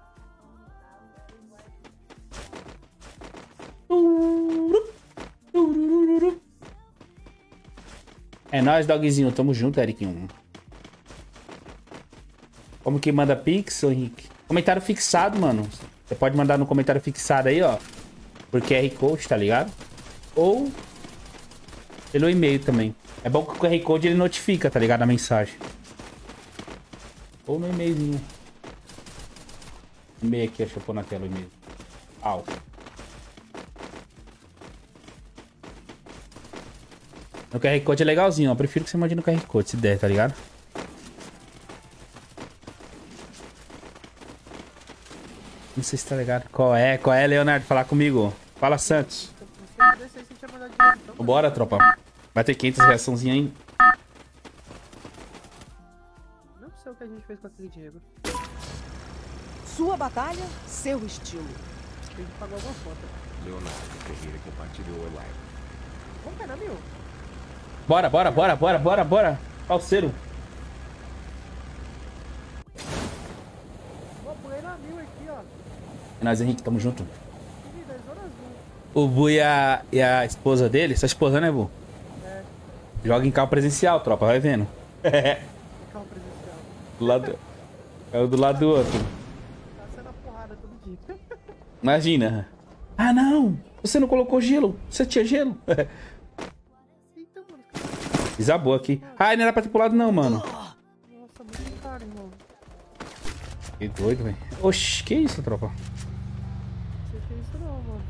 É nóis, dogzinho. Tamo junto, Eriquinho. Como que manda pix, ô Henrique? Comentário fixado, mano. Você pode mandar no comentário fixado aí, ó. Por Q R Code, tá ligado? Ou pelo e-mail também. É bom que o Q R Code ele notifica, tá ligado? A mensagem. Ou no e-mailzinho. E-mail aqui, deixa eu pôr na tela o e-mail. Au. No Q R Code é legalzinho, ó. Eu prefiro que você mande no Q R Code, se der, tá ligado? Não sei se tá ligado. Qual é? Qual é, Leonardo? Falar comigo. Fala, Santos. Se eu pudesse aí, você tinha mandado dinheiro, então, mano. Bora, tropa. Vai ter quinhentas reaçãozinha aí. Não sei o que a gente fez com aquele dinheiro. Sua batalha, seu estilo. Tem que pagar alguma conta. Leonardo Ferreira compartilhou a live. Vamos pegar mil. Bora, bora, bora, bora, bora, bora. Parceiro. Vou pulei na mil aqui, ó. É nóis, Henrique, tamo junto. Querida, zona azul. O Bu e a, e a esposa dele, sua esposa, né, Bu? É, Joga em carro presencial, tropa, vai vendo. carro presencial. Do lado... É o do lado do outro. Tá sendo a porrada todo dia. Imagina. Ah, não. Você não colocou gelo. Você tinha gelo. Eita, mano. Desabou aqui. Ah, não era pra ter pulado não, mano. Nossa, muito caro, irmão. Que doido, velho. Oxi, que isso, tropa? Não sei se é isso não, mano.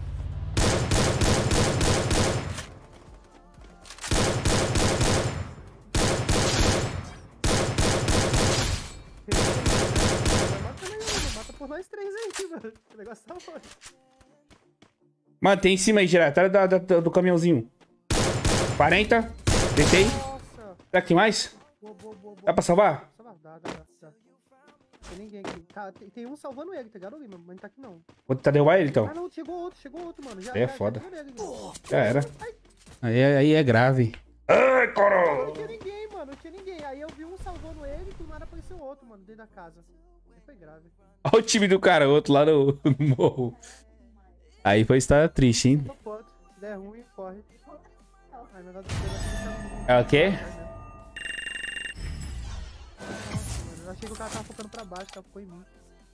Mata aí, mano. Mata por nós três aí, mano. O negócio tá forte. Mano, tem em cima aí, direto. Atrás da- da- do caminhãozinho. quarenta. Deitei. Nossa. Será que tem mais? Boa, boa, boa, boa. Dá pra salvar? Dá, dá, dá, dá. Tem ninguém aqui. Tá, tem, tem um salvando ele, tá ligado, Lima? Mas não tá aqui não. Vou tentar derrubar ele, então. Ah, não, chegou outro, chegou outro, mano. Já, É já, foda. Já, deu nele, Lima. Já era. Ai, Aí, é- aí é grave. Ai, não coro! tinha ninguém, mano. Não tinha ninguém. Aí eu vi um salvando ele e do nada apareceu outro, mano, dentro da casa. Aí foi grave. Olha o time do cara, outro lá no, no morro. Aí foi estar triste, hein? Tô foto. Se der ruim, corre. Ai, meu Deus do céu. É o quê? Nossa, mano. Eu achei que o cara tava focando pra baixo, o cara ficou em mim.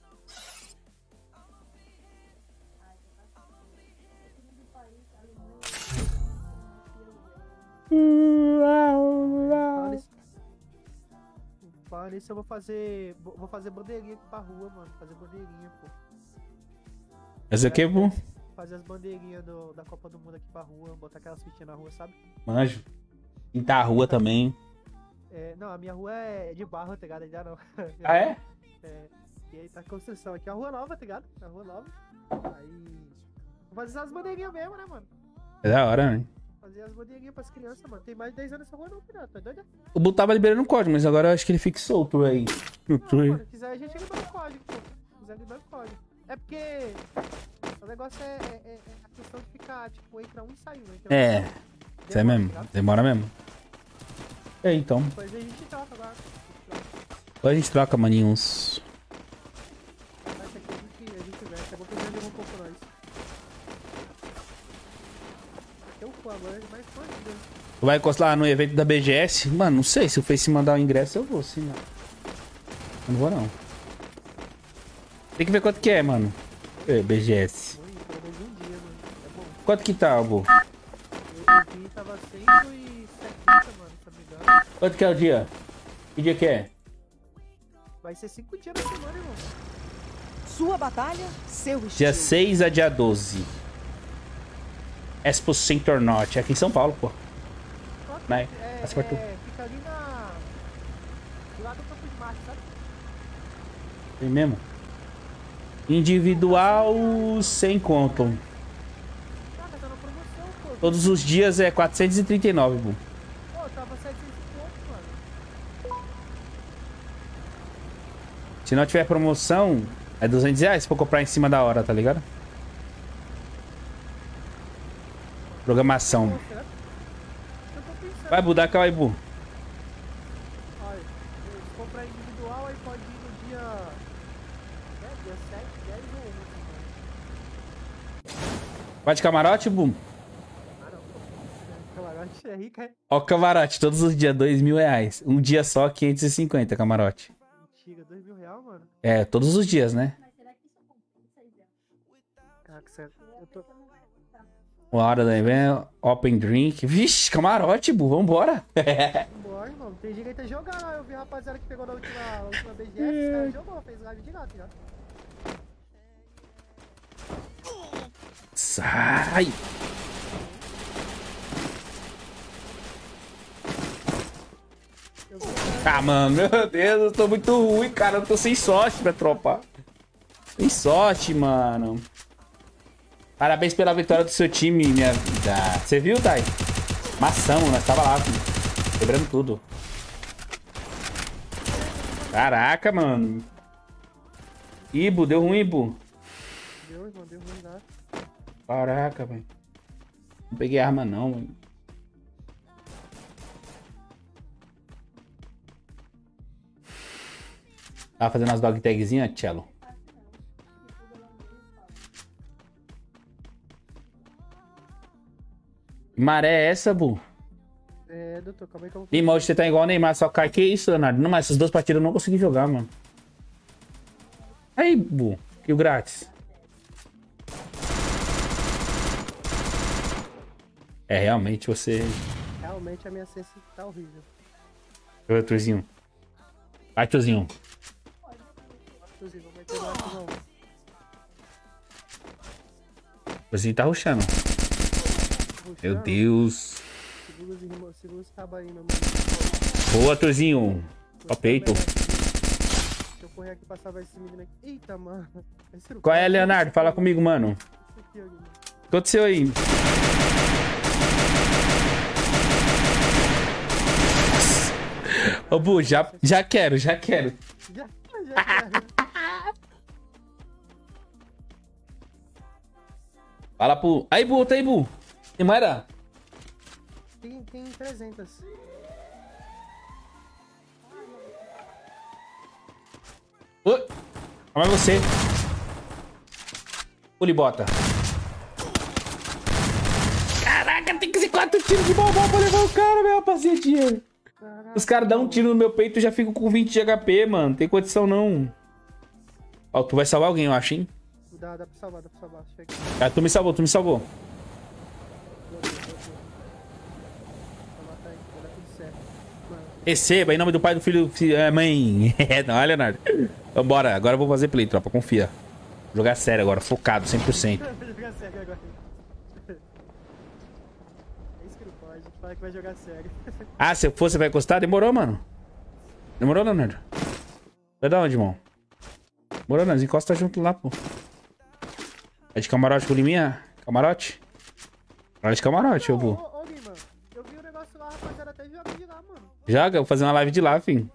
Fala nisso. Fala nisso, eu vou fazer. Vou vou fazer bandeirinha aqui pra rua, mano. Fazer bandeirinha, pô. Esse aqui é bom. Fazer as bandeirinhas do- da Copa do Mundo aqui pra rua, botar aquelas fitinhas na rua, sabe? Manjo. Pintar a rua também. É, não, a minha rua é de barro, tá ligado? Ainda não. Ah, é? É, e aí tá construção aqui, a rua nova, tá ligado? A rua nova. Aí. Vou fazer as bandeirinhas mesmo, né, mano? É da hora, né? Fazer as bandeirinhas pras crianças, mano. Tem mais de dez anos essa rua não, filho. Tá doido? O Bu tava liberando o código, mas agora eu acho que ele fica solto aí. Não, mano, se quiser a gente libera o código, pô. Se quiser libera o código. É porque o negócio é, é- é- é a questão de ficar, tipo, entra um e sai um. entra um e É, sai um. isso é Demora, mesmo. tá ligado? Demora mesmo. É, então. Depois a gente troca agora. Depois a gente troca, maninhos. Mas essa aqui a gente, a gente veste. É bom que ele já levou um pouco nós. Aqui é o fã agora, é mais forte, né? Tu vai encostar lá no evento da B G S? Mano, não sei. Se o Face mandar o ingresso, eu vou, sim, mano. Eu não vou, não. Tem que ver quanto que é, mano. É, B G S. Foi pelo menos um dia, mano. É bom. Quanto que tá, Bu? Eu, eu vi, tava cento e setenta, mano, se eu não me engano. Quanto que é o dia? Que dia que é? Vai ser cinco dias na semana, irmão. Sua batalha, seu estilo. Dia seis a dia doze. Expo Center Norte. É aqui em São Paulo, pô. Só que, Né? é, Passa por tu. é, fica ali na... do lado do campo de Marte, sabe? Tem mesmo? Individual sem conto. Cara, tá na promoção, pô. Todos os dias é quatrocentos e trinta e nove, Bu. Pô, tava setecentos e pouco, mano. Se não tiver promoção, é duzentos reais pra comprar em cima da hora, tá ligado? Programação. Pô, será? Eu tô pensando. Vai, Bu, dá cá, vai, Bu. Olha, se comprar individual, aí pode ir no dia... É, dia sete, dez ou onze, mano. Vai de camarote, Bu? Ah, não, pô. Camarote é rica, é? Ó, camarote, todos os dias, dois mil reais. Um dia só, quinhentos e cinquenta, camarote. Mentira, dois mil reais, mano. É, todos os dias, né? Mas será que isso compensa, Isel? Caraca, sério. Eu tô... Uma hora da evento, open drink. Vixe, camarote, Bu, vambora. Bora, irmão. Tem direito a jogar lá. Eu vi a rapaziada que pegou na última, na última B G S, os caras jogou, fez live de gato, já. Sai! Eu vi Ah, mano, meu Deus, eu tô muito ruim, cara. Eu tô sem sorte pra tropar. Sem sorte, mano. Parabéns pela vitória do seu time, minha vida. Você viu, Thay? Mação, nós tava lá, filho. Quebrando tudo. Caraca, mano. Ibu, deu ruim, Ibu. Deu, irmão, deu ruim lá. Caraca, velho. Não peguei arma não, mano. Tava fazendo as dog tagzinhas, Cello? Que maré é essa, Bu? É, doutor, calma aí que eu vou... Lima, hoje você tá igual o Neymar, só cai. Que isso, Leonardo? Não, mas essas duas partidas eu não consegui jogar, mano. Aí, Bu. Que o grátis. É, realmente você... Realmente a minha sense tá horrível. Deixa eu ver, Turzinho. Vai, Turzinho. Inclusive, não vai ter mais não. O Turzinho tá rushando. Meu Rushando. Deus. Segura os irmãos, segura os cabos aí, meu mano. Boa, Turzinho. Ó, peito. Deixa eu correr aqui pra salvar esse menino aqui. Eita, mano. Esse Qual é, Leonardo? Fala comigo, mano. Esse aqui, ó, mano. O que aconteceu aí? Ô, Bu, já, já quero, já quero. Já, já, já. Fala pro... Aí, Bu, tá aí, Bu. Tem mais era? Tem, tem trezentos. Oi. Calma aí você. Pulibota. Caraca, tem que ser quatro tiros de bombom pra levar o cara, meu rapaziadinha. Os caras dão um tiro no meu peito e já fico com vinte de H P, mano. Tem condição não. Ó, tu vai salvar alguém, eu acho, hein? Dá, dá pra salvar, dá pra salvar. Chega. Ah, tu me salvou, tu me salvou. Vou matar aí, vai dar tudo certo. Mano, Receba, em nome do pai, do filho, fi- é, mãe. É, não, é, Leonardo. Vambora, agora eu vou fazer play, tropa, confia. Jogar sério agora, focado, cem por cento. vai jogar sério agora. É isso que não pode, fala que vai jogar sério. Ah, se eu for, você vai encostar? Demorou, mano. Demorou, Leonardo? Vai dar onde, irmão? Demorou, nós encosta junto lá, pô. É de camarote com liminha? Camarote? Olha de camarote, Ô, eu vou. ô, ô, Lima, eu vi o negócio lá, rapaziada, até joga de lá, mano. Joga, eu vou fazer uma live de lá, filho.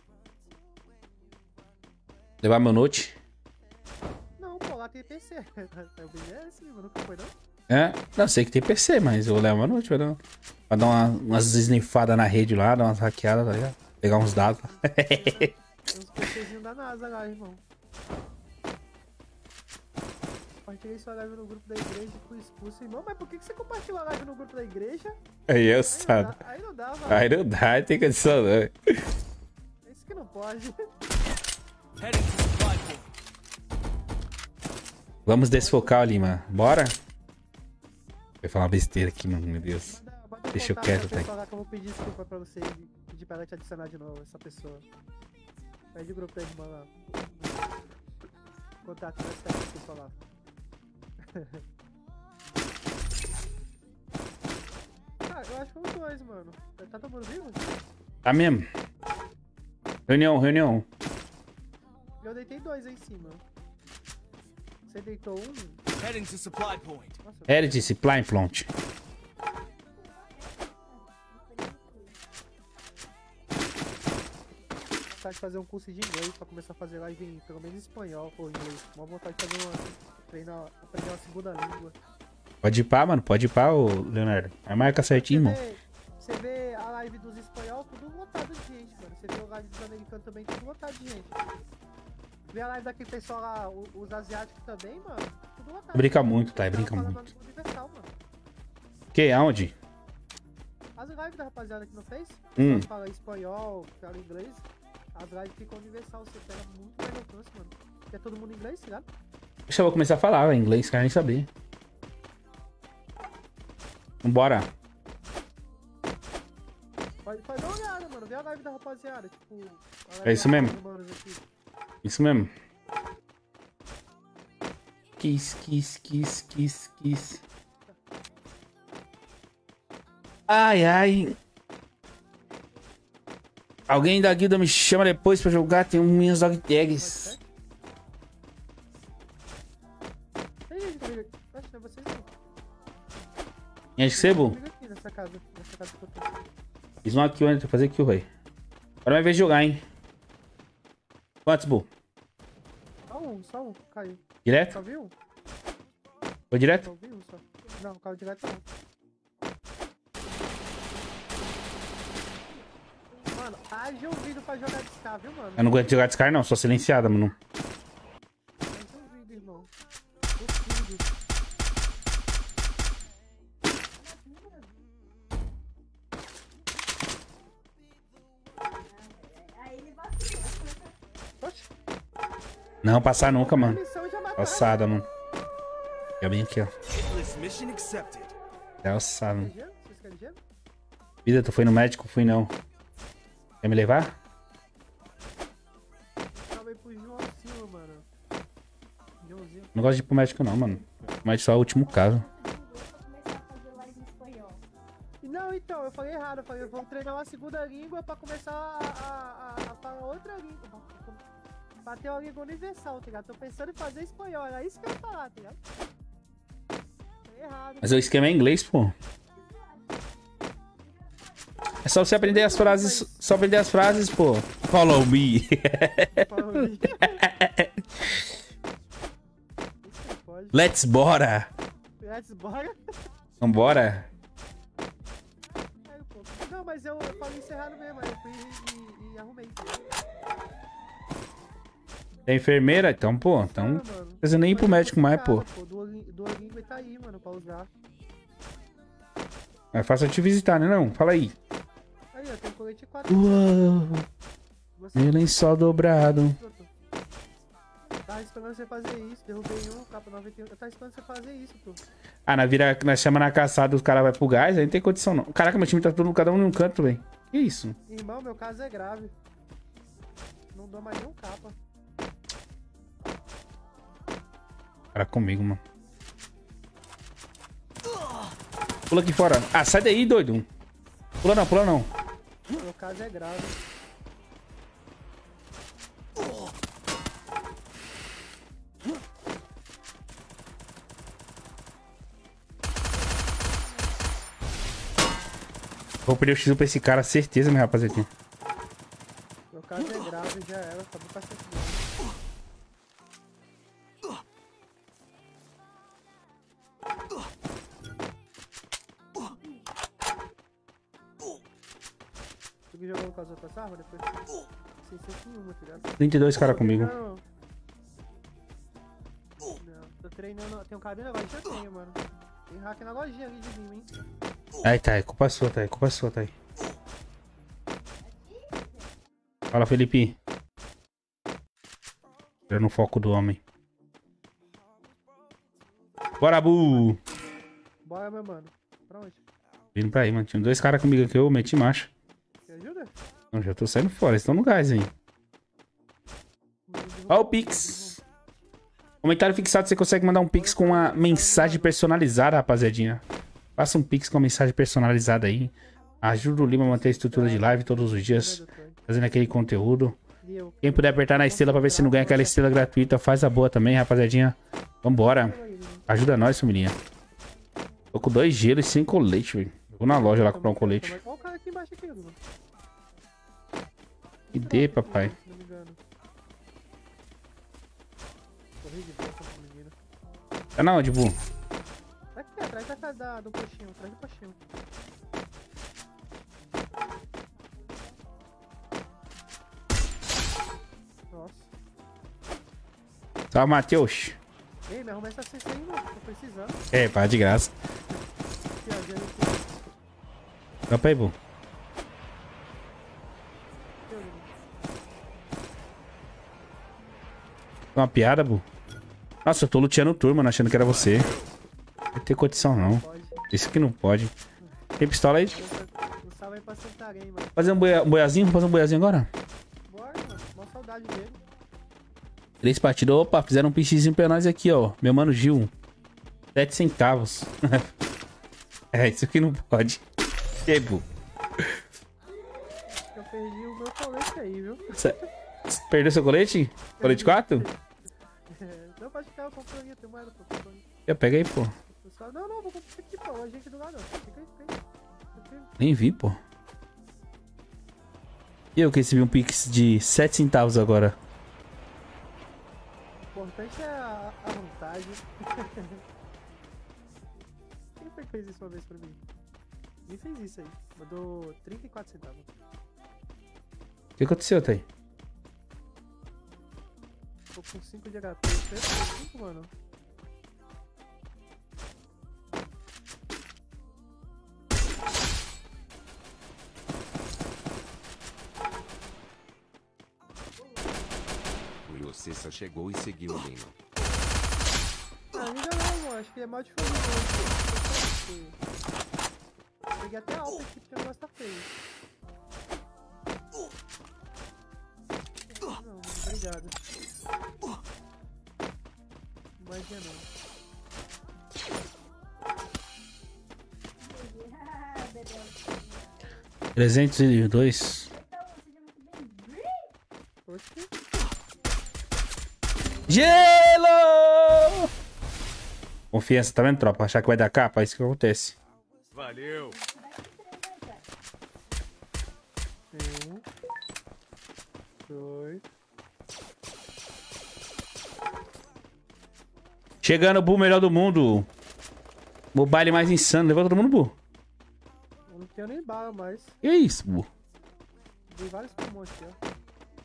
Levar meu note. Não, pô, lá tem P C. É o B G S, Lima, nunca foi, não? É? Não, sei que tem P C, mas eu vou levar meu note, vai dar, vai dar uma, umas snifadas na rede lá, dar umas hackeadas, tá ligado? Pegar uns dados. Tem uns PCzinhos da NASA lá, irmão. Compartilhei sua live no grupo da igreja e fui expulso, irmão. Mas por que que você compartilhou a live no grupo da igreja? Aí eu Aí não sabe. dá, aí não dá, mano. Aí não dá, tem condição não. É isso que não pode. Vamos desfocar ali, mano. Bora? Vai falar uma besteira aqui, mano, meu Deus. Manda, manda um Deixa eu contato quieto, pra tá? pessoa lá que eu vou pedir desculpa pra você e pedir pra ela te adicionar de novo, essa pessoa. Pede o grupo da irmã lá. Contato, vai ficar desculpa lá. Ah, eu acho que os dois, mano. Tá todo mundo vivo? Tá mesmo? Reunião, reunião. Eu deitei dois aí em cima. Você deitou um? Heading to supply point. Nossa, Hered, supply plant. vontade de fazer um curso de inglês pra começar a fazer live em pelo menos espanhol ou inglês. Uma vontade de fazer uma. Treinar, aprender uma segunda língua. Pode ir pá, mano. Pode ir pá, ô Leonardo. Aí marca certinho, Você irmão. vê, você vê a live dos espanhol, tudo lotado de gente, mano. Você vê a live dos americanos também, tudo lotado de gente. Vê a live daquele pessoal lá, o- os asiáticos também, mano. Tudo lotado. Brinca muito, tá? Brinca Falando muito. Universal, mano. Que? Aonde? As lives da rapaziada que não fez, Hum. fala espanhol, fala inglês, as lives ficam universal, você pega muito mais alcance, mano. Porque é todo mundo inglês, tá ligado? Deixa eu vou começar a falar, velho. Inglês, quero nem saber. Vambora. Pode, pode dar uma olhada, mano. Vê a live da rapaziada, tipo... a live É isso da- mesmo. dos manos aqui. Isso mesmo. Kiss, kiss, kiss, kiss, kiss. Ai, ai. Alguém da guilda me chama depois pra jogar. Tem um minhas dog tags. Tem gente comigo aqui. Acho que é vocês não. Quem é que sebo? Comigo aqui nessa casa. Nessa casa que eu tô. Fiz um aqui, onde pra fazer kill, velho. Agora vai ver jogar, hein. Quantos, Bu? Só um. um, só um. Caiu. Direto? Só viu um? Foi direto? Só vi um só. Não, caiu direto não. Mano, haja ouvido pra jogar de Scar, viu, mano? Eu não aguento jogar de Scar, não. Sou silenciada, mano. Haja ouvido, irmão. Ouvido. Aí ele vacila. Oxe, Não, passar nunca, mano. munição já matou. Alçada, mano. Fica bem aqui, ó. Mission accepted. É alçada, mano. Gelo? Vocês querem gelo? Vida, tu foi no médico? Fui não. Quer me levar? Calma aí pro João Silva, mano. Joãozinho. Não gosto de ir pro médico, não, mano. Mas só o último caso. Vou começar a fazer live em espanhol. Não, então, eu falei errado. Eu falei, vamos treinar uma segunda língua pra começar a, a, a, a falar outra língua. Pra ter uma língua universal, tá ligado? Tô pensando em fazer espanhol, era isso que eu ia falar, tá ligado? Falei errado. Mas o esquema é inglês, pô. É só você aprender as frases. Só aprender as frases, pô. Follow me. Falou isso. Isso não pode. Let's bora. Let's bora. Vambora. Aí, pô, não, mas eu, eu falei isso errado mesmo. Aí eu fui e, e, e arrumei. Tá ligado? Tem enfermeira? Então, pô. Então. Não Funciona, mano. precisa nem ir pro Mas é médico mais, pô. complicado, Duolingo Duolingo tá aí, mano, pra usar. É fácil eu te visitar, né? Não? Fala aí. Aí, ó, tem um colete quatro. Uou. Você Meu lençol dobrado. tava esperando você fazer isso, derrubei um, capa noventa e um. Eu tava esperando você fazer isso, pô. Ah, na vira, nós chama na caçada, os caras vão pro gás, aí não tem condição, não. Caraca, meu time tá todo, cada um em um canto, velho. Que isso? Irmão, meu caso é grave. Não dou mais nenhum capa. Para comigo, mano. Pula aqui fora. Ah, sai daí, doido. Pula não, pula não. Meu caso é grave. Vou perder o X um pra esse cara, certeza, minha rapaziadinha. Meu caso é grave, já era. Acabou com a certidão. Tu que jogou com as outras armas depois? Sem ser nenhuma, tá ligado? trinta e dois caras comigo. Não. Não, tô treinando. Tem um cabelo agora que eu tenho, mano. Tem hack na lojinha ali de mim, hein? Aí, tá, é culpa sua, tá, é culpa sua, tá aí. Fala, Felipe. Eu no foco do homem. Bora, Bu! Bora, meu mano. Pra onde? Vindo pra aí, mano. Tinha dois caras comigo aqui, eu meti marcha. Quer ajuda? Não, já tô saindo fora, eles estão no gás aí. Ó o Pix. Comentário fixado, você consegue mandar um Pix com uma mensagem personalizada, rapaziadinha. Faça um Pix com uma mensagem personalizada aí. Ajuda o Lima a manter a estrutura de live todos os dias, fazendo aquele conteúdo. Quem puder apertar na estrela pra ver se não ganha aquela estrela gratuita, faz a boa também, rapaziadinha. Vambora. Ajuda nós, família. Tô com dois gelos e sem colete, velho. Vou na loja lá comprar um colete. Olha o cara aqui embaixo aqui, mano. Que dê, papai. Se não me engano. Corri de volta com o menino. Tá na onde, Bu? Aqui, atrás da casa da- do coxinho, atrás do coxinho. Nossa. Salve, Matheus. Ei, me arruma essa cesta aí, mano. Tô precisando. É, pá, de graça. Aqui, ó, gelo aqui. Campa aí, Bu. Aqui, ó, gelo. Uma piada, Bu? Nossa, eu tô luteando turma, mano, achando que era você. Não tem condição, não. Pode. Isso que não pode. Tem pistola aí? Um salve aí pra Santarém, mano. Fazer um, boia, um boiazinho? Vamos fazer um boiazinho agora? Bora, mano. Mó saudade dele. Três partidas. Opa, fizeram um pixizinho pra nós aqui, ó. Meu mano Gil. Sete centavos. É, isso que não pode. Que, Bu? Eu perdi o meu colete aí, viu? Cê- Perdeu seu colete? Colete quatro? Não, pode ficar, eu compro aí, tem moeda, pô. compro aí. Já pega aí, pô. Pessoal, não, não, vou comprar aqui, pô. A gente do lado, ó. Fica aí, fica aí. Tranquilo. Nem vi, pô. E eu que recebi um pix de sete centavos agora. Pô, importante é a, a vantagem. Quem foi que fez isso uma vez pra mim? Quem fez isso aí? Mandou trinta e quatro centavos. O que aconteceu, Thay? Tô com cinco de H P. cinco, mano. O Cessa chegou e seguiu o Lima. Ah, ainda não, mano. Acho que é mal de família. Peguei até alta aqui porque o negócio tá feio. Não, obrigado. Não vai ver não. trezentos e dois. Oxi. Gelo! Confiança, tá vendo, tropa? Achar que vai dar capa? É isso que acontece. Valeu. Um. Dois. Chegando, Bu, melhor do mundo. O baile mais insano. Levanta todo mundo, Bu. Eu não tenho nem bala mais. Que isso, Bu? Dei vários pulmões aqui, ó.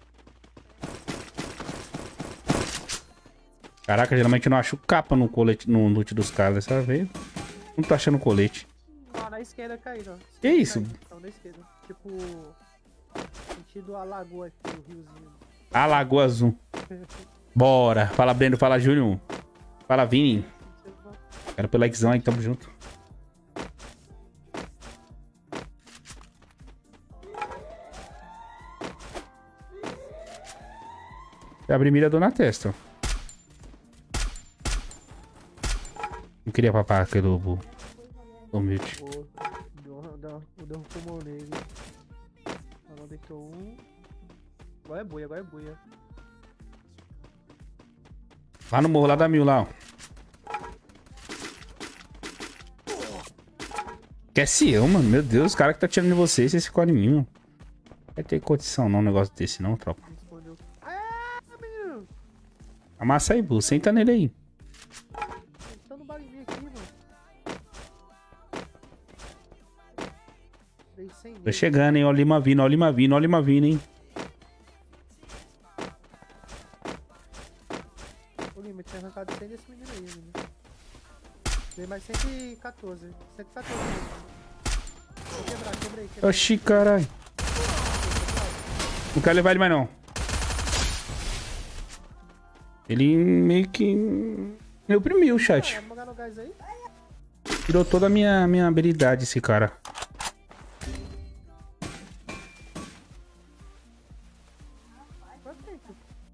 Caraca, geralmente eu não acho capa no colete, no loot dos caras. Dessa vez, não tô achando colete. Ó, na esquerda caíram, ó. Que isso? Então, na esquerda. Tipo, sentido a lagoa aqui, o riozinho. A Lagoa Azul. Bora. Fala, Breno. Fala, Júnior. Fala, Vini. Quero pelo likezão aí, tamo junto. Abri mira, dou na testa, ó. Não queria papar aquele lobo. Humilde. Pô, deu, deu, deu um pulmão nele. Agora deitou um. Agora é boia, agora é boia. Lá no morro, lá da mil, lá, ó. Esquece eu, mano. Meu Deus, os caras que tá tirando de vocês, vocês ficam em mim, mano. Não vai ter condição não, um negócio desse não, tropa. Respondeu. Ah, menino! Amassa aí, Bu. Senta nele aí. Tá no balinho aqui, mano. Dei cem Tô nele. chegando, hein. Ó o Lima vindo, ó o Lima vindo, ó o Lima vindo, hein. Ô, Lima, tinha arrancado cem desse menino aí, menino. Dei mais cento e quatorze. cento e quatorze. Vou quebrar, quebrei, quebrei. Oxi, caralho. Não quero levar ele mais, não. Ele meio que me oprimiu, chat. Ah, vamos jogar no gás aí? Tirou toda a minha, minha habilidade, esse cara. Perfeito.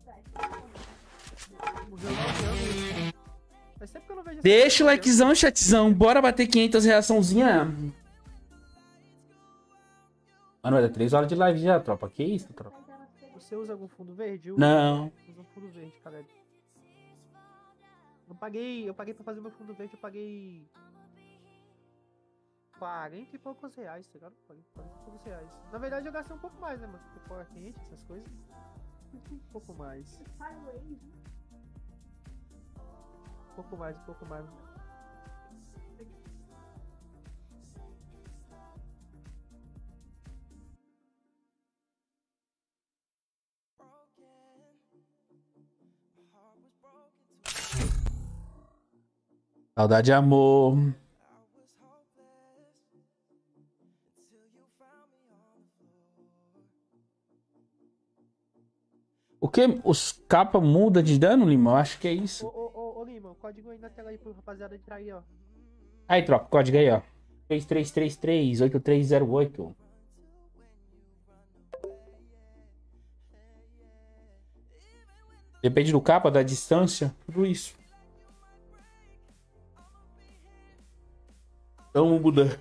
Morreu lá, faz tempo que eu não vejo esse Deixa o cara. likezão, chatzão. Bora bater quinhentas reaçãozinha. Mano, vai dar três horas de live já, tropa. Que isso, tropa? Você usa algum fundo verde? Eu Não. uso um fundo verde, cara. Eu paguei, eu paguei pra fazer meu fundo verde, eu paguei quarenta e poucos reais, tá ligado? Paguei quarenta e poucos reais. Na verdade eu gastei um pouco mais, né, mano? Porque fora quente, essas coisas. Um pouco mais. Um pouco mais, um pouco mais. Saudade de amor. O que? Os capa muda de dano, Lima? Eu acho que é Ô, isso. ô, ô, ô, Lima, o código aí na tela aí pro rapaziada entrar aí, ó. Aí, tropa, código aí, ó. três três três três, oito três zero oito. Depende do capa, da distância, tudo isso. Então muda.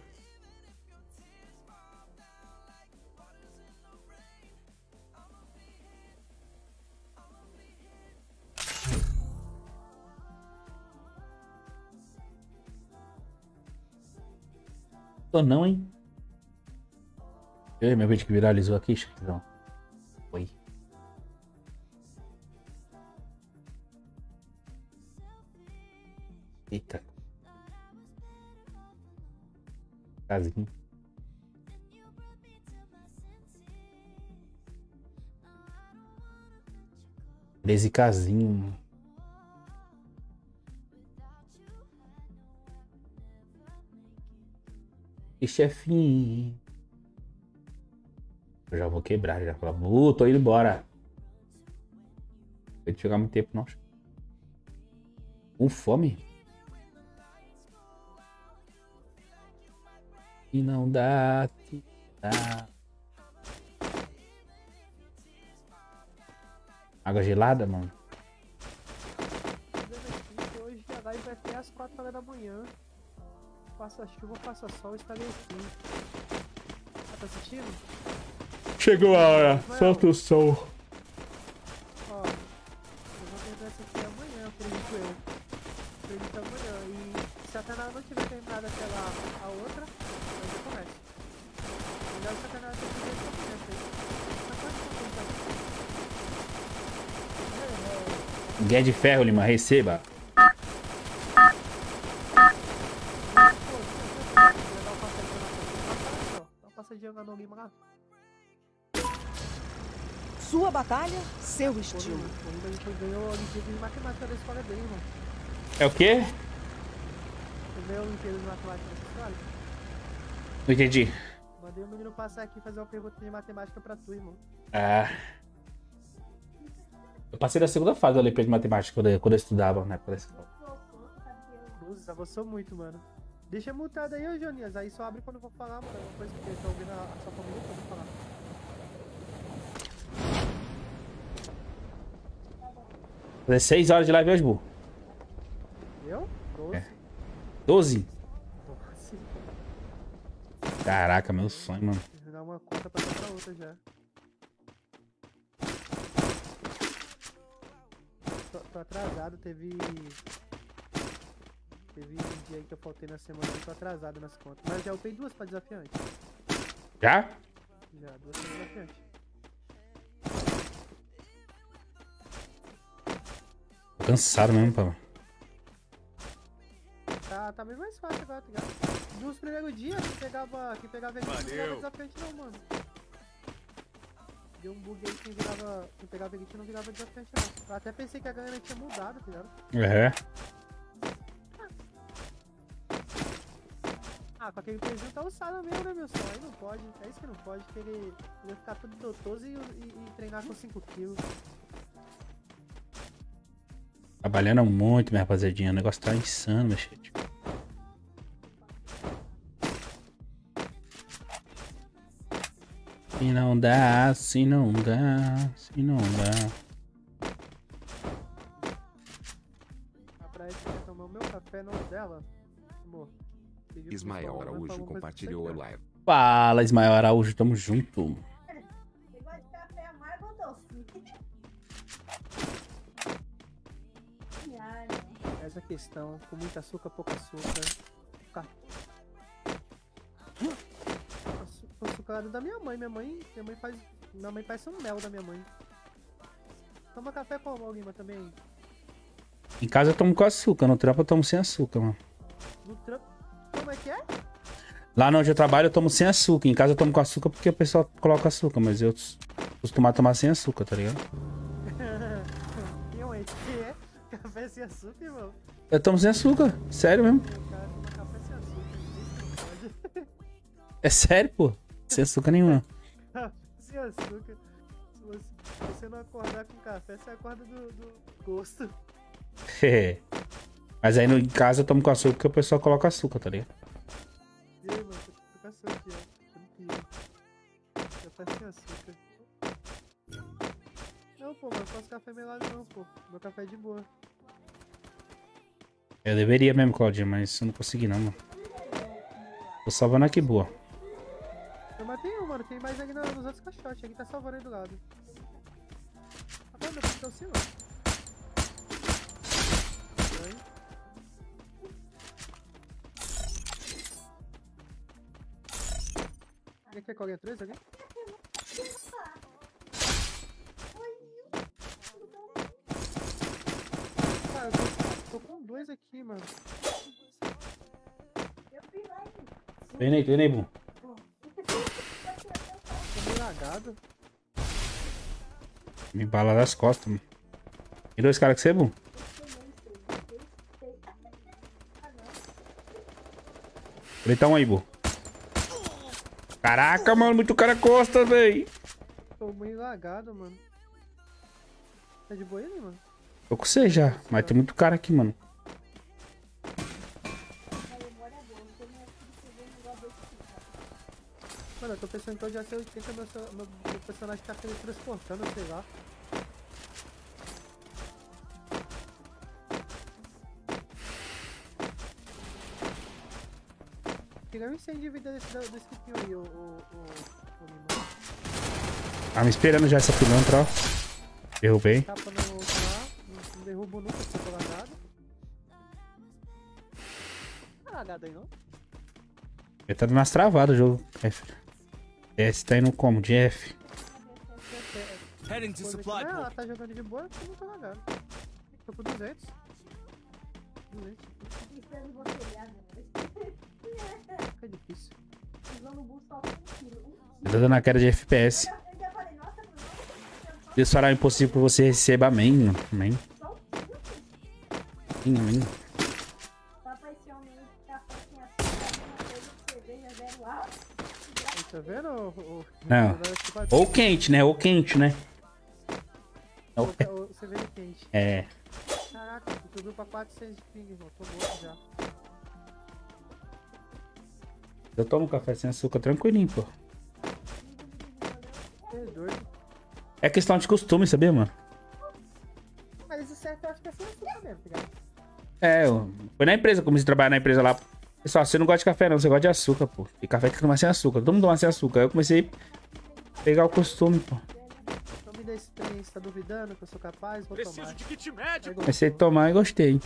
Tô não, hein? Ei, meu vídeo que viralizou aqui, chatzão. Oi. Eita. Casinho. treze casinho. E chefinho. Eu já vou quebrar, já falar, uh, tô indo embora. Não tem que chegar muito tempo, não. Com fome? E não dá, que dá. Água gelada, mano. Hoje a live vai até às quatro horas da manhã. Passa chuva, passa sol, estarei aqui. Ah, tá assistindo? Chegou a hora, solta o som. Ó, eu vou terminar essa aqui amanhã, acredito eu. Acredito amanhã. E se a Tanara não tiver terminado aquela a outra, eu já começo. Melhor se a Tanara ter terminado essa amanhã, mas quanto tempo já? Guia de ferro, Lima, receba. Sua batalha, seu estilo. A gente ganhou a Olimpíada de Matemática da escola dele, irmão. É o quê? Você ganhou a Olimpíada de Matemática da escola? Não entendi. Mandei o menino passar aqui e fazer uma pergunta de matemática pra tu, irmão. Ah. Eu passei da segunda fase da Olimpíada de Matemática quando eu, quando eu estudava na época da escola. Cruz, avançou muito, mano. Deixa mutado aí, ô Jonias. Aí só abre quando eu for falar, mano. Uma coisa que eu tô ouvindo a, a sua família quando eu falar. dezesseis horas de live hoje, Bu. Eu? doze. É. doze? doze. Caraca, meu sonho, mano. Vou dar uma conta pra dar pra outra já. Tô, tô atrasado, teve... Teve um dia aí que eu faltei na semana e tô atrasado nas contas. Mas já upei duas pra desafiante. Já? Já, duas pra desafiante. Tô cansado mesmo, pá. Tá, tá bem mais fácil agora, tá ligado? Nos primeiros dias, quem pegava, quem pegava elite não virava desafiante não, mano. Deu um bug aí, quem virava, quem pegava elite não virava desafiante não. Eu até pensei que a galera tinha mudado, tá ligado? É. Ah, com aquele pezinho tá ossado mesmo, né, meu senhor? Aí não pode, é isso que não pode, querer, querer ficar todo dotoso e, e, e treinar com cinco quilos. Trabalhando muito, minha rapaziadinha. O negócio tá insano, meu chat. Se não dá, se não dá, se não dá. A praia que quer tomar o meu café, não dela. Amor. pediu pro Ismael pessoal, vai Araújo falar uma coisa compartilhou a pra você, live. Fala, Ismael Araújo, tamo junto. Você gosta de café amargo ou doce? Ai, cara. Essa questão, com muito açúcar, pouco açúcar. Ficar... O açucarado da minha mãe. Minha mãe, minha mãe faz. Minha mãe faz um mel da minha mãe. Toma café como, Lima, também? Em casa eu tomo com açúcar, no trampo eu tomo sem açúcar, mano. No trampo. Como é que é? Lá onde eu trabalho eu tomo sem açúcar. Em casa eu tomo com açúcar porque o pessoal coloca açúcar, mas eu costumo tomar sem açúcar, tá ligado? Que é? Café sem açúcar, irmão? Eu tomo sem açúcar, sério mesmo. O cara toma café sem açúcar, isso não pode. É sério, pô. Sem açúcar nenhum. Café sem açúcar. Se você, se você não acordar com café, você acorda do, do gosto. Mas aí no, em casa eu tomo com açúcar porque o pessoal coloca açúcar, tá ligado? E aí, mano, tô com açúcar aqui, ó. Tranquilo. Café sem açúcar. Não, pô, mas eu faço café melado não, pô. Meu café é de boa. Eu deveria mesmo, Claudinha, mas eu não consegui não, mano. Tô salvando aqui, boa. Eu matei um, mano. Tem mais aqui nos outros caixotes. Aqui tá salvando aí do lado. Agora meu filho tá oscilando. Quem quer colinha três aqui? Cara, eu tô, tô com dois aqui. aqui, mano. Vem aí, vem aí, Bu. Tô meio lagado. Me bala das costas, mano. E dois caras que você, Bu? Deita um aí, Bu. Caraca, mano, muito cara costa, véi. Tô meio lagado, mano. Tá de boa aí, mano? Tô com você já, mas tem muito cara aqui, mano. Mano, eu tô pensando que eu já sei oitenta, meu, meu, meu personagem tá teletransportando, sei lá. Pegar um cem de vida desse, desse tipinho aí, o, o, o, o limão. Tá me esperando já essa pilantra, ó. Derrubei. Tapa no outro lá, não, não derrubo nunca, porque eu tô lagado. Não tá lagado aí, não? Ele tá dando umas travadas o jogo. F. S tá indo como? De F. Heading to supply Ah, ela point. tá jogando de boa, eu não tô lagado. Tô com duzentos. duzentos. Fica difícil. Ele tá dando a queda de F P S. Deus fará o impossível que você receba. Amém, mano. Amém. Amém, amém. Aí, tá vendo? O, o, Não. o, Ou quente, né? Ou quente, né? o, o, você vê quente. É. Caraca, tu subiu pra quatrocentos de ping, irmão. Tô morto já. Eu tomo café sem açúcar tranquilinho, pô. Você é doido. É questão de costume, sabia, mano? Mas o certo eu acho que é sem açúcar mesmo, tá ligado? É, eu... foi na empresa, comecei a trabalhar na empresa lá. Pessoal, você não gosta de café não, você gosta de açúcar, pô. E café tem que tomar sem açúcar. Todo mundo toma sem açúcar. Aí eu comecei a pegar o costume, pô. Então me dá experiência, tá duvidando que eu sou capaz? Vou Preciso tomar. de kit Aí, médico. Comecei a tomar e gostei.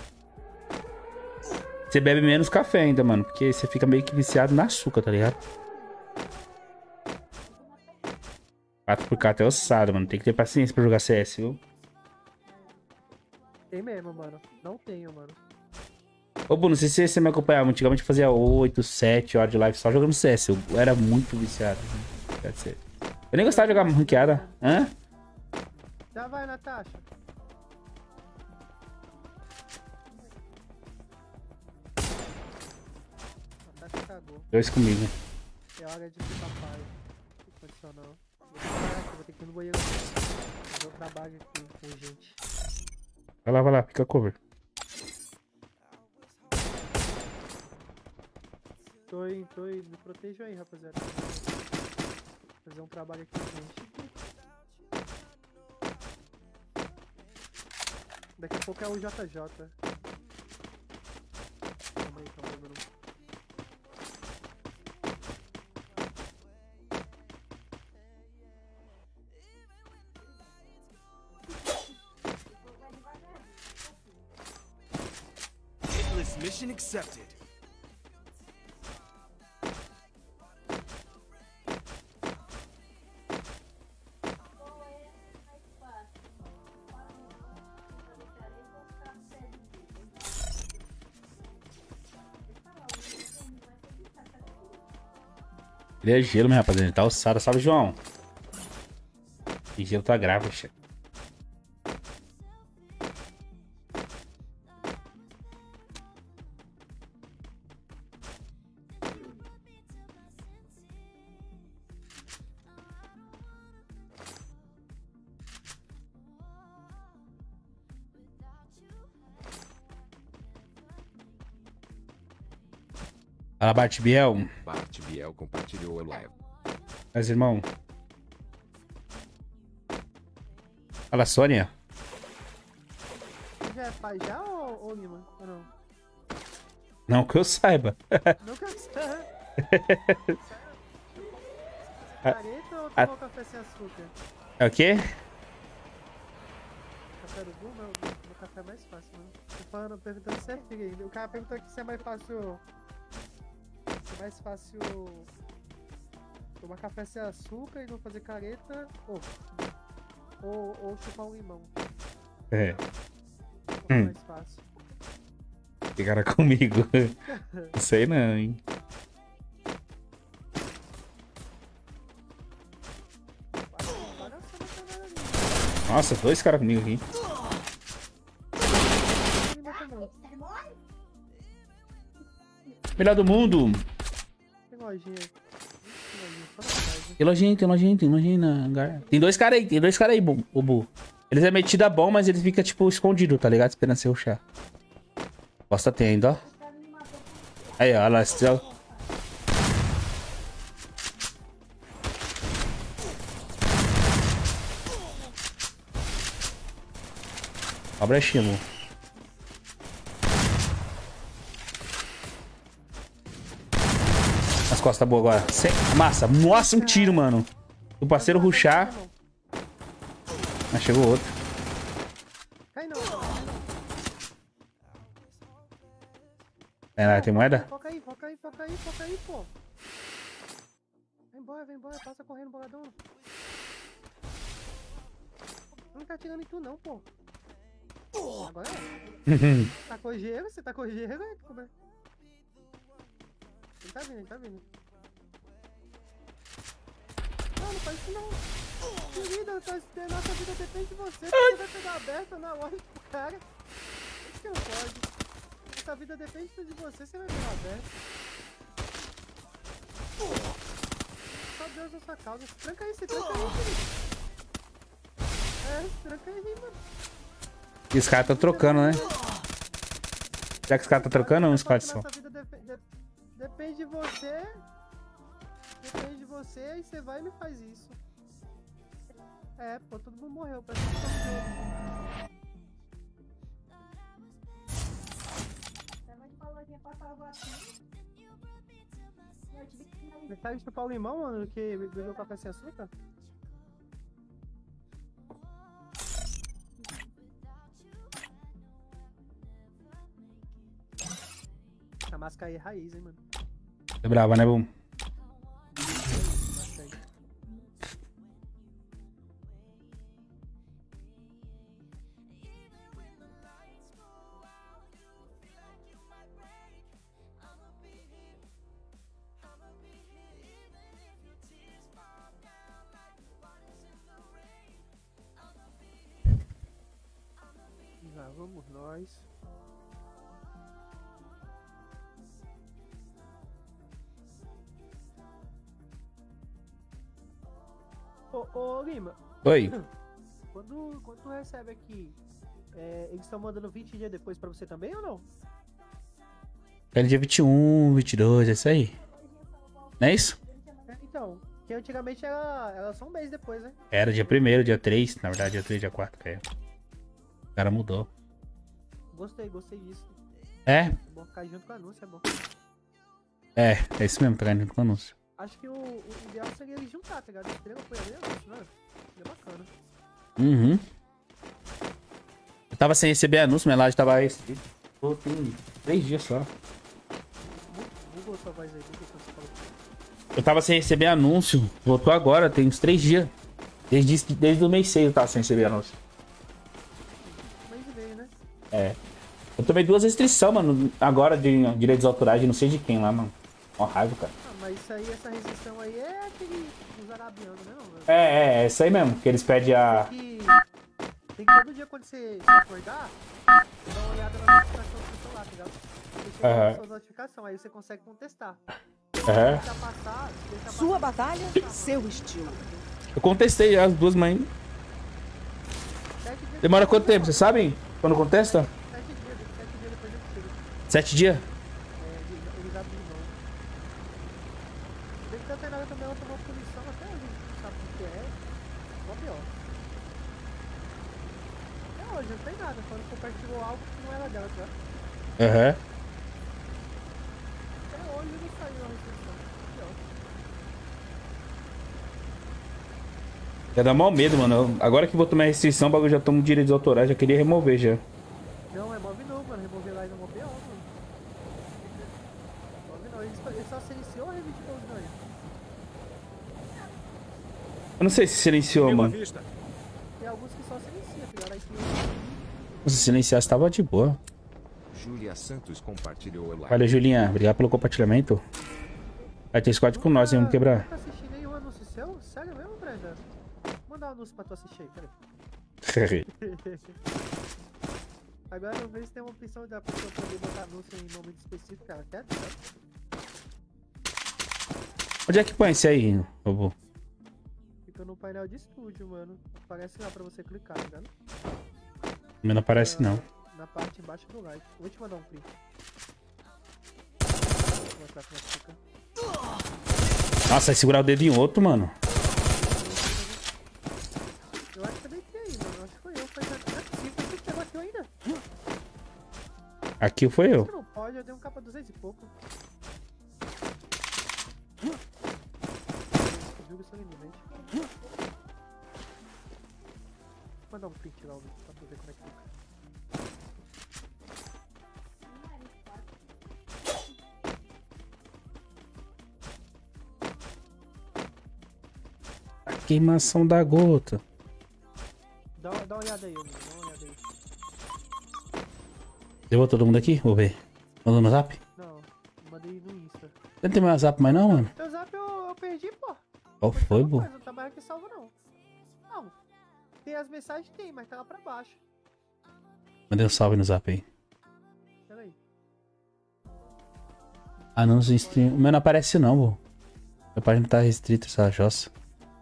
Você bebe menos café ainda, mano. Porque você fica meio que viciado na açúcar, tá ligado? quatro por quatro é ossado, mano. Tem que ter paciência pra jogar C S, viu? Tem mesmo, mano. Não tenho, mano. Ô, Bruno, não sei se você me acompanhava. Antigamente eu fazia oito, sete horas de live só jogando C S. Eu era muito viciado. Né? Eu nem gostava de jogar ranqueada. Hã? Já vai, Natasha. Natasha cagou. Dois comigo. É hora de ser papai. Não condição não. Caraca, vou ter que ir no banheiro. Vou trabalho aqui com gente. Vai lá, vai lá. Fica cover. Tô indo, tô indo. Me protejo aí, rapaziada. Vou fazer um trabalho aqui com gente. Daqui a pouco é o J J. Calma aí, calma aí, mano. Hitless mission accepted. Ele é gelo, meu rapaziada. Ele tá ossado, sabe, João? E gelo tá grave, chefe. Fala, Bart Biel. Bart Biel compartilhou a live. Mas, irmão. Fala, Sônia. Você já é pai já ou, ou Lima? Ou não? Não que eu saiba. Nunca está. A- Careta ou a- tomou café sem açúcar? É o quê? Café do Gu, meu, meu café é mais fácil, mano. Tô falando, perguntando certinho ainda. O cara perguntou aqui se é mais fácil. Se é mais fácil tomar café sem açúcar e não fazer careta ou, ou, ou chupar um limão. É. Qual que é Hum. mais fácil? Que cara comigo. Não sei não, hein. Nossa, dois caras comigo aqui. Melhor do mundo. Tem lojinha aí. Tem lojinha, tem lojinha, tem lojinha na hangar. Tem dois caras aí, tem dois caras aí, Bubu. Eles é metida bom, mas eles ficam, tipo, escondido, tá ligado? Esperando você rushar. Costa tem ainda, ó. Aí, ó, lá, estrela. Ó a brechinha, amor. As costas boas agora. Sem... Massa, nossa, um tiro, mano. O parceiro rushar. Mas chegou outro. Cai não. É, lá, tem moeda? Foca aí, foca aí, foca aí, foca aí, pô. Vem embora, vem embora, passa correndo, boladão. Não tá atirando em tu não, pô. Agora é. Tá com gelo, você tá com gelo, é? Como é? Ele tá vindo, ele tá vindo. Não, não faz isso não. Querida, nossa vida depende de você. Você vai pegar aberta na loja pro cara. Isso que não pode. Nossa vida depende de você, você vai pegar aberta. Só Deus na sua causa. Tranca aí, se tranca aí, querido. É, se tranca aí, mano. E os caras tá trocando, né? Já que os caras tá trocando ou uns caras só? Nossa vida dep de depende de você. Depende de você e você vai e me faz isso. É, pô, todo mundo morreu. Parece que tá morrendo. Metade chupar o limão, mano, do que beber café sem açúcar? A máscara aí é raiz, hein, mano. É brava, né, Bum? Já vamos nós. Ô, ô Lima, Oi. quando, quando tu recebe aqui, é, eles estão mandando vinte dias depois pra você também ou não? É dia vinte e um, vinte e dois, é isso aí. Não é isso? É, então, que antigamente era, era só um mês depois, né? Era dia primeiro, dia três. Na verdade, dia três, dia quatro, caiu. O cara mudou. Gostei, gostei disso. É? É bom ficar junto com o anúncio, é bom. É, é isso mesmo, tá ganhando com o anúncio. Acho que o, o ideal seria eles juntar, tá ligado? Estrela, apoiador e anúncio, né? Seria bacana. Uhum. Eu tava sem receber anúncio, minha laje tava restrita. Pô, tem três dias só. Google sua voz aí, Google sua voz. Eu tava sem receber anúncio. Voltou agora, tem uns três dias. Desde, desde o mês seis eu tava sem receber anúncio. Mês e meio, né? É. Eu tomei duas restrições, mano, agora de direitos autorais de não sei de quem lá, mano. Ó, raiva, cara. Ah, mas isso aí, essa restrição aí é aquele dos arabianos, né? Não, É, é, é isso aí mesmo, que eles pedem a... que tem que todo dia quando você se acordar, dar uma olhada na notificação do seu celular, tá ligado? Porque chega Aham. a sua notificação, aí você consegue contestar. Aham. Deixa passar, deixa Sua passar. batalha, seu estilo. Eu contestei as duas, mas... Sete dias Demora depois quanto tempo, eu vocês sabem? Quando contesta? falo. Sete dias, sete dias depois eu tiro. Sete dias? É, eles- eles abrem de mão. Deve ter até nada também, ela tomou punição até hoje, não sabe o que é. Mó pior. Até hoje, não tem nada, quando compartilhou algo que não era dela, tá? Aham. Até hoje não saiu a restrição. Pior. Já dá mal medo, mano. Eu- Agora que vou tomar restrição, o bagulho já tomo direitos autorais, já queria remover já. Não, é move novo, mano. Remover lá e não move pior, mano. Move não, ele só, ele só silenciou ou reivindicou os ganhos? Eu não sei se silenciou, mano. vista. Tem alguns que só silenciam, tá ligado? Aí tem Se silenciasse, tava de boa. Júlia Santos compartilhou o like. Valeu, Julinha. Obrigado pelo compartilhamento. Vai ter squad com nós, hein? Vamos quebrar. Tá assistindo nenhum anúncio seu? Sério mesmo, Brenda? Manda um anúncio pra tu assistir aí, peraí. Agora eu vejo se tem uma opção da pessoa poder botar anúncio em momento específico que ela quer, tá? Onde é que põe esse aí, robô? Fica no painel de estúdio, mano. Aparece lá pra você clicar, tá ligado? Não aparece, não. Na parte embaixo do like. Vou te mandar um print. Vou mostrar como é que fica. Nossa, vai segurar o dedo em outro, mano. Eu acho que eu deitei aí, mano. Eu acho que foi eu. Foi já não é possível. Você pegou aqui ainda? Aqui foi eu. Você não pode, eu dei um capa duzentos e pouco. Jogo solenemente. Vou mandar um print lá pra tu ver como é que fica. A queimação da gota. Dá, uma- dá uma olhada aí, amigo. Dá uma olhada aí. Levou todo mundo aqui? Vou ver. Mandou no zap? Não, mandei no Insta. Você não tem mais zap mais não, mano? Teu zap eu, eu perdi, pô. Qual foi, Não, pô? não tá mais aqui salvo, não. Não. Tem as mensagens? Tem, mas tá lá pra baixo. Mandei um salve no zap aí. Pera aí. Anúncio em stream. O meu não aparece não, pô. Minha página tá restrita, essa jossa.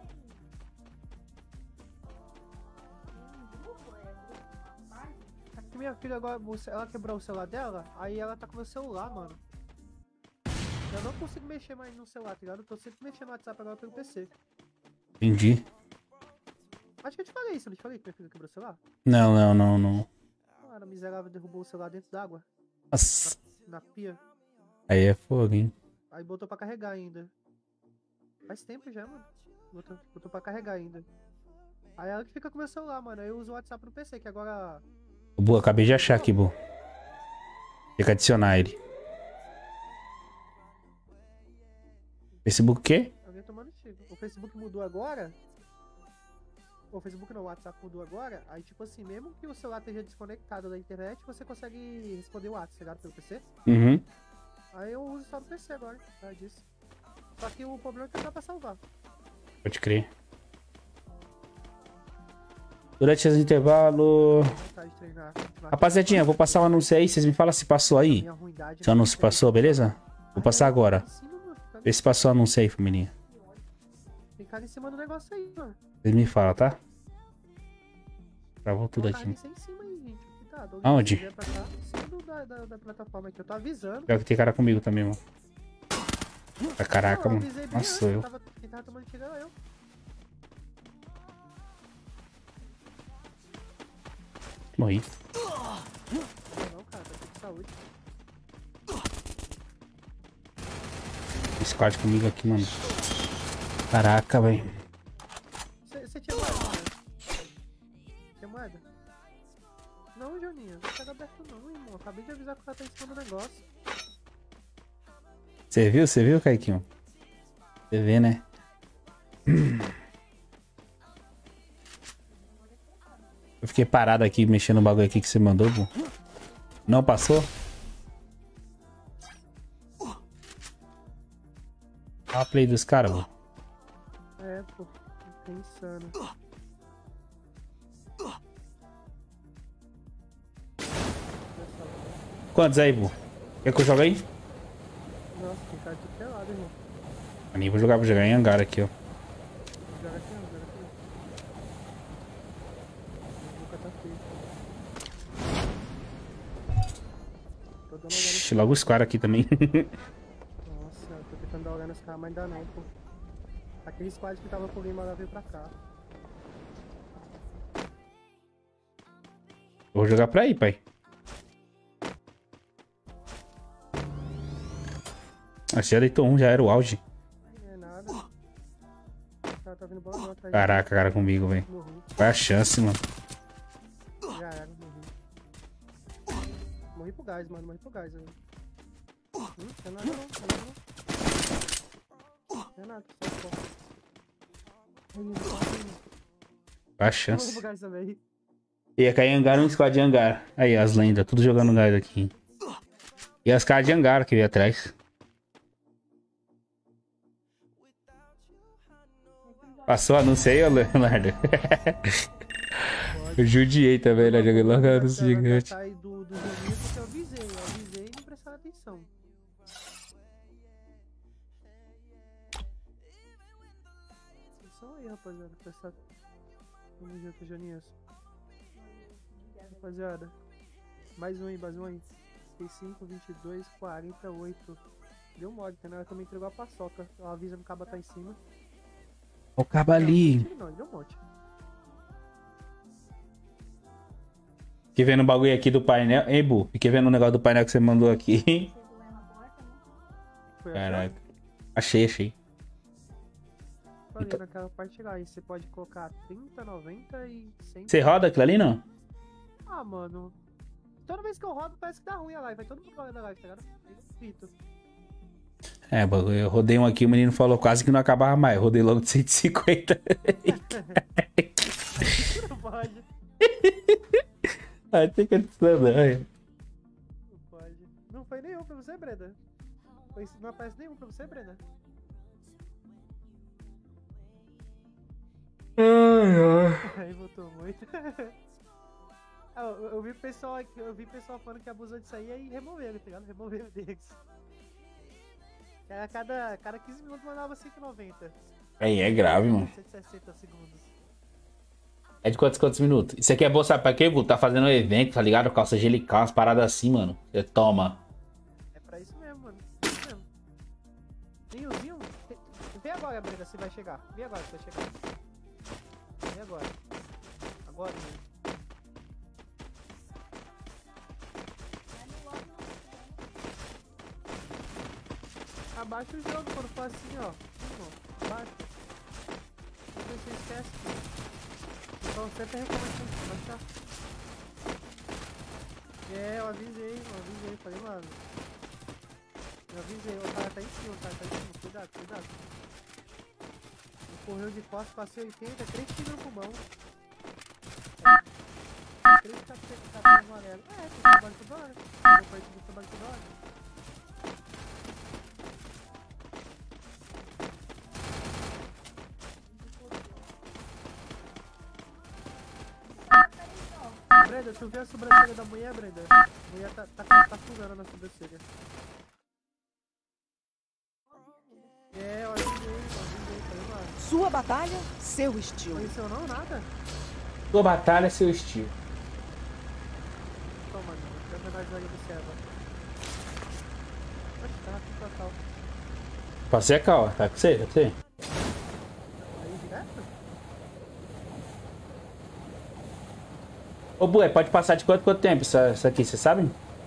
Aqui minha filha agora, você- ela quebrou o celular dela, aí ela tá com o meu celular, mano. Eu não consigo mexer mais no celular, tá ligado? Eu tô sempre mexendo no WhatsApp agora pelo P C. Entendi. Acho que eu te falei isso, eu não te falei que minha filha quebrou o celular? Não, não, não, não. Cara, a miserável derrubou o celular dentro d'água, Nossa. na pia. Aí é fogo, hein? Aí botou pra carregar ainda. Faz tempo já, mano. Botou, botou pra carregar ainda. Aí ela que fica com o meu celular, mano. Aí eu uso o WhatsApp no P C, que agora... Boa, acabei de achar aqui, Bo. Tem que adicionar ele. Facebook o quê? Alguém tomando tiro. O Facebook mudou agora. O Facebook não, o WhatsApp mudou agora. Aí, tipo assim, mesmo que o celular esteja desconectado da internet, você consegue responder o WhatsApp, ligado? Pelo P C. Uhum. Aí eu uso só no P C agora, tá disso. Só que o problema é que não dá pra salvar. Pode crer. Durante esse intervalo... Vontade de treinar. continuar Rapaziadinha, vou passar o anúncio aí. Vocês me falam se passou aí. minha ruindade, Se o anúncio passou, beleza? Vou passar agora. Vê se passou o anúncio aí, família. Tem cara em cima do negócio aí, mano. Vocês me falam, tá? Travou tudo Ó, aqui. carne em cima aí, gente. Cuidado. Aonde? Se vier pra cá, em cima do- da, da, da plataforma aqui. Eu tô avisando. Pior que tem cara comigo também, mano. Ah, caraca, Não, eu mano. avisei bem Nossa, antes, sou eu. Tava, quem tava tomando tiro era eu. Morri. Não, não, cara. Tá tudo de saúde. Squad comigo aqui, mano. Caraca, velho. Você tinha moeda, né? Tinha moeda? Não, Joninha. Não pega aberto não, irmão. Acabei de avisar que o cara tá em cima do negócio. Você viu? Você viu, Kaiquinho? Você vê, né? Eu fiquei parado aqui, mexendo no bagulho aqui que você mandou, pô. Não passou? Olha a play dos caras, pô. É, pô. Tá insano. Quantos aí, pô? Quer que eu jogue aí? Nossa, tem cara de tudo pelado, irmão. Eu nem vou jogar, vou jogar em hangar aqui, ó. Joga aqui não, joga aqui não. Nunca tá feio. Tô dando uma olhada Ixi, logo os caras aqui também. Nossa, eu tô tentando dar uma olhada nesse carro, mas ainda não, pô. Aquele squad que tava com o game lá veio pra cá. Vou jogar pra aí, pai. Acho que já deitou um, já era o auge. Não é nada. O cara tá vindo bola não atrás. Caraca, cara comigo, velho. Morri. Qual é a chance, mano? Já era, morri. Morri pro gás, mano. Morri pro gás, velho. Hum, não é nada não, não é nada não. Não é nada, só pó. Ai, não tá vendo. Qual é a Morri chance? pro gás também. Ia cair em hangar, um squad de hangar. Aí, as lendas, tudo jogando gás aqui. E as caras de Angara que veio atrás. Passou o anúncio aí, ô Leonardo? Eu judiei também, né? Joguei logo anúncio gigante. Sai do, do joguinho porque eu avisei, eu avisei e não prestaram atenção. Atenção aí, rapaziada, prestar. Vamos junto, Joninhas. Rapaziada, mais um aí, mais um aí. trinta e cinco, vinte e dois, quarenta e oito. Deu mole, tá? Ela também entregou a paçoca. Ela avisa no cabo tá em cima. O cabo ali. Não, deu um monte. Fiquei vendo o bagulho aqui do painel. Ei, Bu, fiquei vendo o negócio do painel que você mandou aqui. Foi Caraca. Achei, achei. Falei naquela parte lá, aí você pode colocar trinta, noventa e cem. Você roda aquilo ali, não? Ah, mano. Toda vez que eu rodo parece que dá ruim a live. Vai todo mundo rolando a live, tá ligado? Aí eu frito. É, bagulho. Eu rodei um aqui, o menino falou quase que não acabava mais. Eu rodei logo de cento e cinquenta. Não pode. Ai, tem que adicionar. Não pode. Não foi nenhum pra você, Brenda. Foi, não aparece nenhum pra você, Brenda. Aí voltou muito. Ah, eu, eu vi pessoal aqui, eu vi pessoal falando que abusou disso aí e removeram, tá ligado? Removeram deles. Era cada, cada quinze minutos mandava cento e noventa. Aí é grave, mano. cento e sessenta segundos. É de quantos, quantos minutos? Isso aqui é bom, sabe pra quê, Bu? Tá fazendo um evento, tá ligado? Calça angelical, umas paradas assim, mano. Você toma. É pra isso mesmo, mano. É isso mesmo. Vinhozinho. Vem agora, Brenda, se vai chegar. Vem agora se vai chegar. Vem agora. Agora mesmo. Abaixa o jogo quando for assim, ó. Abaixa. Não sei se você esquece. Então sempre recomendo que baixar. É, eu avisei, eu avisei, falei, mano. Eu avisei, o cara tá em cima, o cara tá em cima. Cuidado, cuidado. Ele correu de costas, passei oitenta, três tiros no pulmão. É. três capinhas amarelo. É, tem trabalho toda hora. Meu pai tem trabalho toda hora. Brenda, tu viu a sobrancelha da mulher, Brenda? A mulher tá, tá, tá furando na sobrancelha. É, eu avisei, eu avisei, falei, mano. Sua batalha, seu estilo. Conheceu não? Nada? Sua batalha é seu estilo. Toma, mano, tem a menor de olho do serva. Oxe, tá rápido total. Passei a cal, tá com você, tá com você? Aí, direto? Ô, Bué, pode passar de quanto, quanto tempo isso, isso aqui, você sabe?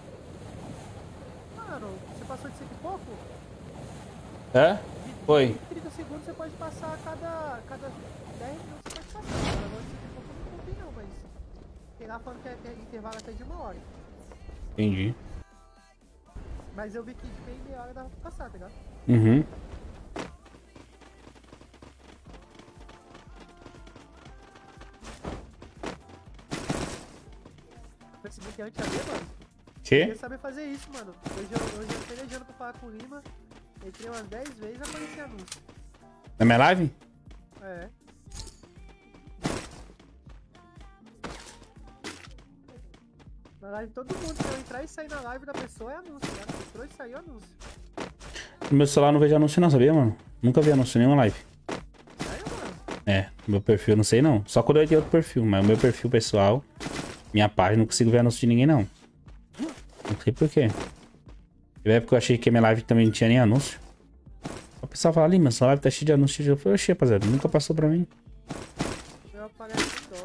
Mano, você passou de cento e pouco? Hã? Foi. trinta segundos você pode passar a cada, cada dez minutos você pode passar. Agora cento e pouco eu não contei não, mas tem lá falando que é, é intervalo até de uma hora. Entendi. Mas eu vi que de meia em meia hora dava pra passar, tá ligado? Uhum. Facebook antes ali, mano. Que? Eu queria saber fazer isso, mano. Hoje eu, hoje eu pelejando pra falar com o Lima. Entrei umas dez vezes e aparecia anúncio. Na minha live? É. Na live todo mundo, se eu entrar e sair na live da pessoa é anúncio, né? Entrou e saiu anúncio. No meu celular eu não vejo anúncio não, sabia, mano? Nunca vi anúncio em nenhuma live. Saiu, mano. É, meu perfil eu não sei não. Só quando eu tenho outro perfil, mas o meu perfil pessoal, minha página, não consigo ver anúncio de ninguém não. Não sei por quê. Na época eu achei que a minha live também não tinha nem anúncio. O pessoal fala, ali, mas sua live tá cheia de anúncio. Eu falei, oxê, rapaziada, nunca passou pra mim. Eu apareço só.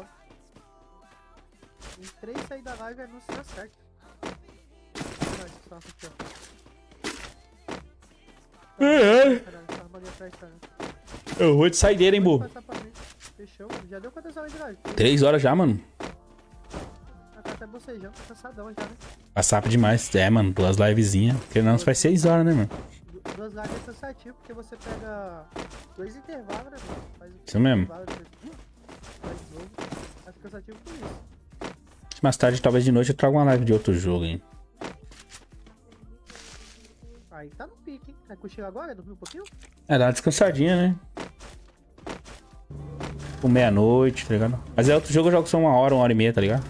Entrei e saí da live e anúncio dá certo. Não, só aqui, ó. É, Caralho, tá uma ali atrás, cara. eu vou de saideira, hein, Pode Bu. passar pra mim. Fechou. Já deu quantas horas de live? Três horas já, mano. Já tá até bocejando, tá cansadão já, né? Passar demais. É, mano, duas livezinhas. Porque não, faz seis horas, né, mano? Du- Duas lives é cansativo, porque você pega dois intervalos, né, mano? Faz Isso mesmo. intervalo, depois faz jogo. Acho cansativo por isso. Mais tarde, talvez de noite, eu trago uma live de outro jogo, hein. Aí tá no pique, hein? Vai cochilar agora? Dormir um pouquinho? É, dá uma descansadinha, né? Tipo, meia-noite, tá ligado? Mas é outro jogo, eu jogo só uma hora, uma hora e meia, tá ligado?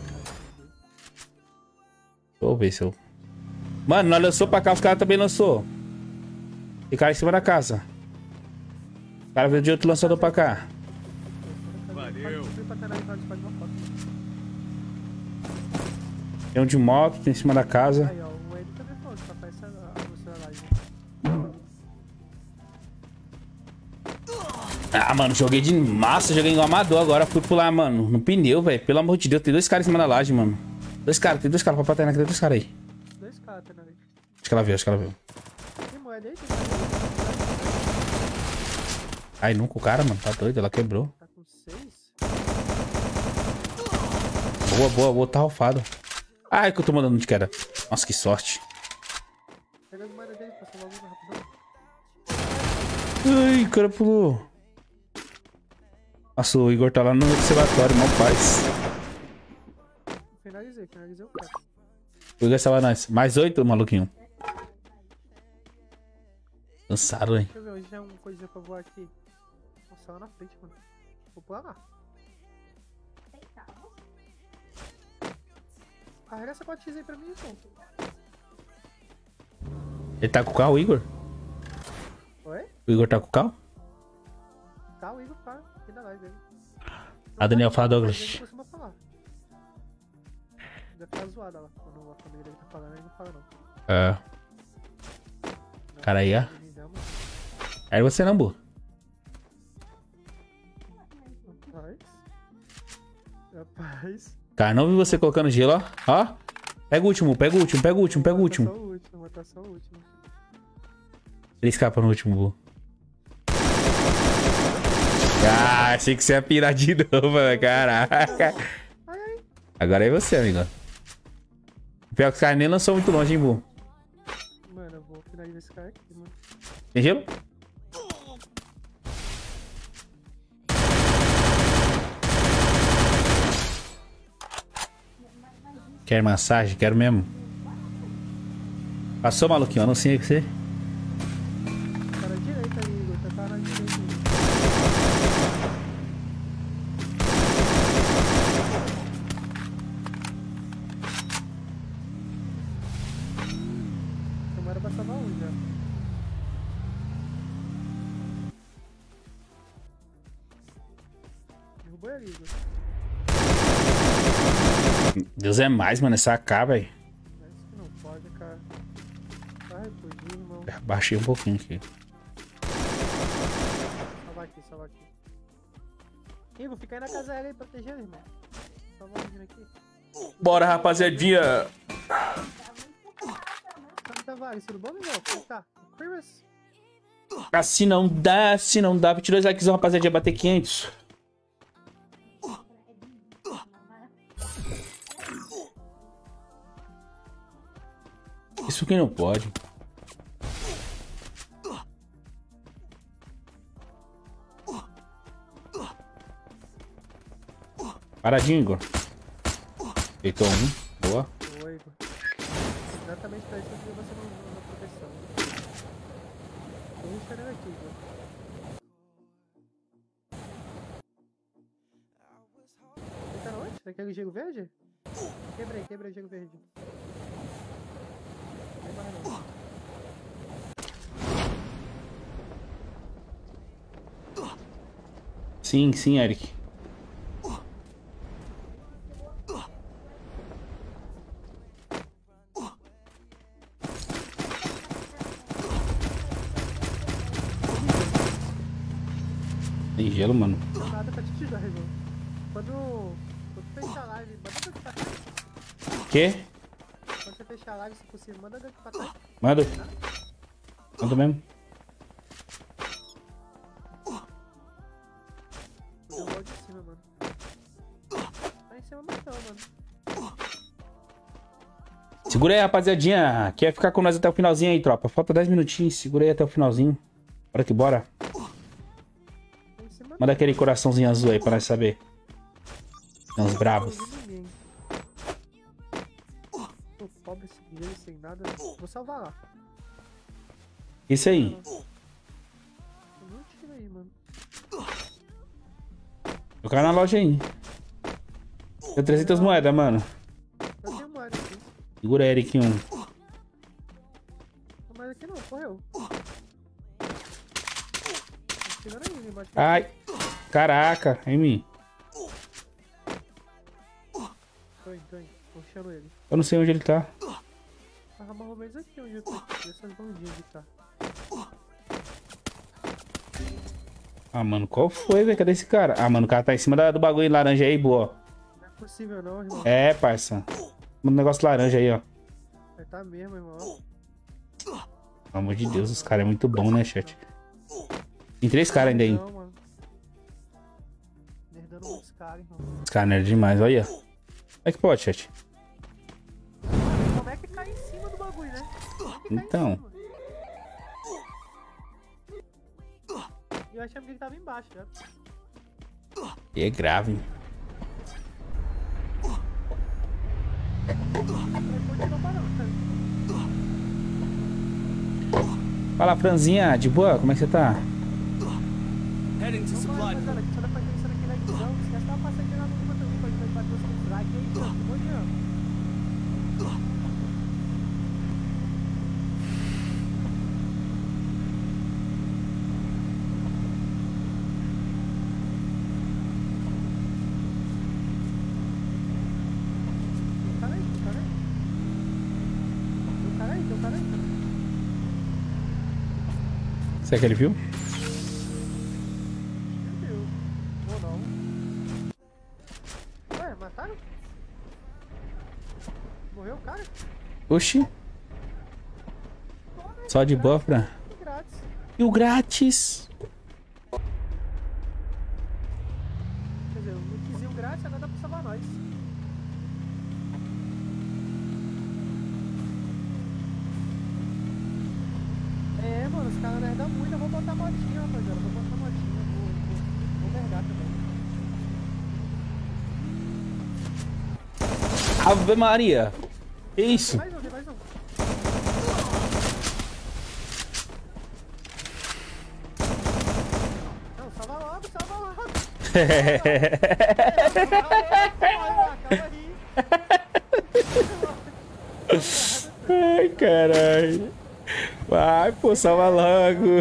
Deixa eu ver se eu... Mano, nós lançou pra cá, os caras também lançou. E cara em cima da casa. O cara veio de outro lançador pra cá. Valeu. Tem um de moto, tem em cima da casa. Aí, ó, o Ed também falou que papai sai lá, você lá, gente. Ah, mano, joguei de massa, joguei no amador agora. Fui pular, mano, no pneu, velho. Pelo amor de Deus, tem dois caras em cima da laje, mano. Dois caras, tem dois caras pra paterna aqui, tem dois caras aí. Dois caras, tá, né? Acho que ela viu, acho que ela viu. Tem moeda aí? Tem Ai, nunca o cara, mano, tá doido, ela quebrou. Tá com seis? Boa, boa, boa, tá ralfado. Ai, que eu tô mandando de queda. Nossa, que sorte. Pega as moedas dele, passa logo rapidão. Ai, o cara pulou. Nossa, o Igor tá lá no observatório, mal paz. Finalizei, finalizei o cara. O Igor estava nós. Mais oito, maluquinho. Cansado, hein? Deixa eu ver, hoje já é uma coisinha pra voar aqui. Nossa, lá na frente, mano. Vou pular lá. Carrega essa cotiza aí pra mim, então. Ele tá com o carro, o Igor? Oi? O Igor tá com o carro? Tá, o Igor tá aqui na live aí. A Daniel fala, Douglas. Ele costuma falar. Deve ficar zoada lá. Quando a família dele tá falando, ele não fala não. É. Não, Cara aí, ó. ele me ama. Aí você não, bu. Rapaz. Rapaz. Cara, não vi você colocando gelo, ó. Ó. Pega o último, pega o último, pega o último, pega o Vou matar último. só o último, vou matar só o último. Ele escapa no último, bu. Ah, achei que você ia pirar de novo, mano. Caraca. Agora é você, amigo. O pior que os caras nem lançou muito longe, hein, bu. Mano, eu vou finalizar esse cara aqui, mano. Tem gelo? Quer massagem? Quero mesmo. Passou, maluquinho? Anunciei aí pra você. Tá na direita aí, Igor. Tá na direita aí. Tomara pra salvar um já. Derrubou ele, Igor. Deus é mais, mano. Essa A K, velho. Mas que não pode, cara. Vai, fugir, irmão. Baixei um pouquinho aqui. Salva aqui, salva aqui. Igor, fica aí na casa aérea aí, protegendo, irmão. Salva o aqui. Bora, rapaziadinha. Como tá, vai? Tudo bom, Miguel? Como tá? Chris? Assim não dá, assim não dá. vinte e dois likes, rapaziadinha. Bater quinhentos. Isso que não pode. Paradinho, Igor. Deitou um. Boa. Oi, Igor. Exatamente pra isso que eu queria você na proteção. Tô esperando aqui, Igor. Você tá onde? Naquele gelo verde? Quebrei, quebrei o gelo verde. Não tem mais não. Sim, sim, Eric. Tem gelo, mano. Não tem nada pra te ajudar, irmão. Quando, quando fechar a live, manda daqui pra trás. Quê? Quando você fechar a live, se possível, manda daqui pra trás. Manda. Manda mesmo. Deu logo de cima, mano. Tá em cima, mas não, mano. Segura aí, rapaziadinha. Quer ficar com nós até o finalzinho aí, tropa? Falta dez minutinhos. Segura aí até o finalzinho. Bora que bora. Tá em cima, Manda aquele coraçãozinho azul aí pra nós saber. Tem uns bravos. não vi ninguém. Tô pobre esse gelo sem nada. Vou salvar lá. Isso aí. Tem um tiro aí, mano. O cara na loja aí. Tem trezentas moedas, mano. Eu tenho moeda aqui. Segura Eric um. Não, mas aqui não, correu. Tá chegando aí, embaixo. Ai. Caraca, em mim. Tô indo, tô indo. Tô puxando ele. Eu não sei onde ele tá. Tava mais ou menos aqui onde eu tô. Essas bandinhas de cá. Ah, mano, qual foi, velho? Cadê esse cara? Ah, mano, o cara tá em cima da- do bagulho laranja aí, boa. Não é possível não, irmão. É, parça. Um negócio laranja aí, ó. Vai tá mesmo, irmão. Pelo amor de Deus, os caras é muito bom, né, chat? Tem três caras ainda aí. Não, mano. Nerdando muitos caras, irmão. Os caras nerd demais, olha. Como é que pode, chat? Como é que cai em cima do bagulho, né? Como é que cai em Então. cima? Eu achei que ele tava embaixo, já. E é grave. Mas continua parando, cara. Fala, Franzinha, de boa? Como é que você tá? Heading to Vamos lá, supply rapaziada, que só dá pra fazer isso aqui na edição. Esquece de dar uma passadinha lá no último também, pra gente bater os like aí, Jean. Ô, Jean. Tem um cara aí, tem um cara aí. Tem um cara aí, tem um cara aí. Será que ele viu? Entendeu? Ou não. Ué, mataram? Morreu o cara? Oxi. Só de boa, Fran. Que grátis. E o grátis? Quer dizer, um lootzinho grátis agora dá pra salvar nós. É, mano, os caras nerdam muito. Eu vou botar motinha, rapaziada. Eu vou botar motinha. Vou, vou, vou nerdar também. Ave Maria. Que isso? Mais um, tem mais um. Não, salva logo, salva logo. Calma aí. Ai, caralho. Vai, pô, salva logo.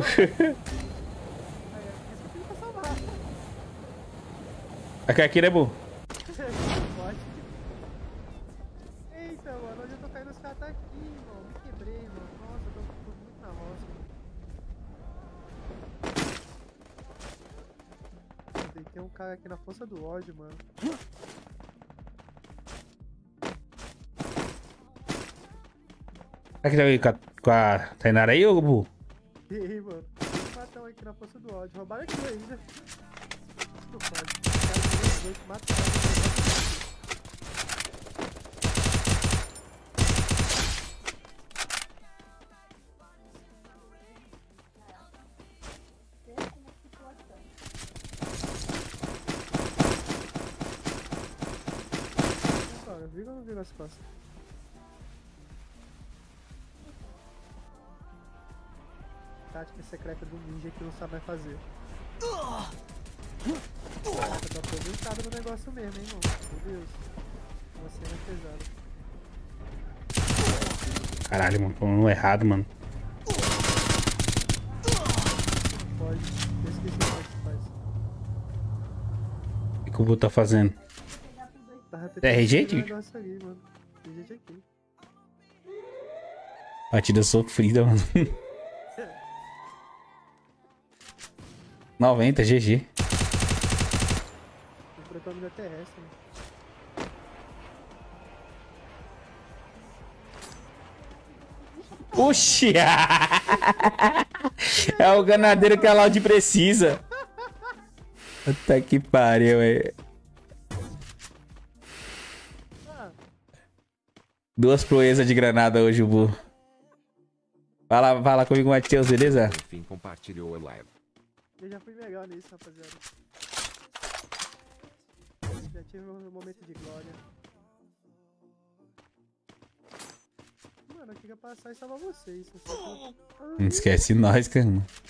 Aqui, aqui, né, bu? Eita, mano, onde eu tô caindo os caras tá aqui, irmão. Me quebrei, mano. Nossa, eu tô, tô muito na roça. Tem um cara aqui na força do ódio, mano. Aqui tá aí com a, com a Tainara aí, ô, bu? E aí, mano? Tem um matão aqui na força do ódio. Roubaram aqui ainda. Não pode. Os caras dois, dois mataram. Cara, vira ou não vira as costas? Tática secreta do ninja que não sabe mais fazer. Caraca, tô aposentado no negócio mesmo, hein, irmão. Meu Deus. Uma cena pesada. Caralho, mano, tô no errado, mano. Não pode. Eu esqueci como é que faz. O que, que o bu tá fazendo? Tava É R G, fazer um tio? negócio ali, mano. R G aqui. Partida sofrida, mano. noventa, G G. Comprei pra mina terrestre, mano. Oxi! É o ganadeiro que a Laude precisa. Puta que pariu, velho. Ah, Duas proezas de granada hoje, o Bu. Fala, fala comigo, Matheus, beleza? Enfim, compartilhou a live. eu já fui melhor nisso, rapaziada. Já tive um momento de glória. Mano, mano. Eu queria passar e salvar vocês. Eu só tô- Não esquece nós, cara.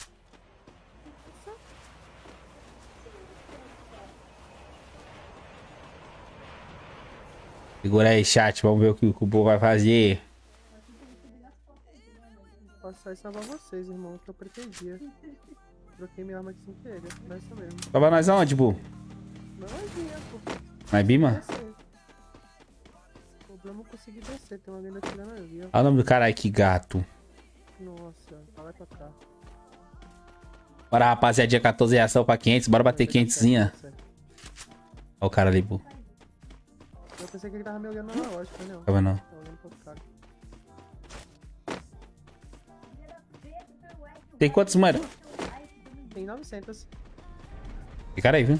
Segura aí, chat. Vamos ver o que o Cubo vai fazer. Passar e salvar vocês, irmão. Que eu pretendia. Troquei minha arma de sem querer. Nessa mesmo. Tava nós aonde, Bu? Não adianta, pô. Na Bima? Descer. O problema é conseguir descer. Tem uma lenda tirando ali, ó. Olha o nome do caralho, que gato. Nossa, vai pra cá. Bora, rapaziada, dia quatorze reação pra quinhentos. Bora bater quinhentozinha. Olha o cara ali, Bu. Eu pensei que ele tava me olhando na lógica, não. Tava não. Tá olhando pro cara. Tem quantos, mano? Tem novecentos. Que cara aí, viu?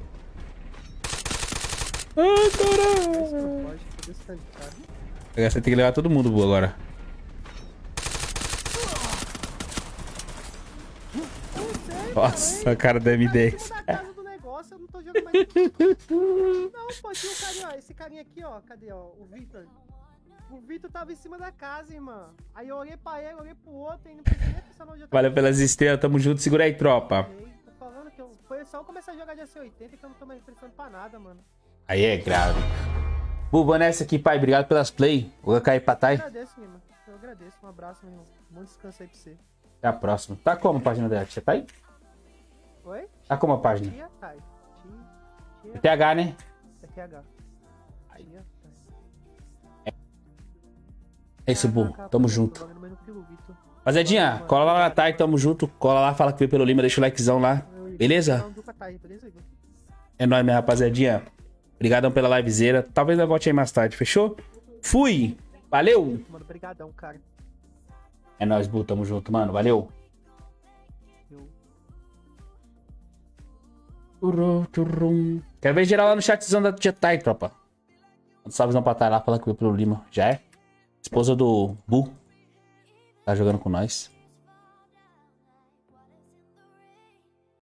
Ai, Esse caralho. não pode, tô desse tanto, cara. Agora você tem que levar todo mundo, Bu, agora. Nossa, a cara da M dez. Da casa do negócio, eu não tô jogando mais. Não, pô, tinha um carinha, ó. Esse carinha aqui, ó. Cadê, ó? O Victor. O Victor tava em cima da casa, irmã. Aí eu olhei pra ele, olhei pro outro e não pensei nem pensar onde eu tava. Valeu pelas estrelas, tamo junto. Segura aí, tropa. Tô falando que eu... foi só eu começar a jogar de A C oitenta que eu não tô mais pensando pra nada, mano. Aí é grave. Bu, vou nessa aqui, pai. Obrigado pelas play. Vou cair pra Eu Thay. agradeço, irmã. Eu agradeço. Um abraço, meu irmão. Um bom descanso aí pra você. Até a próxima. Tá como a página dela? Você tá aí? Oi? Tá como a página? Tia Thay. Tia... T H, né? É T H. Aí. Tia Thay. É isso, Bu. Caraca, Tamo pô, junto. tô jogando mesmo pelo Victor. Rapaziadinha, cola lá na Thay, tamo junto. Cola lá, fala que veio pelo Lima, deixa o likezão lá. Eu- eu- Beleza? eu- eu- Thay, beleza, Igor? É nóis, minha rapaziadinha. Obrigadão pela livezeira. Talvez eu volte aí mais tarde, fechou? Fui! Valeu! Mano, brigadão, cara. É nóis, Bu. Tamo junto, mano. Valeu! Eu... Turrum, turrum. Quero ver geral lá no chatzão da Tia Thay, tropa. Manda salvezão pra Thay lá, fala que veio pelo Lima. Já é? Esposa do Bu. Tá jogando com nós.